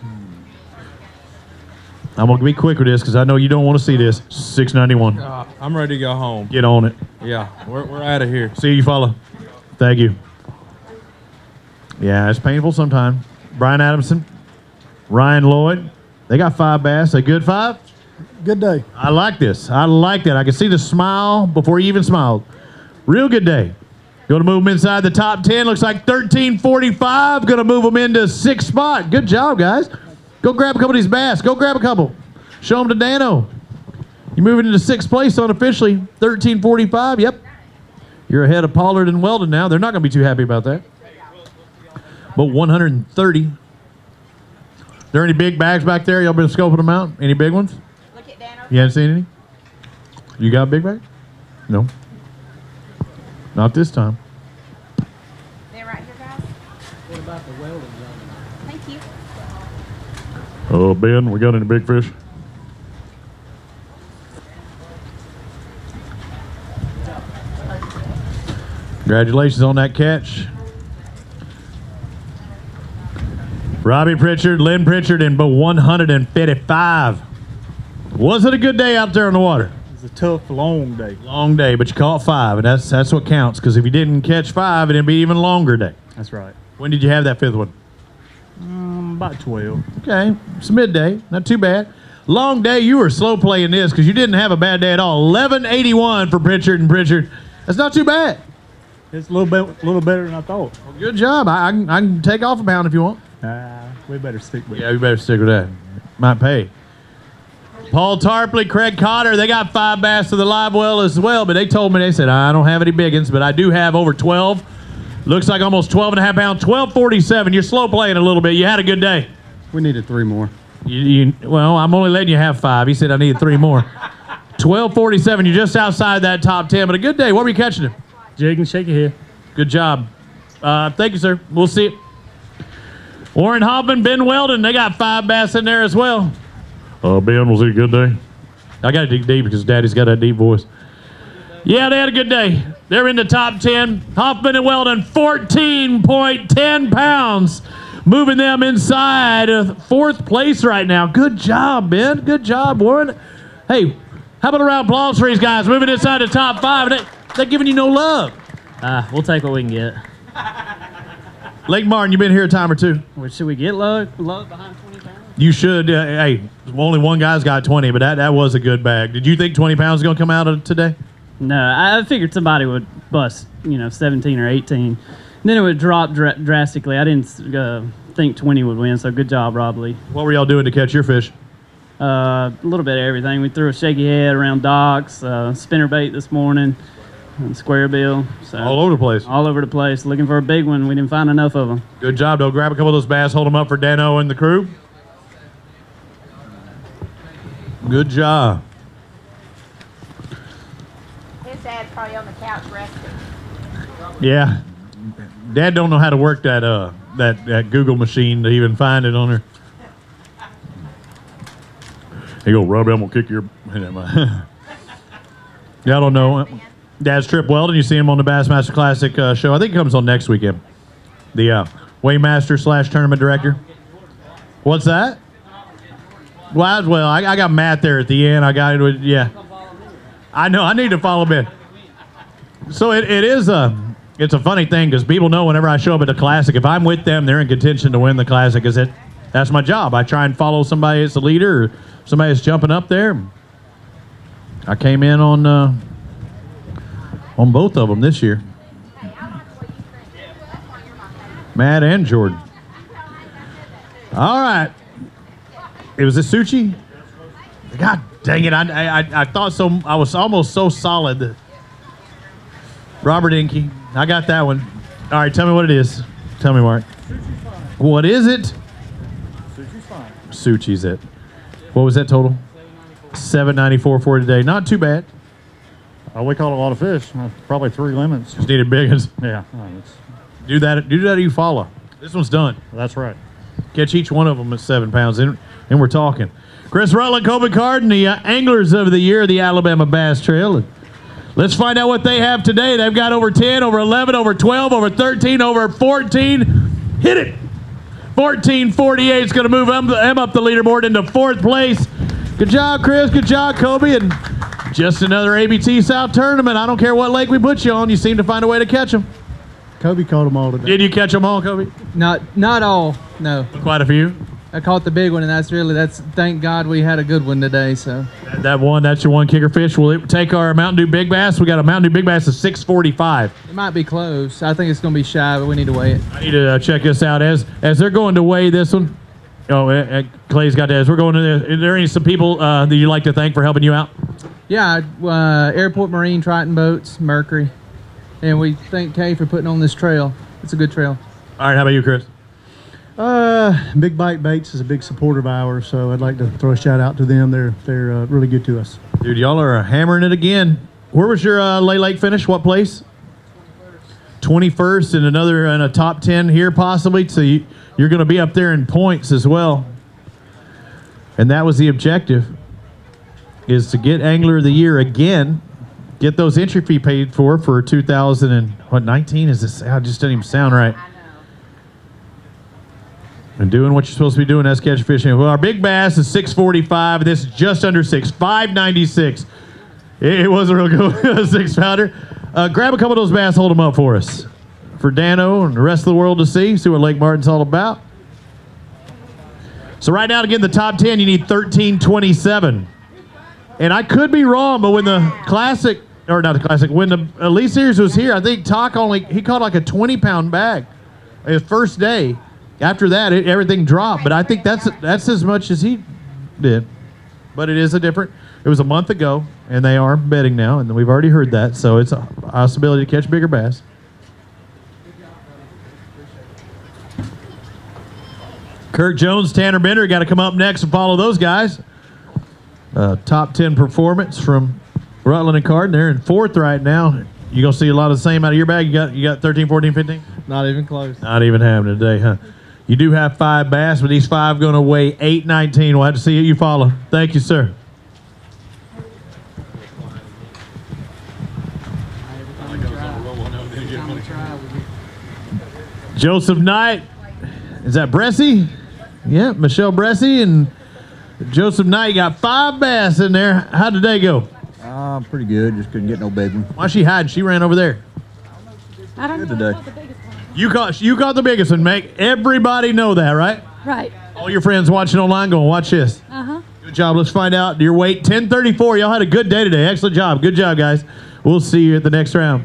I'm going to be quick with this because I know you don't want to see this. six ninety-one. Uh, I'm ready to go home. Get on it. Yeah, we're, we're out of here. See you, fella. Thank you. Yeah, it's painful sometimes. Brian Adamson, Ryan Lloyd. They got five bass. A good five? Good day. I like this. I like that. I can see the smile before you even smiled. Real good day. Going to move them inside the top ten. Looks like thirteen forty-five. Going to move them into sixth spot. Good job, guys. Go grab a couple of these bass. Go grab a couple. Show them to Dano. You're moving into sixth place unofficially. thirteen forty-five. Yep. You're ahead of Pollard and Weldon now. They're not going to be too happy about that. But one hundred thirty. There any big bags back there? Y'all been scoping them out? Any big ones? Look at Dano. You haven't seen any? You got a big bag? No. Not this time. They're right here, guys. What about the welding? Thank you. Oh, Ben, we got any big fish? Congratulations on that catch. Robbie Pritchard, Lynn Pritchard, and but one hundred fifty-five. Was it a good day out there on the water? It's a tough, long day. Long day, but you caught five, and that's that's what counts. Because if you didn't catch five, it'd be even longer day. That's right. When did you have that fifth one? Um, about twelve. Okay, it's midday, not too bad. Long day, you were slow playing this because you didn't have a bad day at all. eleven eighty-one for Pritchard and Pritchard. That's not too bad. It's a little bit, a little better than I thought. Well, good job. I, I, can, I can take off a pound if you want. Uh, we better stick with it. Yeah, we better stick with that. Might pay. Paul Tarpley, Craig Cotter, they got five bass to the live well as well, but they told me, they said, I don't have any big ones, but I do have over twelve. Looks like almost twelve and a half pounds, twelve forty-seven. You're slow playing a little bit. You had a good day. We needed three more. You, you, well, I'm only letting you have five. He said I needed three more. twelve forty-seven. You're just outside that top ten, but a good day. What were you catching him? Jig and shaky here. Good job. Uh, thank you, sir. We'll see it. Warren Hoffman, Ben Weldon, they got five bass in there as well. Uh, Ben, was it a good day? I got to dig deep because Daddy's got that deep voice. Yeah, they had a good day. They're in the top ten. Hoffman and Weldon, fourteen point one zero pounds. Moving them inside of fourth place right now. Good job, Ben. Good job, Warren. Hey, how about a round of applause for these guys moving inside the top five? They, they're giving you no love. Ah, uh, we'll take what we can get. Lake Martin, you been here a time or two? Well, should we get love, love behind twenty pounds? You should. Uh, hey, only one guy's got twenty, but that, that was a good bag. Did you think twenty pounds was going to come out of today? No, I figured somebody would bust, you know, seventeen or eighteen. And then it would drop dr- drastically. I didn't uh, think twenty would win, so good job, Rob Lee. What were y'all doing to catch your fish? Uh, a little bit of everything. We threw a shaky head around docks, uh, spinner bait this morning, and square bill. So All over the place. All over the place. Looking for a big one. We didn't find enough of them. Good job, though. Grab a couple of those bass, hold them up for Dano and the crew. Good job. His dad's probably on the couch resting. Yeah. Dad don't know how to work that uh that, that Google machine to even find it on her. He go, Rob, I'm gonna kick your. Yeah, I don't know. Dad's Trip Weldon. You see him on the Bassmaster Classic uh, show. I think it comes on next weekend. The uh, Weighmaster slash tournament director. What's that? Well, well, I, I got Matt there at the end. I got it with yeah. I know. I need to follow him in. So it, it is a it's a funny thing because people know whenever I show up at the Classic, if I'm with them, they're in contention to win the Classic. Because it that's my job. I try and follow somebody that's the leader or somebody that's jumping up there. I came in on uh, on both of them this year. Matt and Jordan. All right. It was a Suchi. God dang it! I, I I thought so. I was almost so solid. That Robert Inky. I got that one. All right, tell me what it is. Tell me, Mark. What is it? Suchi's fine. Suchi's it. What was that total? seven ninety-four for today. Not too bad. Uh, we caught a lot of fish. Uh, probably three lemons. Just needed big ones. Yeah. Uh, it's, Do that. Do that. You follow. This one's done. That's right. Catch each one of them at seven pounds, and, and we're talking. Chris Rutland, Kobe Carden, the uh, anglers of the year, the Alabama Bass Trail. And let's find out what they have today. They've got over ten, over eleven, over twelve, over thirteen, over fourteen. Hit it. fourteen forty-eight is going to move them, them up the leaderboard into fourth place. Good job, Chris. Good job, Kobe. And just another A B T South tournament. I don't care what lake we put you on. You seem to find a way to catch them. Kobe caught them all today. Did you catch them all, Kobe? Not not all, no. Quite a few. I caught the big one, and that's really that's. Thank God we had a good one today. So that, that one, that's your one kicker fish. Will it take our Mountain Dew Big Bass? We got a Mountain Dew Big Bass of six forty-five. it might be close. I think it's going to be shy, but we need to weigh it. I need to uh, check this out as as they're going to weigh this one. Oh, uh, uh, Clay's got that. As we're going to, the, is there any some people uh, that you'd like to thank for helping you out? Yeah, uh, Airport Marine, Triton Boats, Mercury, and we thank Kay for putting on this trail. It's a good trail. All right, how about you, Chris? Uh, Big Bite Baits is a big supporter of ours, so I'd like to throw a shout out to them. They're they're uh, really good to us. Dude, y'all are hammering it again. Where was your uh, Lay Lake finish? What place? twenty-first and another and a top ten here possibly. So you, you're going to be up there in points as well. And that was the objective, is to get Angler of the Year again. Get those entry fee paid for for two thousand nineteen. Is this? It just doesn't even sound right. And doing what you're supposed to be doing, that's catch fishing. Well, our big bass is six forty-five. This is just under six, five ninety-six. It, it was a real good six pounder. Uh, grab a couple of those bass, hold them up for us, for Dano and the rest of the world to see. See what Lake Martin's all about. So right now to get in the top ten, you need thirteen twenty-seven. And I could be wrong, but when the Classic, or not the Classic, when the Elite Series was here, I think Talk only, he caught like a twenty pound bag his first day. After that, it, everything dropped. But I think that's that's as much as he did. But it is a different, it was a month ago, and they are betting now, and we've already heard that. So it's a possibility to catch bigger bass. Kirk Jones, Tanner Bender, got to come up next and follow those guys. Uh, top ten performance from Rutland and Carden. They're in fourth right now. You gonna see a lot of the same out of your bag? You got you got thirteen, fourteen, fifteen? Not even close. Not even having today, huh? You do have five bass, but these five going to weigh eight nineteen. We'll have to see who you follow. Thank you, sir. Joseph Knight. Is that Bressie? Yeah, Michelle Bressie and Joseph Knight got five bass in there. How'd the day go? Uh, pretty good. Just couldn't get no big one. Why's she hiding? She ran over there. I don't Good know. today. You caught you caught the biggest one. Make everybody know that, right? Right. All your friends watching online going, watch this. Uh huh. Good job. Let's find out your weight. ten thirty-four. Y'all had a good day today. Excellent job. Good job, guys. We'll see you at the next round.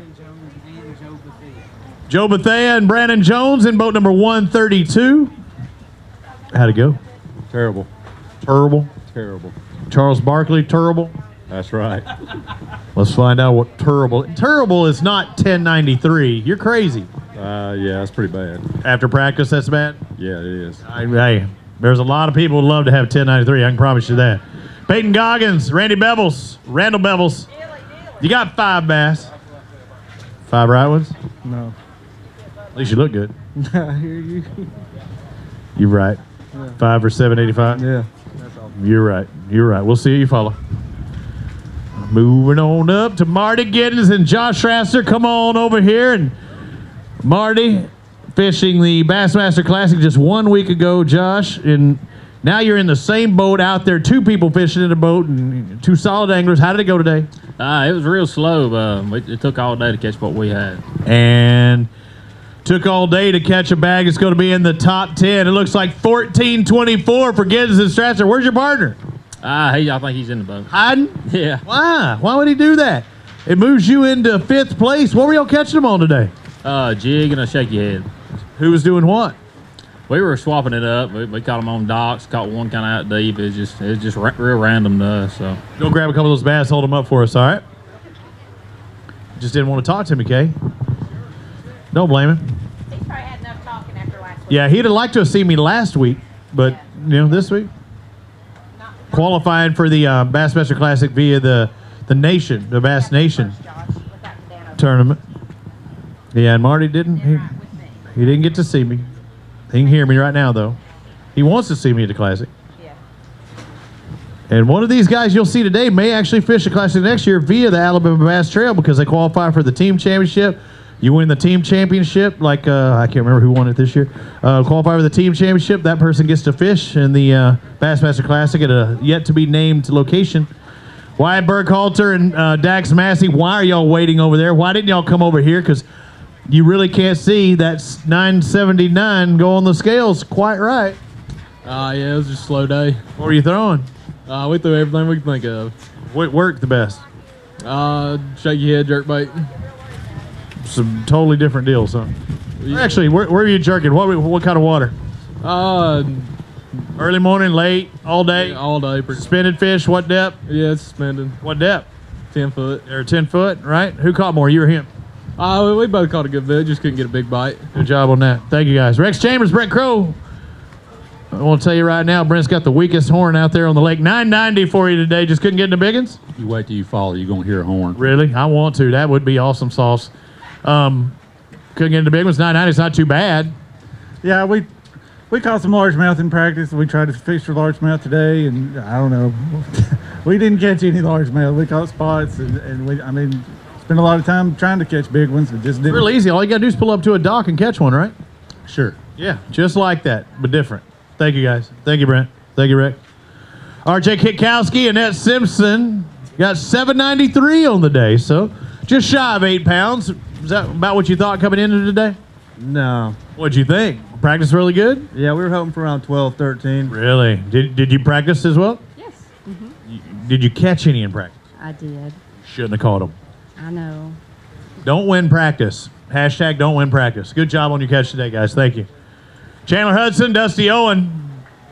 Joe Bethea and Brandon Jones in boat number one thirty-two. How'd it go? Terrible. Terrible. Terrible. Charles Barkley, terrible. That's right. Let's find out what terrible. Terrible is not ten ninety-three. You're crazy. Uh, yeah, that's pretty bad. After practice, that's bad? Yeah, it is. I, hey, there's a lot of people who love to have ten ninety-three. I can promise you that. Peyton Goggins, Randy Bevels, Randall Bevels. You got five bass. Five right ones? No. At least you look good. I hear you. You're right. Yeah. Five or seven eighty-five? Yeah. You're right. You're right. We'll see you follow. Moving on up to Marty Giddens and Josh Strasser. Come on over here. And Marty fishing the Bassmaster Classic just one week ago, Josh. And now you're in the same boat out there. Two people fishing in a boat and two solid anglers. How did it go today? Uh, it was real slow. Uh, it, it took all day to catch what we had. And took all day to catch a bag. It's going to be in the top ten. It looks like fourteen twenty-four for Giddens and Strasser. Where's your partner? Ah, uh, he, I think he's in the boat. Hiding? Yeah. Why? Why would he do that? It moves you into fifth place. What were y'all catching them on today? Uh, jig and a shaky head. Who was doing what? We were swapping it up. We, we caught them on docks. Caught one kind of out deep. It's just it's just ra real random to us. So go grab a couple of those bass. Hold them up for us. All right. Just didn't want to talk to me, Kay. Don't blame him. He's probably had enough talking after last week. Yeah, he'd have liked to have seen me last week, but yeah. you know, this week. Qualifying for the uh, Bassmaster Classic via the the Nation, the Bass Nation tournament. Yeah, and Marty didn't. He, he didn't get to see me. He can hear me right now, though. He wants to see me at the Classic. Yeah. And one of these guys you'll see today may actually fish the Classic next year via the Alabama Bass Trail because they qualify for the team championship. You win the team championship, like uh, I can't remember who won it this year. Uh, qualify for the team championship. That person gets to fish in the uh, Bassmaster Classic at a yet to be named location. Wyatt Burkhalter and uh, Dax Massey, why are y'all waiting over there? Why didn't y'all come over here? Because you really can't see that nine seventy-nine go on the scales quite right. Uh, yeah, it was just a slow day. What were you throwing? Uh, we threw everything we could think of. What worked the best? Uh, shaky head jerkbait. Some totally different deals, huh? Yeah. Actually, where, where are you jerking? What what kind of water? Uh, Early morning, late, all day? Yeah, all day. Suspended fish, what depth? Yeah, it's suspended. What depth? ten foot. Or ten foot, right? Who caught more, you or him? Uh, we both caught a good bit, just couldn't get a big bite. Good job on that. Thank you, guys. Rex Chambers, Brent Crow. I want to tell you right now, Brent's got the weakest horn out there on the lake. nine ninety for you today. Just couldn't get into biggins? You wait till you follow, you're going to hear a horn. Really? I want to. That would be awesome sauce. Um, couldn't get into big ones. nine ninety is not too bad. Yeah, we we caught some largemouth in practice. We tried to fish for largemouth today, and I don't know. We didn't catch any largemouth. We caught spots, and, and we, I mean, spent a lot of time trying to catch big ones. It just didn't. Real easy. All you got to do is pull up to a dock and catch one, right? Sure. Yeah, just like that, but different. Thank you, guys. Thank you, Brent. Thank you, Rick. R J Kitkowski, Annette Simpson got seven ninety-three on the day, so just shy of eight pounds. Is that about what you thought coming into today? No. What'd you think? Practice really good? Yeah, we were hoping for around twelve, thirteen. Really? Did, did you practice as well? Yes. Mm-hmm. Did you catch any in practice? I did. Shouldn't have caught them. I know. Don't win practice. Hashtag don't win practice. Good job on your catch today, guys. Thank you. Chandler Hudson, Dusty Owen.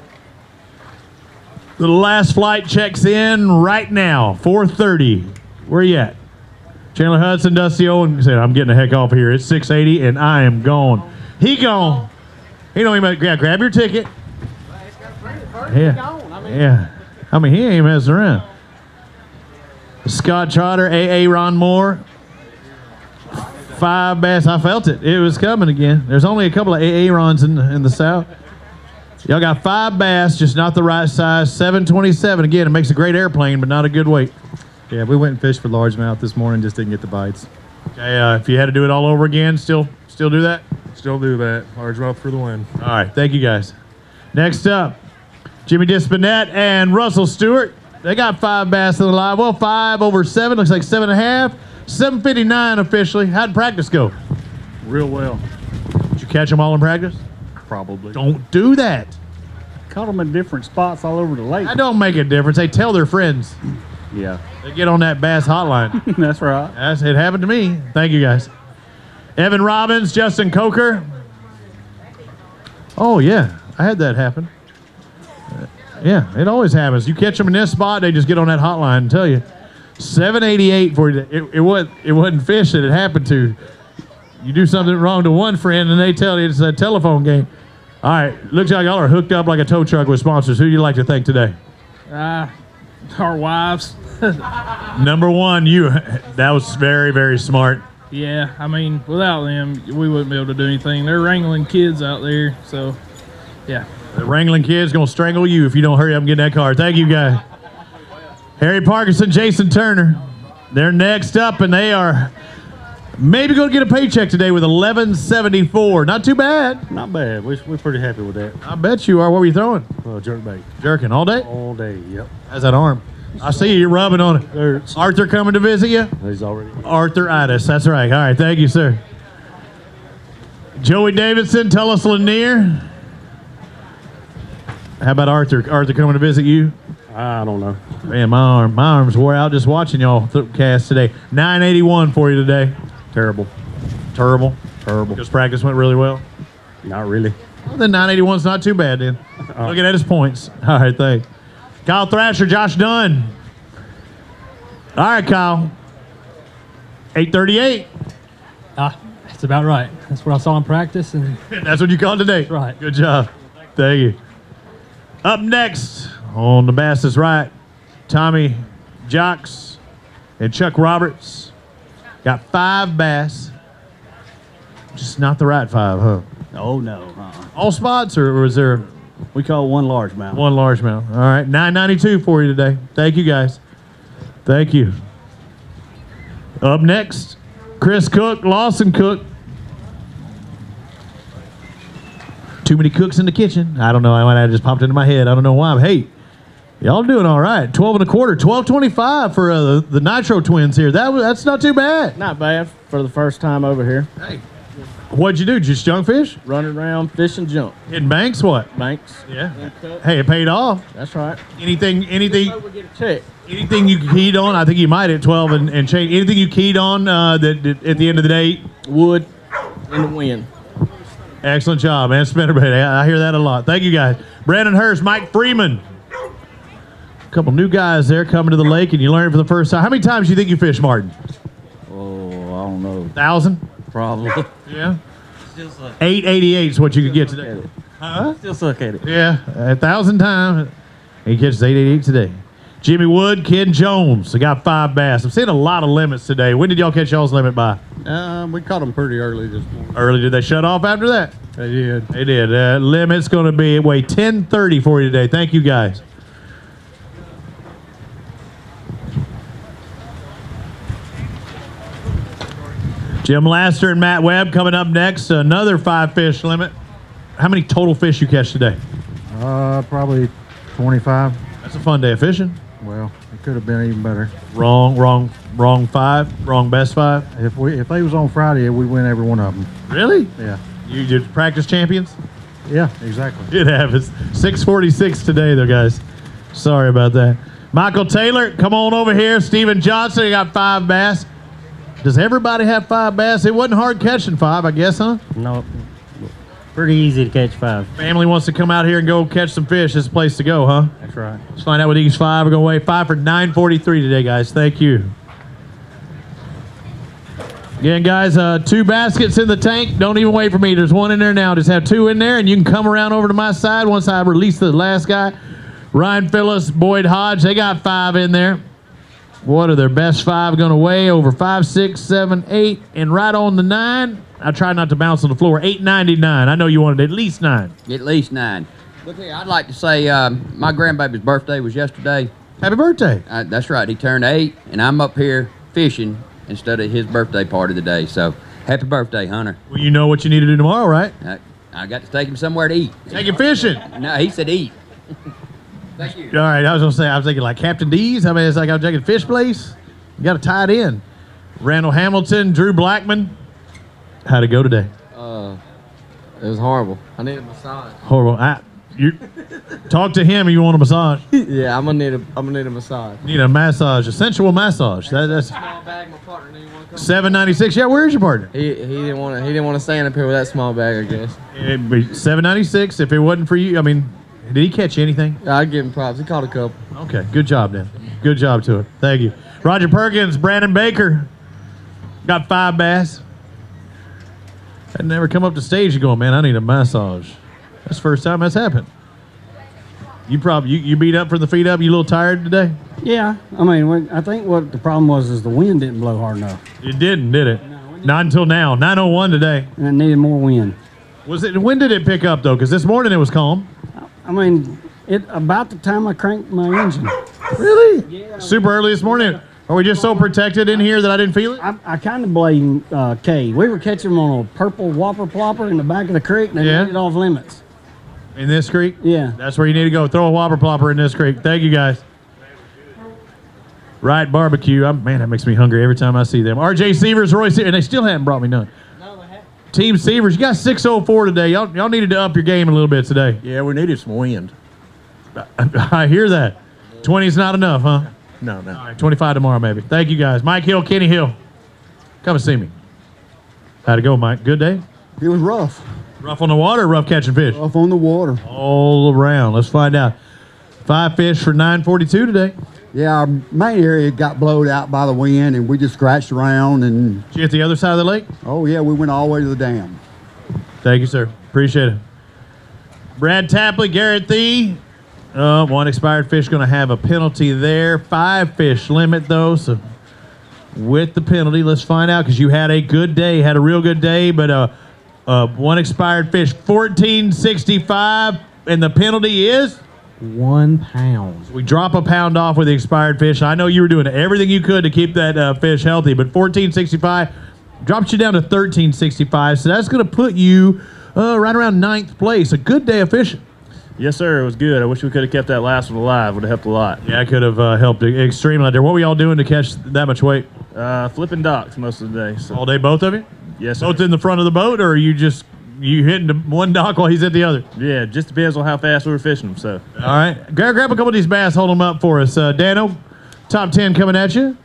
The last flight checks in right now, four thirty. Where you at? Chandler Hudson, Dusty Owen said, I'm getting the heck off here. It's six eighty, and I am gone. He gone. He don't even grab, grab your ticket. Yeah. Yeah. I mean, he ain't messing around. Scott Trotter, A A Ron Moore. Five bass. I felt it. It was coming again. There's only a couple of A A Rons in, in the South. Y'all got five bass, just not the right size. seven twenty-seven. Again, it makes a great airplane, but not a good weight. Yeah, we went and fished for largemouth this morning, just didn't get the bites. Okay, uh, if you had to do it all over again, still still do that? Still do that. Largemouth for the win. All right, thank you guys. Next up, Jimmy Dispinette and Russell Stewart. They got five bass in the live. Well, five over seven. Looks like seven and a half. seven fifty-nine officially. How'd practice go? Real well. Did you catch them all in practice? Probably. Don't do that. Caught them in different spots all over the lake. That don't make a difference. They tell their friends. Yeah. They get on that bass hotline. That's right. That's, it happened to me. Thank you, guys. Evan Robbins, Justin Coker. Oh, yeah. I had that happen. Uh, yeah, it always happens. You catch them in this spot, they just get on that hotline and tell you. seven eighty-eight for you. It, it, was, it wasn't fish that it happened to. You do something wrong to one friend, and they tell you it's a telephone game. All right, looks like y'all are hooked up like a tow truck with sponsors. Who do you like to thank today? Uh, our wives. Number one, you. That was very, very smart. Yeah, I mean, without them, we wouldn't be able to do anything. They're wrangling kids out there, so, yeah. The wrangling kid's going to strangle you if you don't hurry up and get in that car. Thank you, guys. Harry Parkinson, Jason Turner. They're next up, and they are maybe going to get a paycheck today with eleven seventy-four. Not too bad. Not bad. We're, we're pretty happy with that. I bet you are. What were you throwing? Well, jerkbait. Jerking all day? All day, yep. How's that arm? I see you. You're rubbing on it. Hurts. Arthur coming to visit you? He's already. Arthur-itis. That's right. All right. Thank you, sir. Joey Davidson, Tullis Lanier. How about Arthur? Arthur coming to visit you? I don't know. Man, my arm, my arms wore out just watching y'all th- cast today. nine eighty-one for you today. Terrible. Terrible. Terrible. Because practice went really well. Not really. Well, then nine eighty-one's not too bad then. Uh, Looking at his points. All right, thanks. Kyle Thrasher, Josh Dunn. All right, Kyle. eight thirty-eight. Ah, that's about right. That's what I saw in practice, and that's what you called today. That's right. Good job. Thank you. Up next on the Bass is Right, Tommy Jocks and Chuck Roberts. Got five bass. Just not the right five, huh? Oh, no. Uh-uh. All spots, or was there? We call one largemouth. One largemouth. All right, nine ninety-two for you today. Thank you, guys. Thank you. Up next, Chris Cook, Lawson Cook. Too many cooks in the kitchen. I don't know. I might have just popped into my head. I don't know why. But hey, y'all doing all right. twelve and a quarter. twelve twenty-five for uh, the, the Nitro Twins here. That was, that's not too bad. Not bad for the first time over here. Hey. What'd you do? Just junk fish? Running around, fishing junk. Hitting banks? What? Banks. Yeah. Hey, it paid off. That's right. Anything? Anything? We get a check. Anything you keyed on? I think you might at twelve and, and change. Anything you keyed on uh, that, that at the end of the day? Wood in the wind. Excellent job, man. Spinnerbait. I, I hear that a lot. Thank you, guys. Brandon Hurst, Mike Freeman. A couple new guys there coming to the lake, and you learn for the first time. How many times do you think you fished, Martin? Oh, I don't know. Thousand? Probably. Yeah. Still suck. eight eighty-eight is what you could get today. Huh? Still suck at it. Yeah, a thousand times. He catches eight eighty-eight today. Jimmy Wood, Ken Jones. They got five bass. I'm seeing a lot of limits today. When did y'all catch y'all's limit by? Um, we caught them pretty early this morning. Early. Did they shut off after that? They did. They did. Uh, limit's going to be, wait, ten thirty for you today. Thank you, guys. Jim Laster and Matt Webb coming up next. Another five fish limit. How many total fish you catch today? Uh, probably twenty-five. That's a fun day of fishing. Well, it could have been even better. Wrong, wrong, wrong five. Wrong best five. If we if they was on Friday, we win every one of them. Really? Yeah. You did practice champions? Yeah, exactly. It happens. six forty-six today, though, guys. Sorry about that. Michael Taylor, come on over here. Steven Johnson, you got five bass. Does everybody have five bass? It wasn't hard catching five, I guess, huh? No. Pretty easy to catch five. Family wants to come out here and go catch some fish. This is the place to go, huh? That's right. Let's find out what these five are going to weigh. Five for nine forty-three today, guys. Thank you. Again, guys, uh, two baskets in the tank. Don't even wait for me. There's one in there now. Just have two in there, and you can come around over to my side once I release the last guy. Ryan Phillips, Boyd Hodge, they got five in there. What are their best five going to weigh? Over five, six, seven, eight, and right on the nine. I try not to bounce on the floor. eight ninety-nine. I know you wanted at least nine. At least nine. Look here, I'd like to say um, my grandbaby's birthday was yesterday. Happy birthday. Uh, that's right. He turned eight, and I'm up here fishing instead of his birthday party today. So happy birthday, Hunter. Well, you know what you need to do tomorrow, right? I, I got to take him somewhere to eat. Take him fishing. No, he said eat. Thank you. All right, I was going to say, I was thinking like Captain D's. I mean, it's like I'm taking fish place. You got to tie it in. Randall Hamilton, Drew Blackman. How'd it go today? Uh, it was horrible. I needed a massage. Horrible. I, You talk to him. Or you want a massage? Yeah, I'm gonna need a I'm gonna need a massage. Need a massage, a sensual massage. That, that's Small bag, my partner didn't want to come. seven ninety six. Yeah, where's your partner? He he didn't want to he didn't want to stand up here with that small bag, I guess. It'd be seven ninety six if it wasn't for you. I mean, did he catch anything? I'd give him props. He caught a couple. Okay, good job, then. Good job to it. Thank you. Roger Perkins, Brandon Baker, got five bass. I'd never come up to stage and go, man, I need a massage. That's the first time that's happened. You probably you, you beat up from the feet up. You a little tired today? Yeah, I mean, when, I think what the problem was is the wind didn't blow hard enough. It didn't, did it? Not until now. nine oh one today. And it needed more wind. Was it? When did it pick up though? Because this morning it was calm. I mean, it about the time I cranked my engine. Really? Yeah. Super early this morning. Are we just so protected in here that I didn't feel it? I, I kind of blame uh, Kay. We were catching them on a purple whopper plopper in the back of the creek, and they Yeah. made it off limits. In this creek? Yeah. That's where you need to go. Throw a whopper plopper in this creek. Thank you, guys. Right barbecue. I'm, man, that makes me hungry every time I see them. R J Severs, Roy Severs, and they still haven't brought me none. No, they haven't. Team Severs, you got six oh four today. Y'all, y'all needed to up your game a little bit today. Yeah, we needed some wind. I hear that. twenty's not enough, huh? No, no. All right, twenty-five tomorrow, maybe. Thank you, guys. Mike Hill, Kenny Hill. Come and see me. How'd it go, Mike? Good day? It was rough. Rough on the water or rough catching fish? Rough on the water. All around. Let's find out. Five fish for nine forty-two today. Yeah, our main area got blowed out by the wind, and we just scratched around. And Did you get the other side of the lake? Oh, yeah, we went all the way to the dam. Thank you, sir. Appreciate it. Brad Tapley, Garrett Thee. Uh, one expired fish going to have a penalty there. Five fish limit, though, so with the penalty, let's find out, because you had a good day, had a real good day, but uh, uh, one expired fish, fourteen sixty-five, and the penalty is? One pound. We drop a pound off with the expired fish. I know you were doing everything you could to keep that uh, fish healthy, but fourteen sixty-five dropped you down to thirteen sixty-five, so that's going to put you uh, right around ninth place. A good day of fishing. Yes, sir. It was good. I wish we could have kept that last one alive. Would have helped a lot. Yeah, I could have uh, helped extremely out there. What were y'all doing to catch that much weight? Uh, flipping docks most of the day. So. All day, both of you? Yes, sir. Both in the front of the boat, or are you just you hitting the one dock while he's at the other? Yeah, just depends on how fast we were fishing them. So. All right, grab grab a couple of these bass. Hold them up for us, uh, Dano. Top ten coming at you.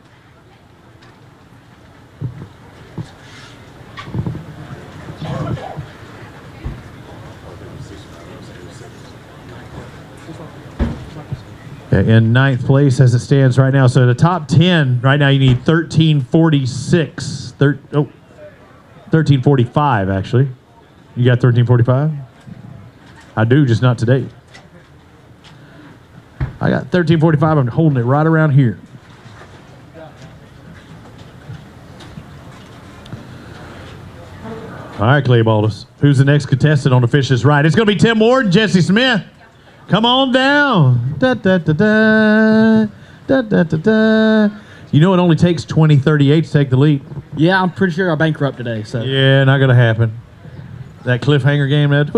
In ninth place as it stands right now. So the top ten right now, you need thirteen forty-six. Thir oh, thirteen forty-five, actually. You got thirteen forty-five? I do, just not today. I got thirteen forty-five. I'm holding it right around here. All right, Clay Baldus. Who's the next contestant on the Fish Is Right? It's going to be Tim Ward, Jesse Smith. Come on down. Da, da, da, da, da, da, da, da. You know it only takes twenty thirty-eight to take the lead. Yeah, I'm pretty sure I bankrupt today. So Yeah, not going to happen. That cliffhanger game. That.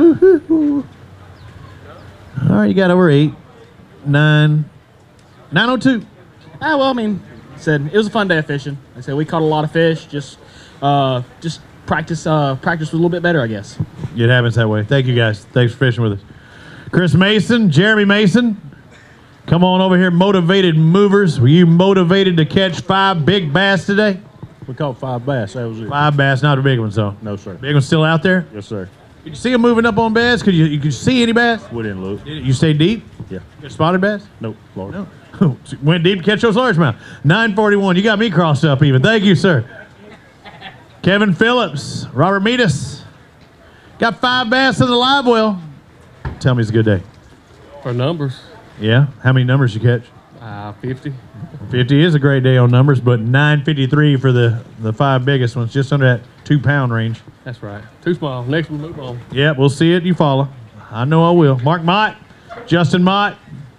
All right, you got over eight, nine, nine oh two. Ah, well, I mean, said it was a fun day of fishing. I said we caught a lot of fish. Just, uh, just practice, uh, practice was a little bit better, I guess. It happens that way. Thank you, guys. Thanks for fishing with us. Chris Mason, Jeremy Mason, come on over here, motivated movers. Were you motivated to catch five big bass today? We caught five bass. That was it. Five bass, not the big ones, though. No, sir. Big ones still out there? Yes, sir. Did you see them moving up on bass? Could you, you could see any bass? We didn't look. You stayed deep? Yeah. You spotted bass? Nope. Lord. No. Went deep to catch those largemouth. nine forty-one. You got me crossed up even. Thank you, sir. Kevin Phillips, Robert Meadus. Got five bass in the live well. Tell me it's a good day. For numbers. Yeah? How many numbers you catch? Uh, fifty. fifty is a great day on numbers, but nine fifty-three for the, the five biggest ones, just under that two-pound range. That's right. Too small. Next one, move on. Yeah, we'll see it. You follow. I know I will. Mark Mott, Justin Mott.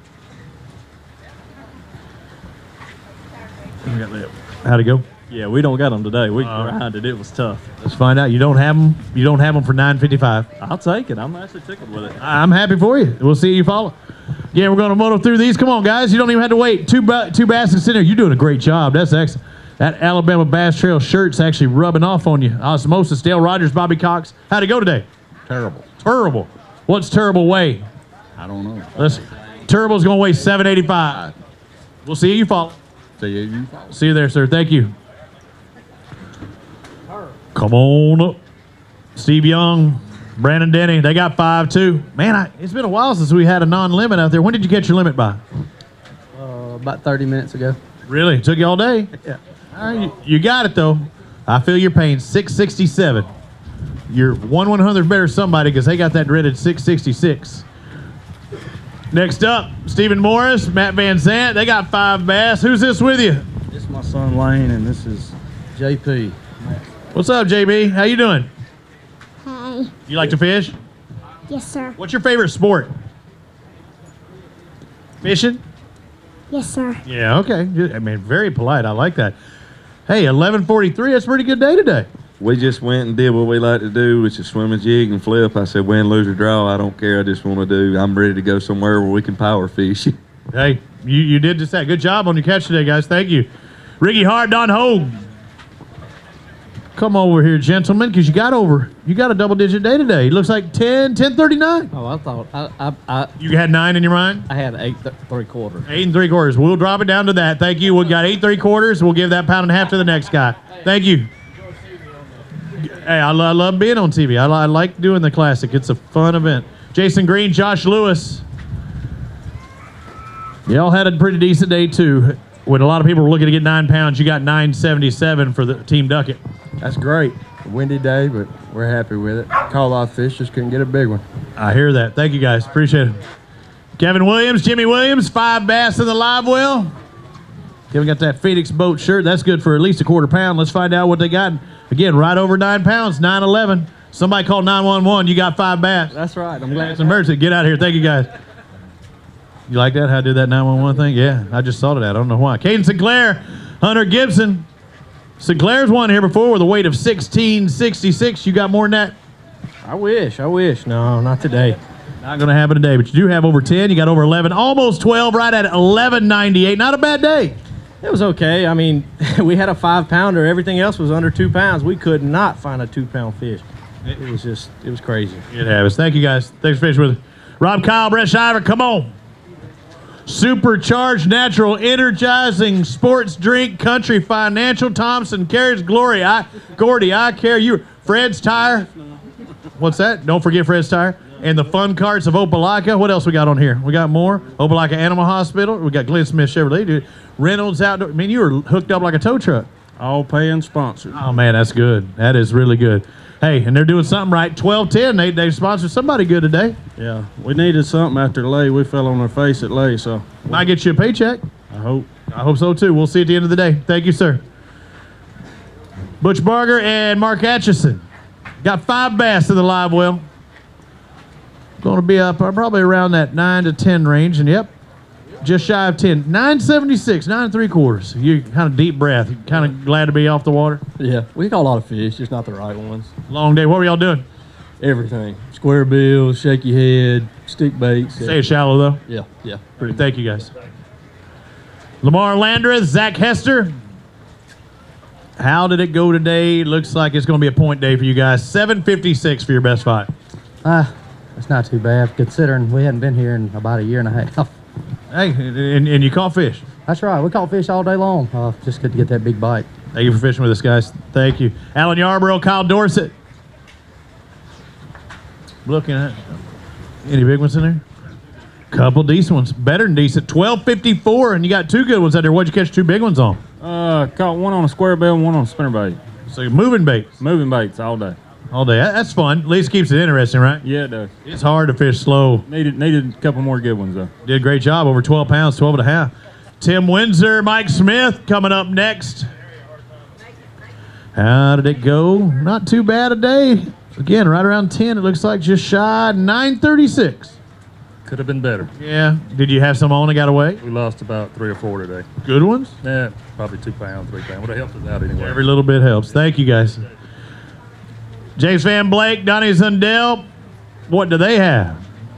How'd it go? Yeah, we don't got them today. We uh, grinded. It was tough. Let's find out. You don't have them. You don't have them for nine fifty-five. I'll take it. I'm actually tickled with it. I'm happy for you. We'll see you follow. Yeah, we're going to moto through these. Come on, guys. You don't even have to wait. Two ba two baskets in there. You're doing a great job. That's excellent. That Alabama Bass Trail shirt's actually rubbing off on you. Osmosis, Dale Rogers, Bobby Cox. How'd it go today? Terrible. Terrible. What's Turbo weigh? I don't know. Let's. Turbo's gonna weigh seven eighty-five. We'll see you. You follow. See you. You follow. See you there, sir. Thank you. Come on up. Steve Young, Brandon Denny, they got five too. Man, I, it's been a while since we had a non-limit out there. When did you catch your limit by? Uh, about thirty minutes ago. Really? Took you all day? Yeah. All right, you, you got it though. I feel your pain. six sixty-seven. You're one one hundredth better somebody because they got that dreaded six sixty-six. Next up, Stephen Morris, Matt Van Zant. They got five bass. Who's this with you? This is my son Lane, and this is J P. What's up, J B? How you doing? Hi. You like to fish? Yes, sir. What's your favorite sport? Fishing? Yes, sir. Yeah, okay. I mean, very polite. I like that. Hey, eleven forty-three. That's a pretty good day today. We just went and did what we like to do, which is swim a jig and flip. I said, win, lose, or draw. I don't care. I just want to do. I'm ready to go somewhere where we can power fish. Hey, you, you did just that. Good job on your catch today, guys. Thank you. Ricky Hart, Don Hogue. Come over here, gentlemen, because you got over. You got a double-digit day today. It looks like ten, ten thirty-nine. Oh, I thought I, I, I You had nine in your mind? I had eight th- three quarters. Eight and three quarters. We'll drop it down to that. Thank you. We got eight three quarters. We'll give that pound and a half to the next guy. Thank you. Hey, I, lo- I love being on T V. I, li- I like doing the classic. It's a fun event. Jason Green, Josh Lewis. Y'all had a pretty decent day too. When a lot of people were looking to get nine pounds, you got nine seventy-seven for the Team Duckett. That's great. A windy day, but we're happy with it. Caught a lot of fish, just couldn't get a big one. I hear that. Thank you, guys. Appreciate it. Kevin Williams, Jimmy Williams, five bass in the live well. Kevin got that Phoenix boat shirt. That's good for at least a quarter pound. Let's find out what they got. Again, right over nine pounds, nine eleven. Somebody called nine one one. You got five bass. That's right. I'm glad it's an emergency. Get out of here. Thank you, guys. You like that? How I did that nine one one thing? Yeah, I just thought of that. I don't know why. Caden Sinclair, Hunter Gibson. Sinclair's won here before with a weight of sixteen sixty-six. You got more than that? I wish. I wish. No, not today. Not going to happen today, but you do have over ten. You got over eleven, almost twelve, right at eleven ninety-eight. Not a bad day. It was okay. I mean, we had a five pounder. Everything else was under two pounds. We could not find a two pound fish. It was just, it was crazy. It happens. Thank you, guys. Thanks for fishing with us. Rob Kyle, Brett Shiver, come on. Supercharged Natural Energizing Sports Drink Country Financial Thompson Carries Glory. I Gordy, I care you. Fred's Tire. What's that? Don't forget Fred's Tire. And the fun carts of Opelika. What else we got on here? We got more. Opelika Animal Hospital. We got Glenn Smith Chevrolet. Dude. Reynolds Outdoor. I mean, you were hooked up like a tow truck. All paying sponsors. Oh, man, that's good. That is really good. Hey, and they're doing something right. twelve ten, they, they sponsored somebody good today. Yeah, we needed something after Lay. We fell on our face at Lay, so. Might get you a paycheck. I hope. I hope so, too. We'll see you at the end of the day. Thank you, sir. Butch Barger and Mark Atchison. Got five bass in the live well. Going to be up uh, probably around that nine to ten range, and yep, just shy of ten. nine seventy-six, nine and three quarters. You kind of deep breath. You kind of glad to be off the water? Yeah, we caught a lot of fish, just not the right ones. Long day. What were y'all doing? Everything. Square bills, shaky head, stick baits. Stay it shallow, though? Yeah, yeah. Pretty. Thank you, guys. Lamar Landreth, Zach Hester. How did it go today? Looks like it's going to be a point day for you guys. seven fifty-six for your best five. Ah, it's not too bad considering we hadn't been here in about a year and a half. Hey, and, and you caught fish. That's right. We caught fish all day long. Uh, just good to get that big bite. Thank you for fishing with us, guys. Thank you. Alan Yarborough, Kyle Dorsett. Looking at any big ones in there? Couple decent ones. Better than decent. twelve fifty-four, and you got two good ones out there. What'd you catch two big ones on? Uh, caught one on a square bill and one on a spinnerbait. So you're moving baits? Moving baits all day. All day. That's fun. At least keeps it interesting, right? Yeah, it does. It's hard to fish slow. Needed needed a couple more good ones, though. Did a great job. Over twelve pounds, twelve and a half. Tim Windsor, Mike Smith coming up next. How did it go? Not too bad a day. Again, right around ten. It looks like just shy nine thirty-six. Could have been better. Yeah. Did you have some on and got away? We lost about three or four today. Good ones? Yeah, probably two pounds, three pounds. Would have helped us out anyway. Every little bit helps. Thank you, guys. James Van Blake, Donnie Zundell. What do they have?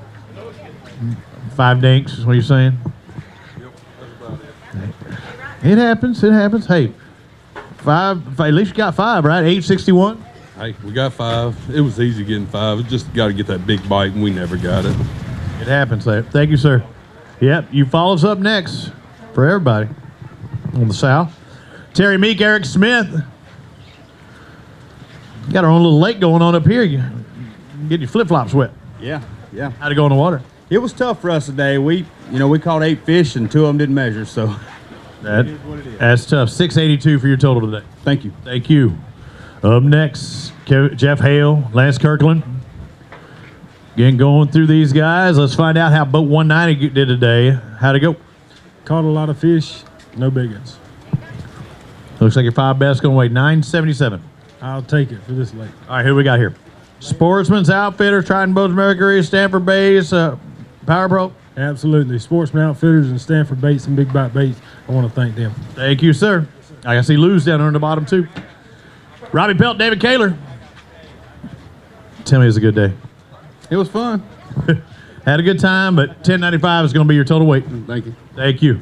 Five dinks is what you're saying? It happens. It happens. Hey, five. At least you got five, right? eight sixty-one. Hey, we got five. It was easy getting five. It just got to get that big bite, and we never got it. It happens. There. Thank you, sir. Yep, you follow us up next for everybody on the South. Terry Meek, Eric Smith. Got our own little lake going on up here. You get your flip flops wet. Yeah, yeah. How'd it go in the water? It was tough for us today. We, you know, we caught eight fish and two of them didn't measure. So that, that's tough. six eighty-two for your total today. Thank you. Thank you. Up next, Kev- Jeff Hale, Lance Kirkland. Again, going through these guys. Let's find out how boat one ninety did today. How'd it go? Caught a lot of fish, no big ones. Looks like your five best going to weigh nine seventy-seven. I'll take it for this lake. All right, who we got here? Sportsman's Outfitters, Triton Boats Mercury, Stanford Bass, uh, Power Pro. Absolutely. Sportsman Outfitters and Stanford Baits and Big Bite Baits. I want to thank them. Thank you, sir. I see Lou's down there in the bottom, too. Robbie Pelt, David Kaler. Tell me it was a good day. It was fun. Had a good time, but ten ninety-five is going to be your total weight. Thank you. Thank you.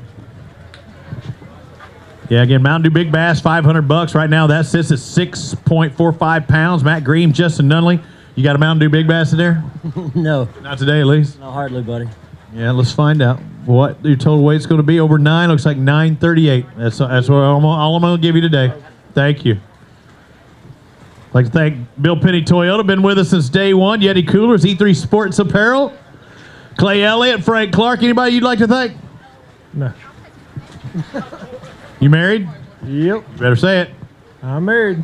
Yeah, again, Mountain Dew Big Bass, five hundred bucks right now. That sits at six point four five pounds. Matt Green, Justin Nunley. You got a Mountain Dew Big Bass in there? No. Not today, at least. No, hardly, buddy. Yeah, let's find out what your total weight's going to be. Over nine, looks like nine thirty-eight. That's that's what I'm, all I'm going to give you today. Thank you. I'd like to thank Bill Penny Toyota, been with us since day one. Yeti Coolers, E three Sports Apparel, Clay Elliott, Frank Clark. Anybody you'd like to thank? No. You married? Yep. You better say it. I'm married.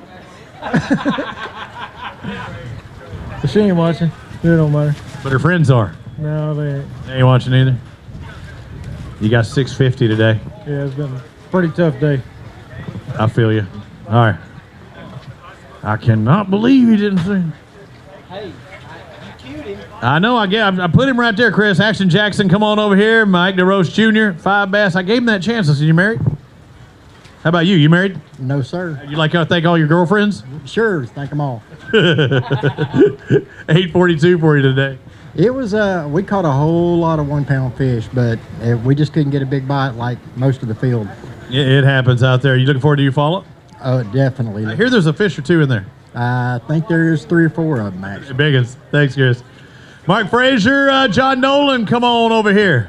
But she ain't watching. It don't matter. But her friends are. No, they ain't. They ain't watching either. You got six fifty today. Yeah, it's been a pretty tough day. I feel you. All right. I cannot believe you didn't see. Hey, you cute him. I know. I, gave, I put him right there, Chris. Action Jackson, come on over here. Mike DeRose Junior, Five Bass. I gave him that chance. I said, you married? How about you? You married? No, sir. You like to thank all your girlfriends? Sure, thank them all. eight forty-two for you today. It was, uh, we caught a whole lot of one pound fish, but uh, we just couldn't get a big bite like most of the field. It, it happens out there. You looking forward to your follow-up? Oh, definitely. I hear there's a fish or two in there. I think there's three or four of them, actually. Big ones. Thanks, Chris. Mark Frazier, uh, John Nolan, come on over here.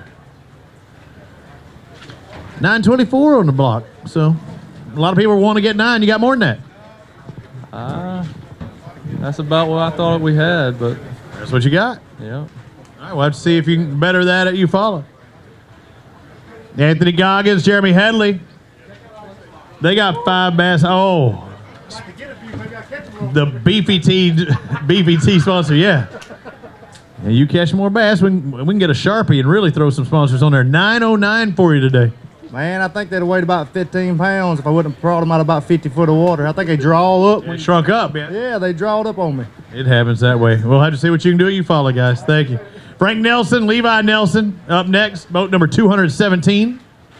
nine twenty-four on the block. So a lot of people want to get nine. You got more than that. Uh, that's about what I thought we had, but that's what you got. Yeah. All right, we'll have to see if you can better that at you follow. Anthony Goggins, Jeremy Headley. They got five bass. Oh, the Beefy T, Beefy T sponsor. Yeah. And you catch more bass, we can, we can get a Sharpie and really throw some sponsors on there. nine oh nine for you today. Man, I think they'd have weighed about fifteen pounds if I wouldn't have brought them out about fifty foot of water. I think they draw up. They shrunk up, yeah. Yeah, they drawed up on me. It happens that way. We'll have to see what you can do. You follow, guys. Thank you. Frank Nelson, Levi Nelson, up next. Boat number two hundred seventeen.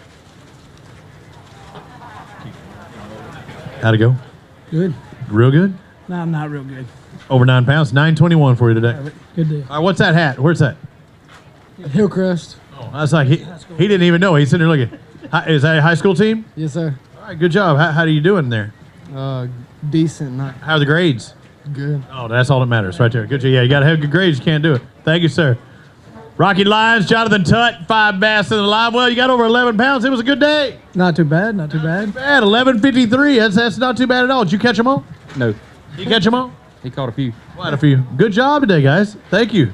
How'd it go? Good. Real good? No, I'm not real good. Over nine pounds. nine twenty-one for you today. Good deal. All right, what's that hat? Where's that? Hillcrest. Oh, that's like he, he didn't even know. He's sitting there looking. Hi, is that a high school team? Yes, sir. All right, good job. How, how are you doing there? Uh, decent. Not How are the grades? good. Oh, that's all that matters right there. Good job. Yeah, you got to have good grades. You can't do it. Thank you, sir. Rocky Lions, Jonathan Tutt, five bass in the live. Well, you got over eleven pounds. It was a good day. Not too bad. Not too bad. Bad. eleven fifty-three. That's, that's not too bad at all. Did you catch them all? no. You catch them all? He caught a few. Quite a few. Good job today, guys. Thank you.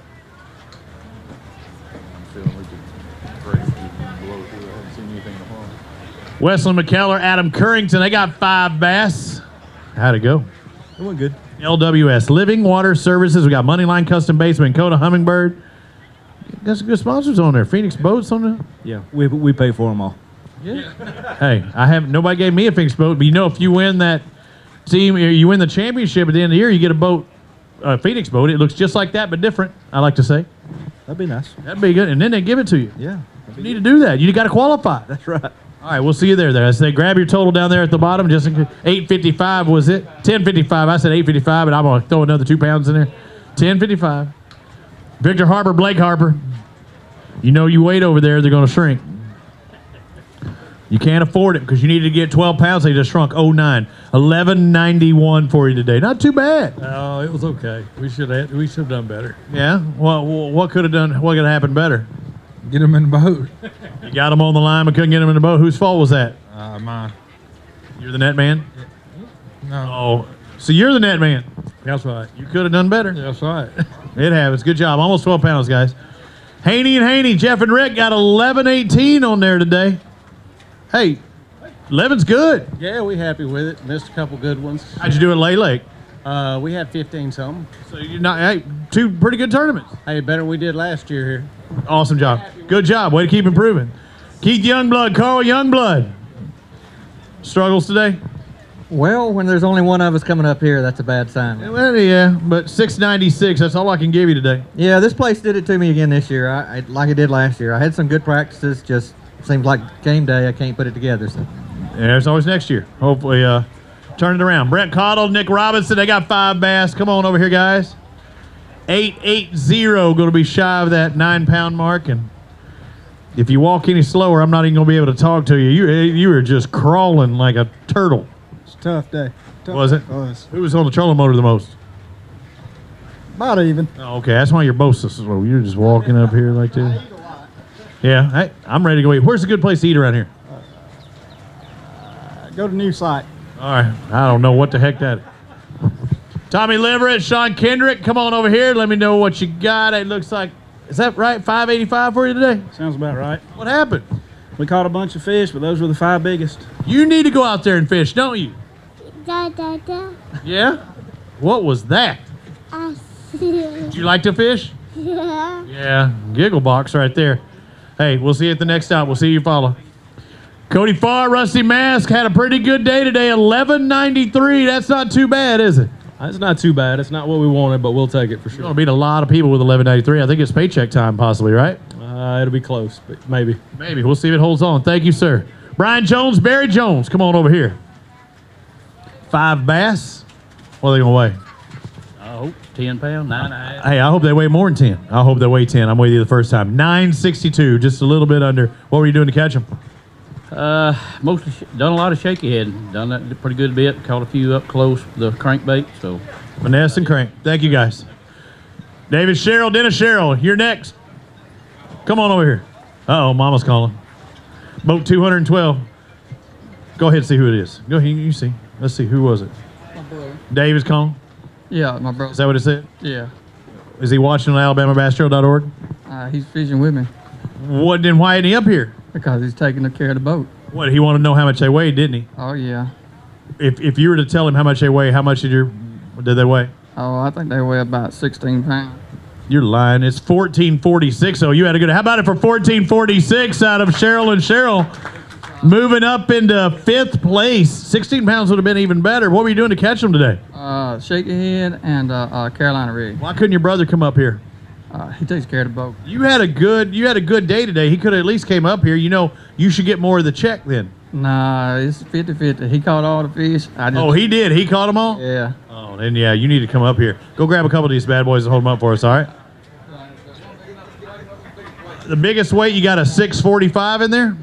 Wesley McKellar, Adam Currington, they got five bass. How'd it go? It went good. L W S, Living Water Services. We got Moneyline Custom Baits, Minn-Kota Hummingbird. Got some good sponsors on there. Phoenix Boats on there. Yeah, we, we pay for them all. Yeah. Hey, I have nobody gave me a Phoenix boat, but you know if you win that team, you win the championship at the end of the year, you get a boat, a Phoenix boat. It looks just like that, but different. I like to say. That'd be nice. That'd be good, and then they give it to you. Yeah. You need to do that. You got to qualify. That's right. All right, we'll see you there. There, I say grab your total down there at the bottom. Just eight fifty-five was it? ten fifty-five. I said eight fifty-five, but I'm gonna throw another two pounds in there. ten fifty-five. Victor Harper, Blake Harper. You know you wait over there, they're gonna shrink. You can't afford it because you needed to get twelve pounds. They just shrunk oh nine. eleven ninety-one for you today. Not too bad. Oh, it was okay. We should have we should have done better. Yeah. Well, what could have done? What could have happened better? Get them in the boat. You got them on the line, but couldn't get them in the boat. Whose fault was that? Uh, mine. You're the net man. No. Oh, so you're the net man. That's right. You could have done better. That's right. It happens. Good job. Almost twelve pounds, guys. Haney and Haney, Jeff and Rick got eleven eighteen on there today. Hey, eleven's good. Yeah, we happy with it. Missed a couple good ones. How'd you do at Lay Lake? Uh, we had fifteen something. So you're not hey, two pretty good tournaments. Hey, better than we did last year here. Awesome job. Good job. Way to keep improving. Keith Youngblood, Carl Youngblood. Struggles today? Well, when there's only one of us coming up here, that's a bad sign. Well, yeah, but six ninety-six, that's all I can give you today. Yeah, this place did it to me again this year, I, I, like it did last year. I had some good practices, just seems like game day, I can't put it together. So. Yeah, there's always next year. Hopefully, uh, turn it around. Brett Cottle, Nick Robinson, they got five bass. Come on over here, guys. eight eighty, going to be shy of that nine-pound mark, and if you walk any slower, I'm not even going to be able to talk to you. You you were just crawling like a turtle. It's a tough day. Tough Was it? Was. Who was on the trolling motor the most? About even. Oh, okay, that's why you're boasting. So you're just walking up here like this. Yeah, hey, I'm ready to go eat. Where's a good place to eat around here? Uh, go to new site. All right, I don't know what the heck that is. Tommy Leverett, Sean Kendrick, come on over here. Let me know what you got. It looks like, is that right? five eighty-five for you today? Sounds about right. What happened? We caught a bunch of fish, but those were the five biggest. You need to go out there and fish, don't you? Da, da, da. Yeah? What was that? I Did you like to fish? Yeah. Yeah, giggle box right there. Hey, we'll see you at the next stop. We'll see you follow. Cody Farr, Rusty Mask, had a pretty good day today. eleven ninety-three. That's not too bad, is it? It's not too bad. It's not what we wanted, but we'll take it for sure. You're going to beat a lot of people with eleven ninety-three. I think it's paycheck time possibly, right? Uh, it'll be close, but maybe. Maybe. We'll see if it holds on. Thank you, sir. Brian Jones, Barry Jones, come on over here. Five bass. What are they going to weigh? Oh, ten pound, nine and a half. Hey, I hope they weigh more than ten. I hope they weigh ten. I'm with you the first time. nine sixty-two, just a little bit under. What were you doing to catch them? Uh, mostly sh- done a lot of shaky head. Done that pretty good bit. Caught a few up close with the crankbait. So, Vanessa and Crank. Thank you, guys. David Sherrill, Dennis Sherrill, you're next. Come on over here. Uh-oh, Mama's calling. Boat two hundred twelve. Go ahead and see who it is. Go ahead, you see. Let's see, who was it? My brother. Dave is calling? Yeah, my brother. Is that what it said? Yeah. Is he watching on Alabama Bass Trail dot org? Uh, he's fishing with me. What, then why isn't he up here? Because he's taking care of the boat. What, he wanted to know how much they weighed, didn't he? Oh, yeah. If if you were to tell him how much they weigh, how much did your did they weigh? Oh, I think they weigh about sixteen pounds. You're lying. It's fourteen forty-six. Oh, you had a good. How about it for fourteen forty-six out of Cheryl and Cheryl, moving up into fifth place. sixteen pounds would have been even better. What were you doing to catch them today? Uh, shaky head and uh, uh, Carolina rig. Why couldn't your brother come up here? Uh, he takes care of the boat. You had a good. You had a good day today. He could have at least came up here. You know, you should get more of the check then. Nah, it's fifty fifty. He caught all the fish. I just, Oh, he did. He caught them all. Yeah. Oh, then yeah, you need to come up here. Go grab a couple of these bad boys and hold them up for us. All right. The biggest weight, you got a six forty-five in there.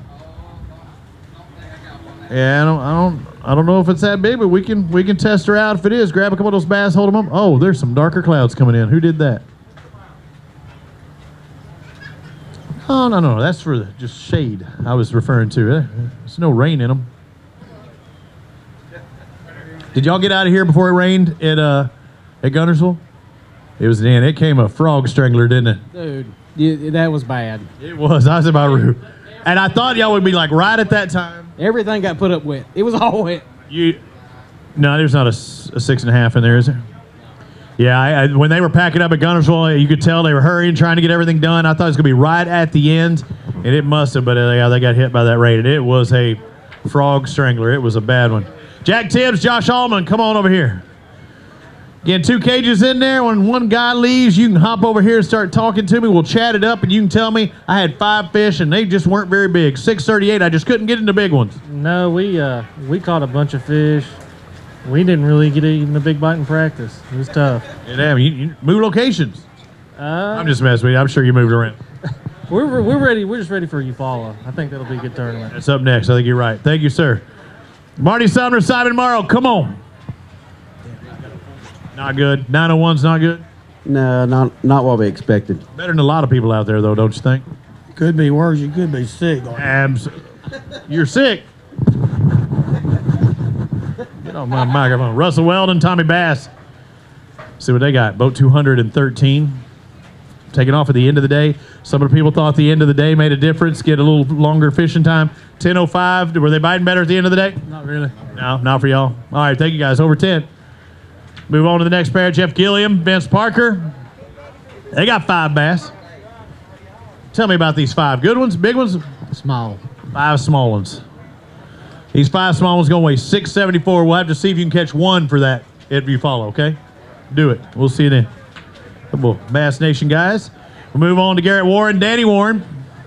Yeah, I don't, I don't, I don't know if it's that big, but we can, we can test her out. If it is, grab a couple of those bass, hold them up. Oh, there's some darker clouds coming in. Who did that? Oh no, no, that's for the, just shade. I was referring to. There's no rain in them. Did y'all get out of here before it rained at uh at Guntersville? It was man, it came a frog strangler, didn't it? Dude, you, that was bad. It was. I was about rude. And I thought y'all would be like right at that time. Everything got put up wet. It was all wet. You, no, there's not a, s- a six and a half in there, is there? Yeah, I, I, when they were packing up at Guntersville, you could tell they were hurrying, trying to get everything done. I thought it was going to be right at the end, and it must have, but uh, yeah, they got hit by that rain, and it was a frog strangler. It was a bad one. Jack Tibbs, Josh Allman, come on over here. Again, two cages in there. When one guy leaves, you can hop over here and start talking to me. We'll chat it up, and you can tell me I had five fish, and they just weren't very big. six thirty-eight, I just couldn't get into big ones. No, we uh we caught a bunch of fish. We didn't really get even the big bite in practice. It was tough. Yeah, damn, you, you move locations. Uh, I'm just messing with you. I'm sure you moved around. We're, we're ready. We're just ready for Eufaula. I think that'll be a good tournament. That's up next. I think you're right. Thank you, sir. Marty Sumner, Simon Morrow, come on. Not good. nine oh one's not good. No, not not what we expected. Better than a lot of people out there, though, don't you think? Could be worse. You could be sick. Abs. You're sick. Get on my microphone. Russell Weldon, Tommy Bass. See what they got. Boat two hundred thirteen. Taking off at the end of the day. Some of the people thought the end of the day made a difference. Get a little longer fishing time. ten oh five. Were they biting better at the end of the day? Not really. No, not for y'all. All right, thank you guys. Over ten. Move on to the next pair. Jeff Gilliam, Vince Parker. They got five bass. Tell me about these five. Good ones, big ones? Small. Five small ones. These five small ones going to weigh six seventy-four. We'll have to see if you can catch one for that if you follow, okay? Do it. We'll see you then. Come on, Bass Nation guys. We'll move on to Garrett Warren, Danny Warren.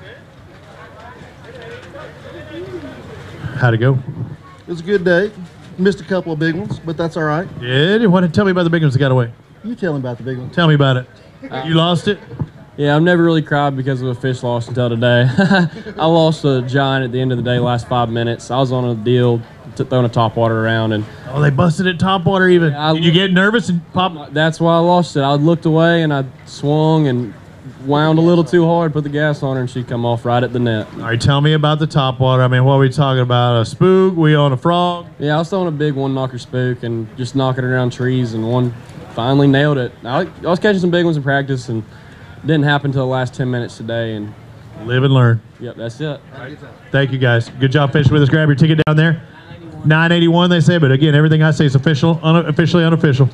How'd it go? It was a good day. Missed a couple of big ones, but that's all right. Did? What? Tell me about the big ones that got away. You tell him about the big ones. Tell me about it. You lost it? Yeah, I've never really cried because of a fish loss until today. I lost a giant at the end of the day, last five minutes. I was on a deal, t- throwing a topwater around, and oh, they busted at topwater even. Yeah, I, Did you get nervous and pop? That's why I lost it. I looked away and I swung and wound a little too hard, put the gas on her, and she come off right at the net. All right, tell me about the topwater. I mean, what are we talking about? A spook? We on a frog? Yeah, I was throwing a big one knocker spook and just knocking it around trees, and one finally nailed it. I, I was catching some big ones in practice, and it didn't happen until the last ten minutes today. And live and learn. Yep, that's it. Thank you guys. Good job fishing with us. Grab your ticket down there. nine eighty-one they say, but again, everything I say is official, unofficially unofficial.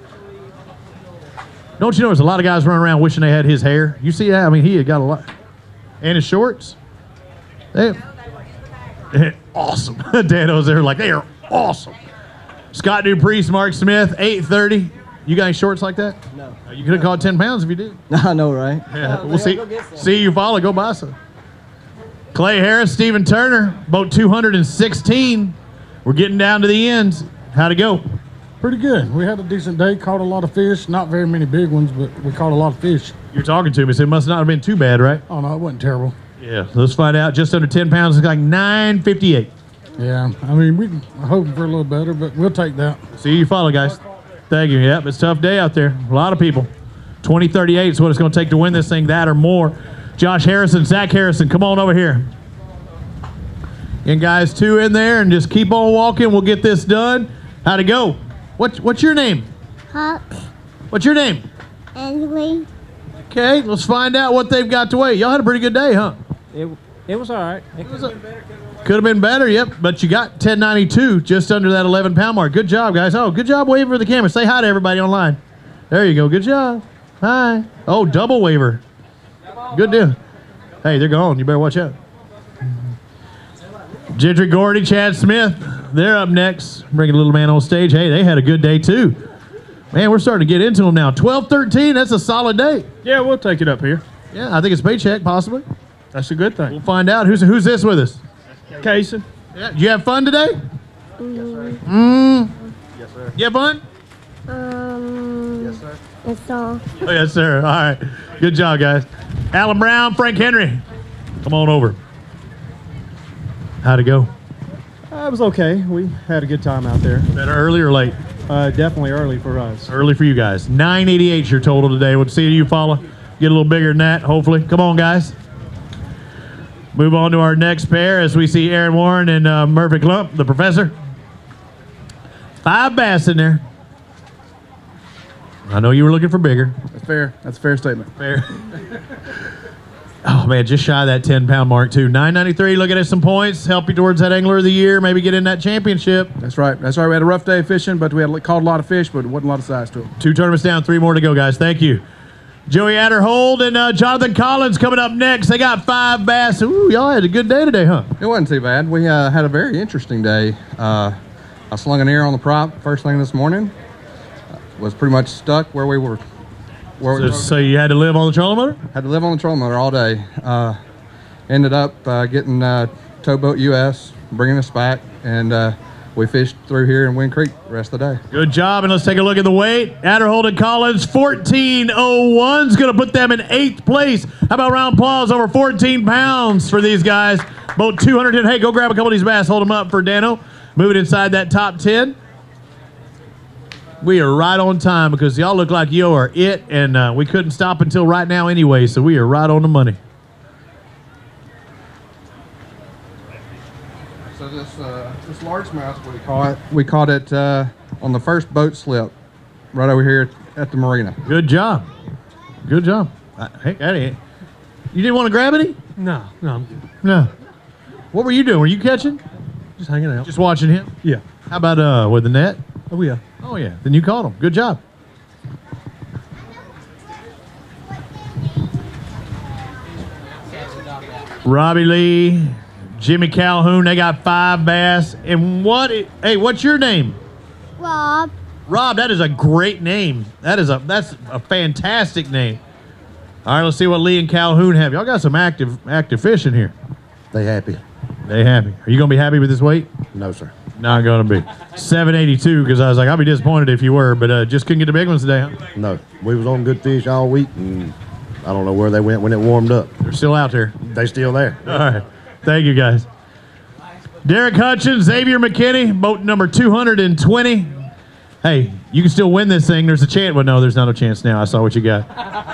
Don't you know there's a lot of guys running around wishing they had his hair? You see that? I mean, he had got a lot. And his shorts. They, they're awesome. Dano's there like, they are awesome. Scott Dupriest, Mark Smith, eight thirty. You got any shorts like that? No. You could have caught ten pounds if you did. I know, right? Yeah, we'll see. See you follow. Go buy some. Clay Harris, Stephen Turner, boat two hundred sixteen. We're getting down to the ends. How'd it go? Pretty good. We had a decent day, caught a lot of fish. Not very many big ones, but we caught a lot of fish. You're talking to me, so it must not have been too bad, right? Oh, no, it wasn't terrible. Yeah, let's find out. Just under ten pounds, it's like nine fifty-eight. Yeah, I mean, we're hoping for a little better, but we'll take that. See you follow, guys. Thank you. Yep, it's a tough day out there. A lot of people. twenty thirty-eight is what it's going to take to win this thing, that or more. Josh Harrison, Zach Harrison, come on over here. And guys, two in there, and just keep on walking. We'll get this done. How'd it go? What, what's your name? Hawk. What's your name? Anyway. Okay, let's find out what they've got to weigh. Y'all had a pretty good day, huh? It, it was all right. It was a, Could have been better, yep. But you got ten ninety-two, just under that eleven pound mark. Good job, guys. Oh, good job waving for the camera. Say hi to everybody online. There you go. Good job. Hi. Oh, double waiver. Good deal. Hey, they're gone. You better watch out. Gentry Gordy, Chad Smith, they're up next. Bring a little man on stage. Hey, they had a good day, too. Man, we're starting to get into them now. twelve thirteen, that's a solid day. Yeah, we'll take it up here. Yeah, I think it's paycheck, possibly. That's a good thing. We'll find out. Who's who's this with us? Kaysen. Yeah. Did you have fun today? Mm. Mm. Yes, sir. You have fun? Um. Yes, sir. That's all. Oh, yes, sir. All right. Good job, guys. Alan Brown, Frank Henry. Come on over. How'd it go? Uh, it was okay. We had a good time out there. Better early or late? Uh, definitely early for us. Early for you guys. nine eighty-eight is your total today. We'll see you follow. Get a little bigger than that, hopefully. Come on, guys. Move on to our next pair as we see Aaron Warren and uh, Murphy Klump, the professor. Five bass in there. I know you were looking for bigger. That's fair. That's a fair statement. Fair. Oh, man, just shy of that ten pound mark, too. nine ninety-three, looking at some points. Help you towards that Angler of the Year. Maybe get in that championship. That's right. That's right. We had a rough day fishing, but we had caught a lot of fish, but it wasn't a lot of size to them. Two tournaments down, three more to go, guys. Thank you. Joey Adderhold and uh, Jonathan Collins coming up next. They got five bass. Ooh, y'all had a good day today, huh? It wasn't too bad. We uh, had a very interesting day. Uh, I slung an ear on the prop first thing this morning. Was pretty much stuck where we were. Where So, we were. so you had to live on the trolling motor? Had to live on the trolling motor all day. Uh, ended up uh, getting uh, Towboat U S, bringing us back, and uh, we fished through here in Wind Creek the rest of the day. Good job, and let's take a look at the weight. Adderhold and Collins, fourteen oh one is going to put them in eighth place. How about a round of applause over fourteen pounds for these guys? Boat two hundred ten. Hey, go grab a couple of these bass, hold them up for Dano. Move it inside that top ten. We are right on time because y'all look like you are it, and uh, we couldn't stop until right now anyway, so we are right on the money. So this uh, this largemouth, we caught, we caught it uh, on the first boat slip right over here at the marina. Good job. Good job. Uh, hey, Eddie, you didn't want to grab any? No, no, I'm good. No. What were you doing? Were you catching? Just hanging out. Just watching him? Yeah. How about uh, with the net? Oh, yeah. Oh, yeah. Then you caught him. Good job. Robbie Lee, Jimmy Calhoun, they got five bass. And what, hey, what's your name? Rob. Rob, that is a great name. That is a, that's a fantastic name. All right, let's see what Lee and Calhoun have. Y'all got some active, active fish in here. They happy. They happy. Are you going to be happy with this weight? No, sir. Not going to be. seven eighty-two, because I was like, I'll be disappointed if you were, but uh, just couldn't get the big ones today, huh? No. We was on good fish all week, and I don't know where they went when it warmed up. They're still out there. They still there. All right. Thank you, guys. Derek Hutchins, Xavier McKinney, boat number two hundred twenty. Hey, you can still win this thing. There's a chance. Well, no, there's not a chance now. I saw what you got.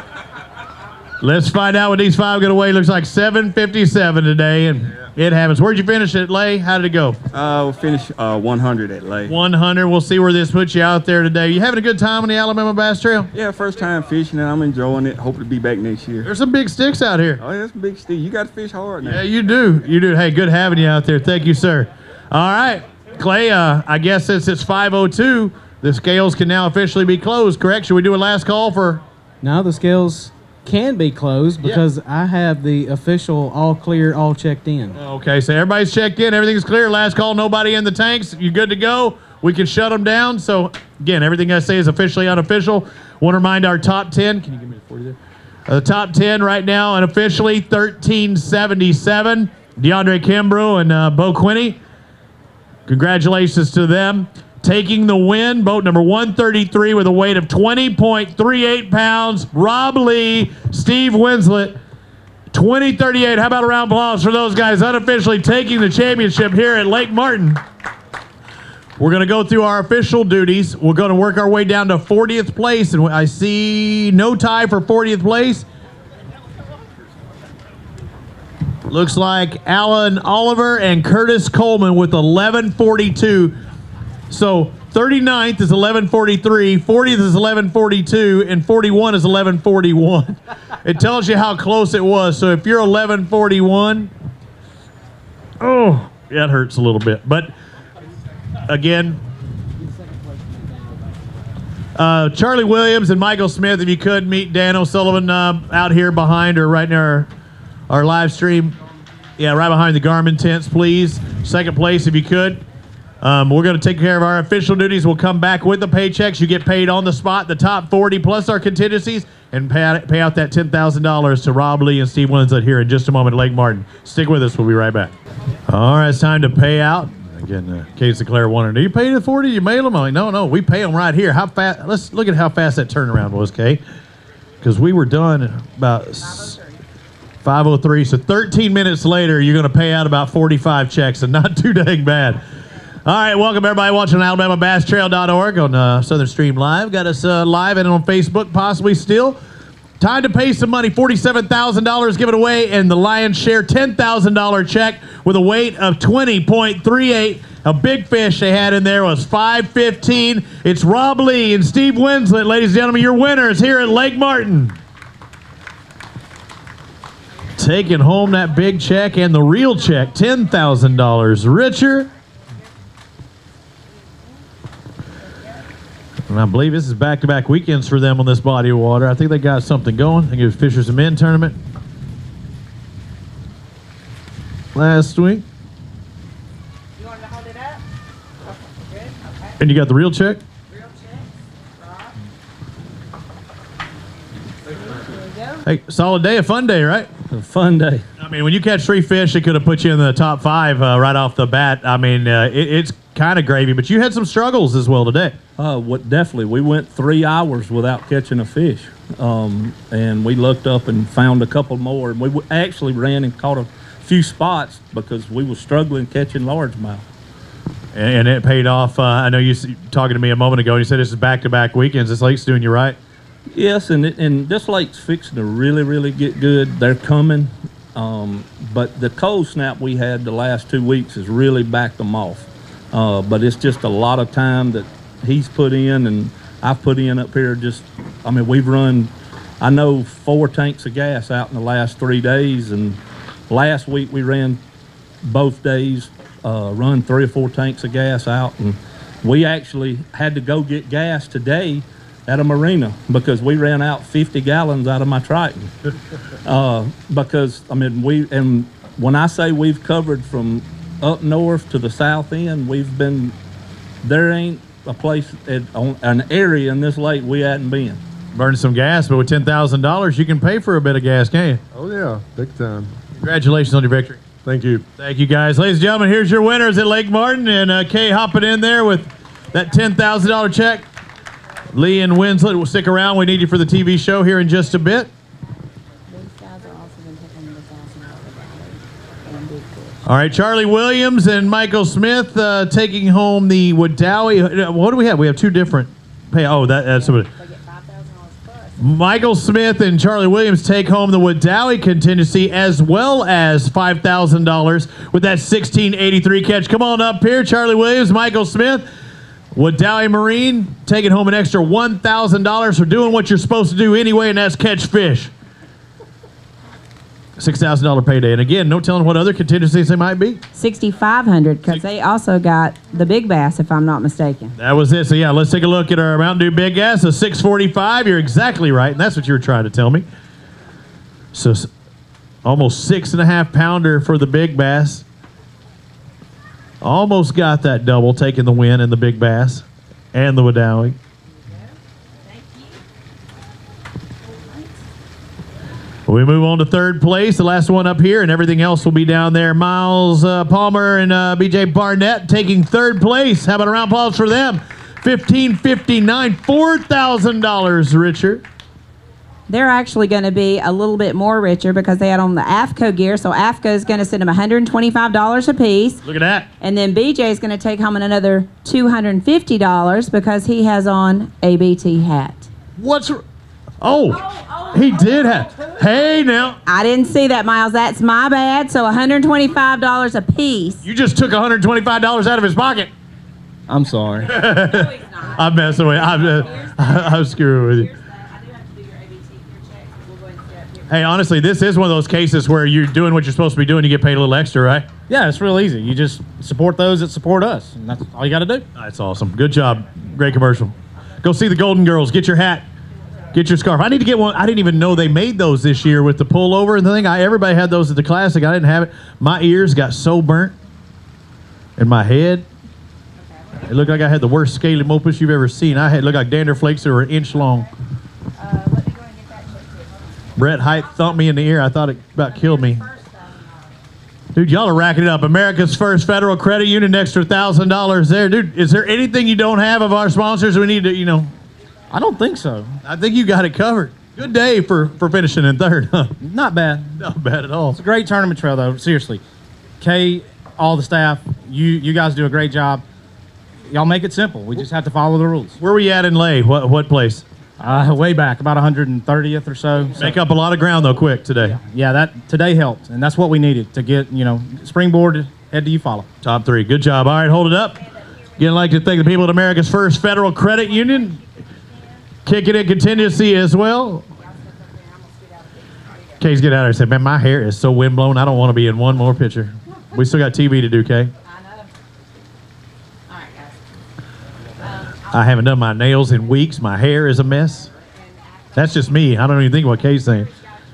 Let's find out what these five got away. Looks like seven fifty-seven today, and it happens. Where'd you finish at Lay? How did it go? Uh, we'll finish uh, one hundred at Lay. one hundred. We'll see where this puts you out there today. You having a good time on the Alabama Bass Trail? Yeah, first time fishing, and I'm enjoying it. Hope to be back next year. There's some big sticks out here. Oh, yeah, that's some big sticks. You got to fish hard now. Yeah, you do. You do. Hey, good having you out there. Thank you, sir. All right, Clay, uh, I guess since it's five oh two, the scales can now officially be closed, correct? Should we do a last call for... No, the scales can be closed because yeah. I have the official all clear, all checked in. Okay, so everybody's checked in. Everything's clear. Last call, nobody in the tanks. You're good to go. We can shut them down. So, again, everything I say is officially unofficial. Want to remind our top ten. Can you give me the forty there? Uh, the top ten right now unofficially, thirteen seventy-seven. DeAndre Kimbrough and uh, Bo Quinney. Congratulations to them. Taking the win, boat number one thirty-three with a weight of twenty point three eight pounds, Rob Lee, Steve Winslet, twenty thirty-eight. How about a round of applause for those guys unofficially taking the championship here at Lake Martin? We're going to go through our official duties. We're going to work our way down to fortieth place, and I see no tie for fortieth place. Looks like Alan Oliver and Curtis Coleman with eleven forty-two. So thirty-ninth is eleven forty-three, fortieth is eleven forty-two, and forty-one is eleven forty-one. It tells you how close it was. So if you're eleven forty-one, oh, that hurts a little bit. But again, uh, Charlie Williams and Michael Smith, if you could meet Dan O'Sullivan uh, out here behind or right in our, our live stream. Yeah, right behind the Garmin tents, please. Second place, if you could. Um, we're going to take care of our official duties. We'll come back with the paychecks. You get paid on the spot, the top forty, plus our contingencies, and pay out, pay out that ten thousand dollars to Rob Lee and Steve Winslet here in just a moment at Lake Martin. Stick with us. We'll be right back. All right, it's time to pay out. Again, uh, Case Sinclair wanted, do you pay the forty? You mail them? I'm like, no, no, we pay them right here. How fast? Let's look at how fast that turnaround was, Kay. Because we were done about five oh three. So thirteen minutes later, you're going to pay out about forty-five checks, and not too dang bad. All right, welcome everybody watching on Alabama Bass Trail dot org on uh, Southern Stream Live. Got us uh, live and on Facebook, possibly still. Time to pay some money, forty-seven thousand dollars given away, and the lion's share, ten thousand dollar check with a weight of twenty point three eight. A big fish they had in there was five fifteen. It's Rob Lee and Steve Winslet, ladies and gentlemen, your winners here at Lake Martin. Taking home that big check and the real check, ten thousand dollars. Richard. And I believe this is back-to-back weekends for them on this body of water. I think they got something going. I think it was Fishers and Men tournament last week. You want to hold it up? Good. Okay. And you got the real check? Real check. Rob. There we go. Hey, solid day, a fun day, right? A fun day. I mean, when you catch three fish, it could have put you in the top five uh, right off the bat. I mean, uh, it, it's kind of gravy, but you had some struggles as well today. Uh, what definitely, we went three hours without catching a fish, um, and we looked up and found a couple more. And we w- actually ran and caught a few spots because we were struggling catching largemouth. And, and it paid off. Uh, I know you s- talking to me a moment ago. You said this is back-to-back weekends. This lake's doing you right. Yes, and it, and this lake's fixing to really, really get good. They're coming, um, but the cold snap we had the last two weeks has really backed them off. Uh, but it's just a lot of time that he's put in and I've put in up here. Just, I mean, we've run, I know, four tanks of gas out in the last three days, and last week we ran both days, uh, run three or four tanks of gas out, and we actually had to go get gas today at a marina because we ran out fifty gallons out of my Triton. uh, because, I mean, we, and when I say we've covered from up north to the south end, we've been, there ain't a place, at, on, an area in this lake we hadn't been. Burning some gas, but with ten thousand dollars, you can pay for a bit of gas, can't you? Oh, yeah, big time. Congratulations on your victory. Thank you. Thank you, guys. Ladies and gentlemen, here's your winners at Lake Martin, and uh, Kay hopping in there with that ten thousand dollars check. Lee and Winslet will stick around. We need you for the T V show here in just a bit. All right, Charlie Williams and Michael Smith uh, taking home the Wadowee. What do we have? We have two different pay. Oh, that, that's what. Michael Smith and Charlie Williams take home the Wadowee contingency as well as five thousand dollars with that sixteen eighty-three catch. Come on up here, Charlie Williams, Michael Smith. Wadowee Marine taking home an extra one thousand dollars for doing what you're supposed to do anyway, and that's catch fish. six thousand dollars payday. And again, no telling what other contingencies they might be. sixty-five hundred because they also got the big bass, if I'm not mistaken. That was it. So, yeah, let's take a look at our Mountain Dew Big Gas. A six forty-five. You're exactly right, and that's what you were trying to tell me. So, almost six and a half pounder for the big bass. Almost got that double, taking the win in the big bass and the Wadowee. We move on to third place, the last one up here, and everything else will be down there. Miles uh, Palmer and uh, B J Barnett taking third place. How about a round of applause for them? fifteen fifty-nine, four thousand dollars richer. They're actually going to be a little bit more richer because they had on the A F C O gear. So A F C O is going to send them one hundred twenty-five dollars a piece. Look at that. And then B J is going to take home another two hundred fifty dollars because he has on a B T hat. What's... Oh, oh, he did have... Hey, now. I didn't see that, Miles. That's my bad. So one hundred twenty-five dollars a piece. You just took one hundred twenty-five dollars out of his pocket. I'm sorry. I'm messing with you. I'm, uh, I'm screwing with you. Hey, honestly, this is one of those cases where you're doing what you're supposed to be doing, you get paid a little extra, right? Yeah, it's real easy. You just support those that support us, and that's all you got to do. That's awesome. Good job. Great commercial. Go see the Golden Girls. Get your hat. Get your scarf. I need to get one. I didn't even know they made those this year with the pullover and the thing. I, everybody had those at the Classic. I didn't have it. My ears got so burnt in my head. It looked like I had the worst scaly mopus you've ever seen. I had looked like dander flakes that were an inch long. Brett Height thumped me in the ear. I thought it about killed me. Dude, y'all are racking it up. America's First Federal Credit Union, an extra one thousand dollars there. Dude, is there anything you don't have of our sponsors we need to, you know? I don't think so. I think you got it covered. Good day for, for finishing in third, huh? Not bad. Not bad at all. It's a great tournament trail, though. Seriously. Kay, all the staff, you you guys do a great job. Y'all make it simple. We just have to follow the rules. Where were you at in Lay? What, what place? Uh, way back, about one hundred thirtieth or so. Make up a lot of ground, though, quick today. Yeah, yeah, that today helped, and that's what we needed to get, you know, springboard, head to you follow. Top three. Good job. All right, hold it up. Again, I'd like to thank the people at America's First Federal Credit Union. Kicking in contingency as well. Kay's get out there and say, man, my hair is so windblown, I don't want to be in one more picture. We still got T V to do, Kay. I haven't done my nails in weeks. My hair is a mess. That's just me. I don't even think what Kay's saying.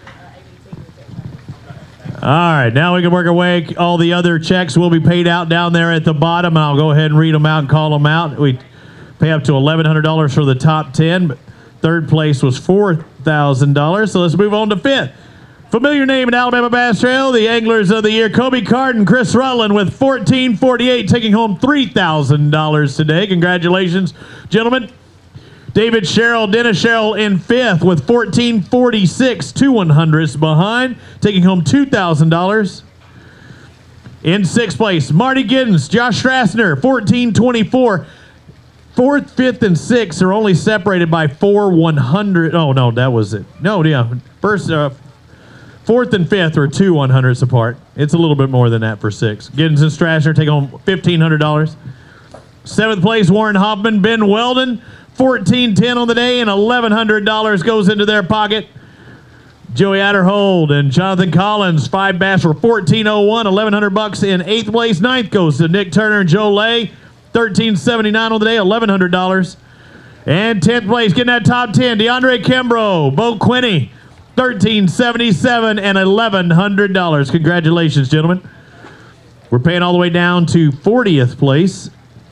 All right, now we can work our way. All the other checks will be paid out down there at the bottom, and I'll go ahead and read them out and call them out. We pay up to eleven hundred dollars for the top ten. But Third place was four thousand dollars. So let's move on to fifth. Familiar name in Alabama Bass Trail, the Anglers of the Year, Kobe Carden, Chris Rutland with fourteen forty-eight, taking home three thousand dollars today. Congratulations, gentlemen. David Sherrill, Dennis Sherrill in fifth with fourteen forty-six, two one hundredths behind, taking home two thousand dollars. In sixth place, Marty Giddens, Josh Strassner, fourteen twenty-four. Fourth, fifth, and sixth are only separated by four one hundred. Oh, no, that was it. No, yeah. First, uh, fourth and fifth are two one hundredths apart. It's a little bit more than that for six. Giddens and Strassner take home fifteen hundred dollars. Seventh place, Warren Hoffman, Ben Weldon, fourteen ten on the day, and eleven hundred dollars goes into their pocket. Joey Adderhold and Jonathan Collins, five bass for fourteen oh one, eleven hundred bucks in eighth place. Ninth goes to Nick Turner and Joe Lay, thirteen seventy-nine on the day, eleven hundred dollars. And tenth place, getting that top ten, DeAndre Kimbrough, Bo Quinney, thirteen seventy-seven and eleven hundred dollars. Congratulations, gentlemen. We're paying all the way down to fortieth place.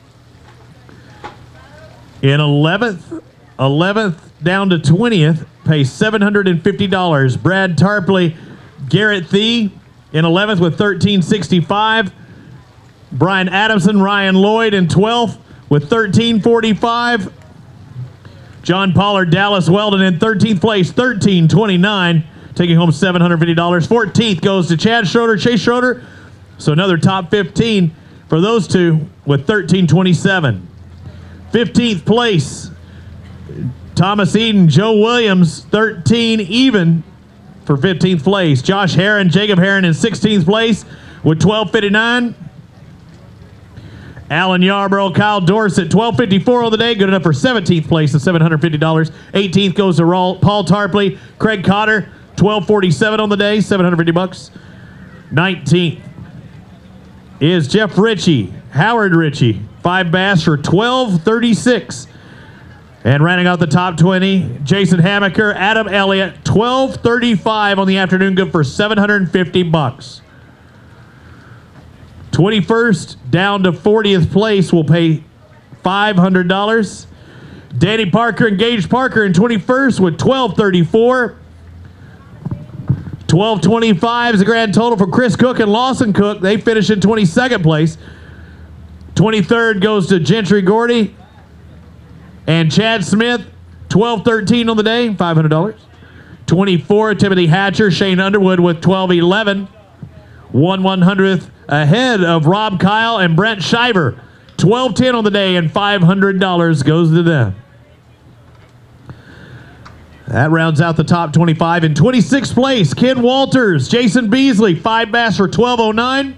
In eleventh, eleventh down to twentieth, pay seven hundred fifty dollars. Brad Tarpley, Garrett Thie in eleventh with thirteen sixty-five. Brian Adamson, Ryan Lloyd in twelfth with thirteen forty-five. John Pollard, Dallas Weldon in thirteenth place, thirteen twenty-nine, taking home seven hundred fifty dollars. fourteenth goes to Chad Schroeder, Chase Schroeder. So another top fifteen for those two with thirteen twenty-seven. fifteenth place, Thomas Eden, Joe Williams, thirteen even for fifteenth place. Josh Heron, Jacob Heron in sixteenth place with twelve fifty-nine. Alan Yarborough, Kyle Dorsett, twelve fifty-four on the day, good enough for seventeenth place at seven hundred fifty dollars. eighteenth goes to Paul Tarpley, Craig Cotter, twelve forty-seven on the day, seven hundred fifty bucks. nineteenth is Jeff Ritchie, Howard Ritchie, five bass for twelve thirty-six. And rounding out the top twenty, Jason Hammaker, Adam Elliott, twelve thirty-five on the afternoon, good for seven hundred fifty bucks. twenty-first down to fortieth place will pay five hundred dollars. Danny Parker and Gage Parker in twenty-first with twelve thirty-four. twelve twenty-five is the grand total for Chris Cook and Lawson Cook. They finish in twenty-second place. twenty-third goes to Gentry Gordy and Chad Smith, twelve thirteen on the day, five hundred dollars. twenty-four, Timothy Hatcher, Shane Underwood with twelve eleven. one one hundredth ahead of Rob Kyle and Brent Shiver. twelve ten on the day and five hundred dollars goes to them. That rounds out the top twenty-five. In twenty-sixth place, Ken Walters, Jason Beasley, five bass for twelve oh nine.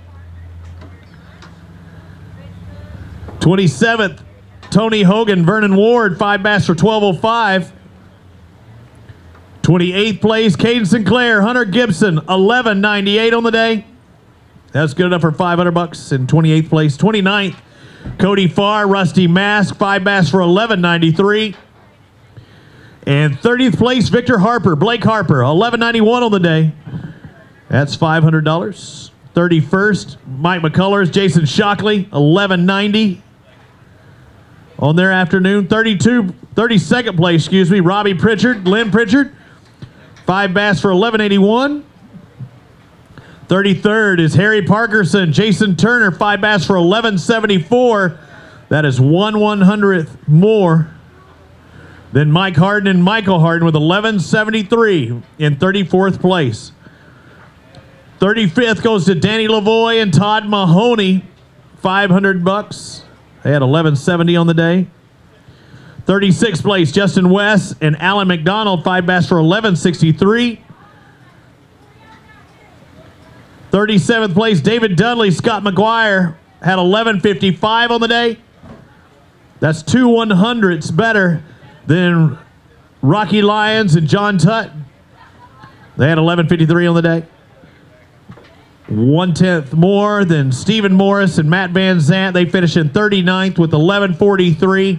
twenty-seventh, Tony Hogan, Vernon Ward, five bass for twelve oh five. twenty-eighth place, Caden Sinclair, Hunter Gibson, eleven ninety-eight on the day. That's good enough for five hundred bucks in twenty-eighth place. twenty-ninth, Cody Farr, Rusty Mask, five bass for eleven ninety-three. And thirtieth place, Victor Harper, Blake Harper, eleven ninety-one on the day. That's five hundred dollars. thirty-first, Mike McCullers, Jason Shockley, eleven ninety on their afternoon. thirty-two, thirty-second place, excuse me, Robbie Pritchard, Lynn Pritchard, five bass for eleven eighty-one. thirty-third is Harry Parkerson, Jason Turner, five bass for eleven seventy-four. That is one one hundredth more than Mike Harden and Michael Harden with eleven seventy-three in thirty-fourth place. thirty-fifth goes to Danny Lavoie and Todd Mahoney, five hundred bucks. They had eleven seventy on the day. thirty-sixth place, Justin West and Alan McDonald, five bass for eleven sixty-three. thirty-seventh place, David Dudley, Scott McGuire had eleven fifty-five on the day. That's two one hundredths better than Rocky Lyons and John Tutt. They had eleven fifty-three on the day. One-tenth more than Stephen Morris and Matt Van Zant. They finished in thirty-ninth with eleven forty-three.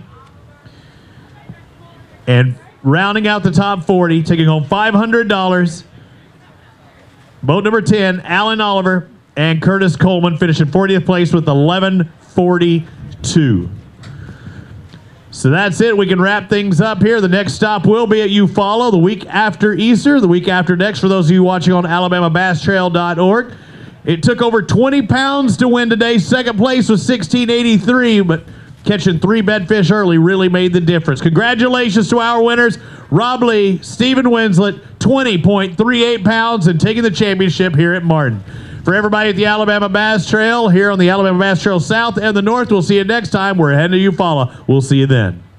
And rounding out the top forty, taking home five hundred dollars, boat number ten, Alan Oliver and Curtis Coleman finish in fortieth place with eleven forty-two. So that's it. We can wrap things up here. The next stop will be at Eufaula the week after Easter, the week after next for those of you watching on Alabama Bass Trail dot org. It took over twenty pounds to win today. Second place was sixteen eighty-three, but catching three bedfish early really made the difference. Congratulations to our winners, Rob Lee, Stephen Winslet, twenty point three eight pounds and taking the championship here at Martin. For everybody at the Alabama Bass Trail, here on the Alabama Bass Trail South and the North, we'll see you next time. We're heading to Eufaula. We'll see you then.